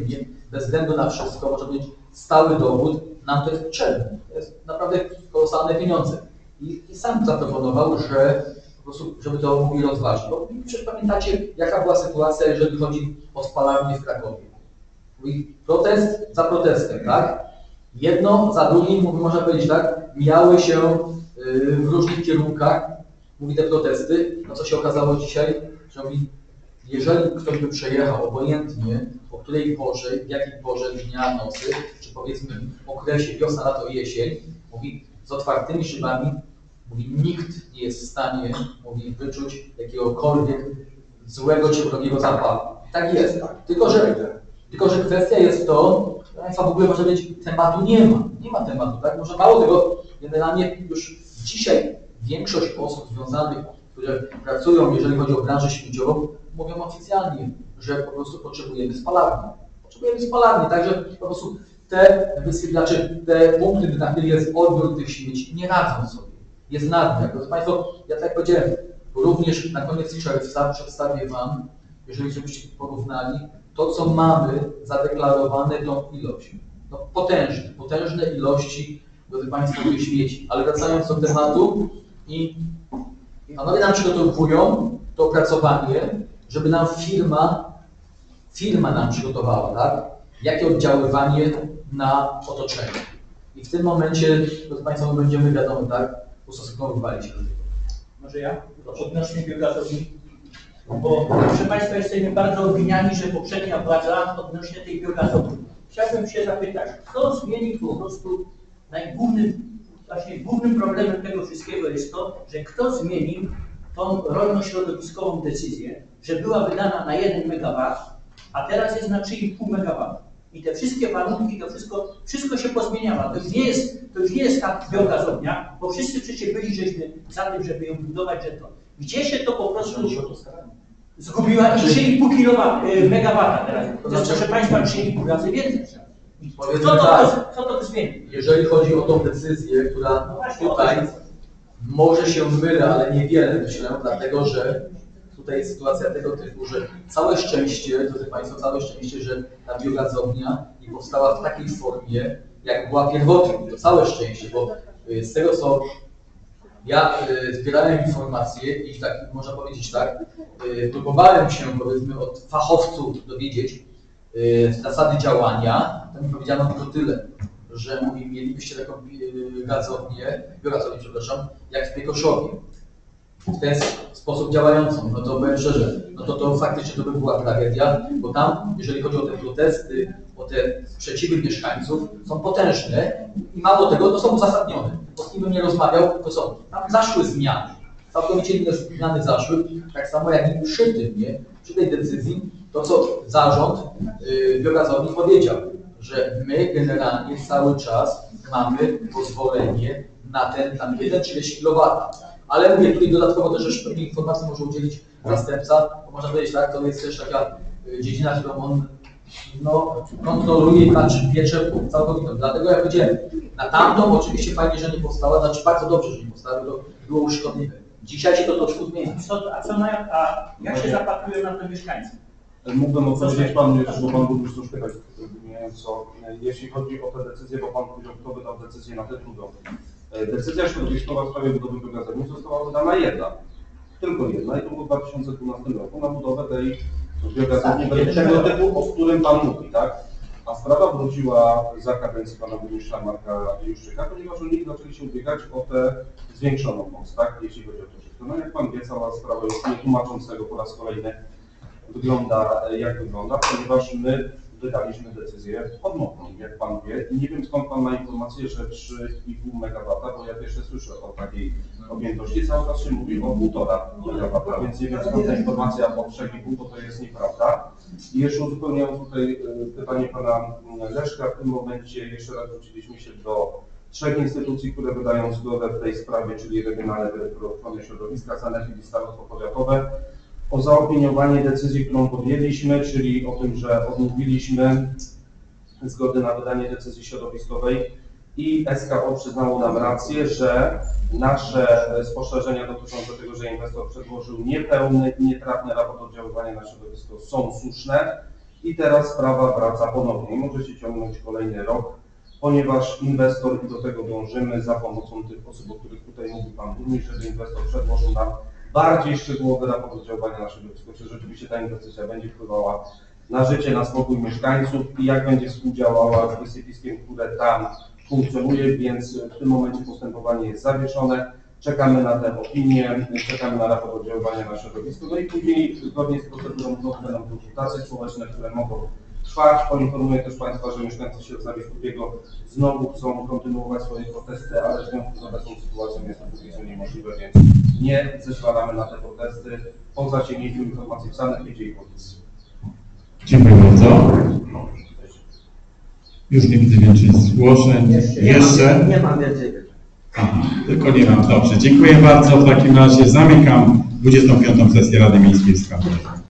bez względu na wszystko, może być stały dowód, nam to jest potrzebne. To jest naprawdę kolosalne pieniądze. I sam zaproponował, że po prostu, żeby to mogli rozważyć. Bo przecież pamiętacie, jaka była sytuacja, jeżeli chodzi o spalarnię w Krakowie. Mówi protest za protestem, tak? Jedno za drugim, można powiedzieć tak, mijały się w różnych kierunkach, mówi te protesty, no co się okazało dzisiaj, że mówi, jeżeli ktoś by przejechał obojętnie, o której porze, w jakiej porze dnia, nocy, czy powiedzmy w okresie wiosna, lato, jesień, mówi z otwartymi szybami, mówi nikt nie jest w stanie, mówi wyczuć jakiegokolwiek złego czy wrogiego zapachu. Tak jest, tylko że kwestia jest to, Państwa w ogóle może być, tematu nie ma tematu, tak? Może mało tego, generalnie już dzisiaj większość osób związanych, które pracują, jeżeli chodzi o branżę śmieciową, mówią oficjalnie, że po prostu potrzebujemy spalarni. Potrzebujemy spalarni, także po prostu te wysypiacze, te punkty, na których jest odbiór tych śmieci, nie radzą sobie. Jest nadmiar. Drodzy Państwo, ja tak jak powiedziałem, również na koniec czerwca przedstawię Wam, jeżeli żebyście porównali, to co mamy zadeklarowane tą ilość. No potężne ilości, drodzy Państwo, tych śmieci. Ale wracając do tematu, i panowie nam przygotowują to opracowanie, żeby nam firma nam przygotowała, tak? Jakie oddziaływanie na otoczenie. I w tym momencie, drodzy Państwo, my będziemy, wiadomo, tak, ustosunkowywali się do tego. Może ja? Odnośnie biogazowni. Bo proszę Państwa, jesteśmy bardzo obwiniani, że poprzednia władza odnośnie tej biogazowni. Chciałbym się zapytać, kto zmienił po prostu głównym problemem tego wszystkiego jest to, że kto zmienił tą rolno-środowiskową decyzję, że była wydana na 1 MW, a teraz jest na 3,5 MW. I te wszystkie warunki, to wszystko się pozmieniało. To już nie jest ta biogazownia, bo wszyscy przecież byli żeśmy za tym, żeby ją budować, że to. Gdzie się to po prostu zgubiła i 3,5 MW teraz. To jest, proszę Państwa, 3,5 razy więcej. Kto to zmieni? Jeżeli chodzi o tą decyzję, która tutaj może się mylę, ale niewiele myślę, dlatego że tutaj jest sytuacja tego typu, że całe szczęście, drodzy Państwo, całe szczęście, że ta biogazownia nie powstała w takiej formie, jak była pierwotnie. To całe szczęście, bo z tego co ja zbierałem informacje i tak można powiedzieć tak, próbowałem się powiedzmy od fachowców dowiedzieć zasady działania, to mi powiedziano tylko tyle, że mówi, mielibyście taką biogazownię, przepraszam, jak w Piekoszowie. W ten sposób działającą, no to powiem szczerze, no to faktycznie to by była tragedia, bo tam, jeżeli chodzi o te protesty, o te sprzeciwy mieszkańców, są potężne i mało tego, to są uzasadnione. Bo z kim bym nie rozmawiał, to są, tam zaszły zmiany, całkowicie inne zmiany zaszły, tak samo jak i przy tym, nie? Przy tej decyzji, to co zarząd biogazowni powiedział, że my generalnie cały czas mamy pozwolenie na ten tam 1,30 kW. Ale mówię, tutaj dodatkowo też jeszcze pewnie informacji może udzielić zastępca, bo można powiedzieć tak, to jest też taka dziedzina, którą on kontroluje i piecze całkowitą. Dlatego jak powiedziałem, na tamtą oczywiście fajnie, że nie powstała, znaczy bardzo dobrze, że nie powstała, to było już szkodliwe. Dzisiaj się to troszkę zmieni. Jak się zapatrują na to mieszkańcy? Mógłbym odpowiedzieć Panu, bo Pan burmistrz już pytał, wymieniająco, jeśli chodzi o tę decyzję, bo Pan powiedział, kto wydał decyzję na tę drugą. Decyzja środowiskowa w sprawie budowy biogazowni została wydana jedna, tylko jedna i to było w 2012 roku na budowę tej biogazowni tego typu, o którym Pan mówi, tak? A sprawa wróciła za kadencji Pana burmistrza Marka Juszczyka, ponieważ oni zaczęli się ubiegać o tę zwiększoną moc, tak? Jeśli chodzi o to wszystko. No jak Pan wie, cała sprawa jest nietłumaczącego po raz kolejny wygląda jak wygląda, ponieważ my wydaliśmy decyzję odmowną, jak Pan wie. Nie wiem skąd Pan ma informację, że 3,5 MW, bo ja pierwsze słyszę o takiej objętości. Cały czas się mówi o 1,5 MW, więc nie wiem skąd ta informacja o 3,5, bo to jest nieprawda. I jeszcze uzupełniając tutaj pytanie Pana Leszka, w tym momencie jeszcze raz wróciliśmy się do 3 instytucji, które wydają zgodę w tej sprawie, czyli Regionalny Dyrektor Ochrony Środowiska, Sanepid i Starostwo Powiatowe, o zaopiniowanie decyzji, którą podjęliśmy, czyli o tym, że odmówiliśmy zgody na wydanie decyzji środowiskowej i SKO przyznało nam rację, że nasze spostrzeżenia dotyczące tego, że inwestor przedłożył niepełny i nietrafny raport oddziaływania na środowisko są słuszne i teraz sprawa wraca ponownie. Może się ciągnąć kolejny rok, ponieważ inwestor, i do tego dążymy za pomocą tych osób, o których tutaj mówił Pan Burmistrz, żeby inwestor przedłożył nam bardziej szczegółowy raport oddziaływania na środowisko, czy rzeczywiście ta inwestycja będzie wpływała na życie, na spokój mieszkańców i jak będzie współdziałała z wysypiskiem, które tam funkcjonuje, więc w tym momencie postępowanie jest zawieszone. Czekamy na tę opinię, czekamy na raport oddziaływania na środowisko, no i później zgodnie z procedurą będą konsultacje społeczne, które mogą trwać. Poinformuję też Państwa, że mieszkańcy Siedlca Biskupiego znowu chcą kontynuować swoje protesty, ale w związku z obecną sytuacją jest to póki co niemożliwe, więc nie zezwalamy na te protesty po zasięgnięciu informacji w sanepidzie i policji. Dziękuję bardzo. Już nie widzę więcej zgłoszeń. Jeszcze? Nie mam więcej. Aha, tylko nie mam. Dobrze, dziękuję bardzo. W takim razie zamykam 25. sesję Rady Miejskiej w Skarbcu.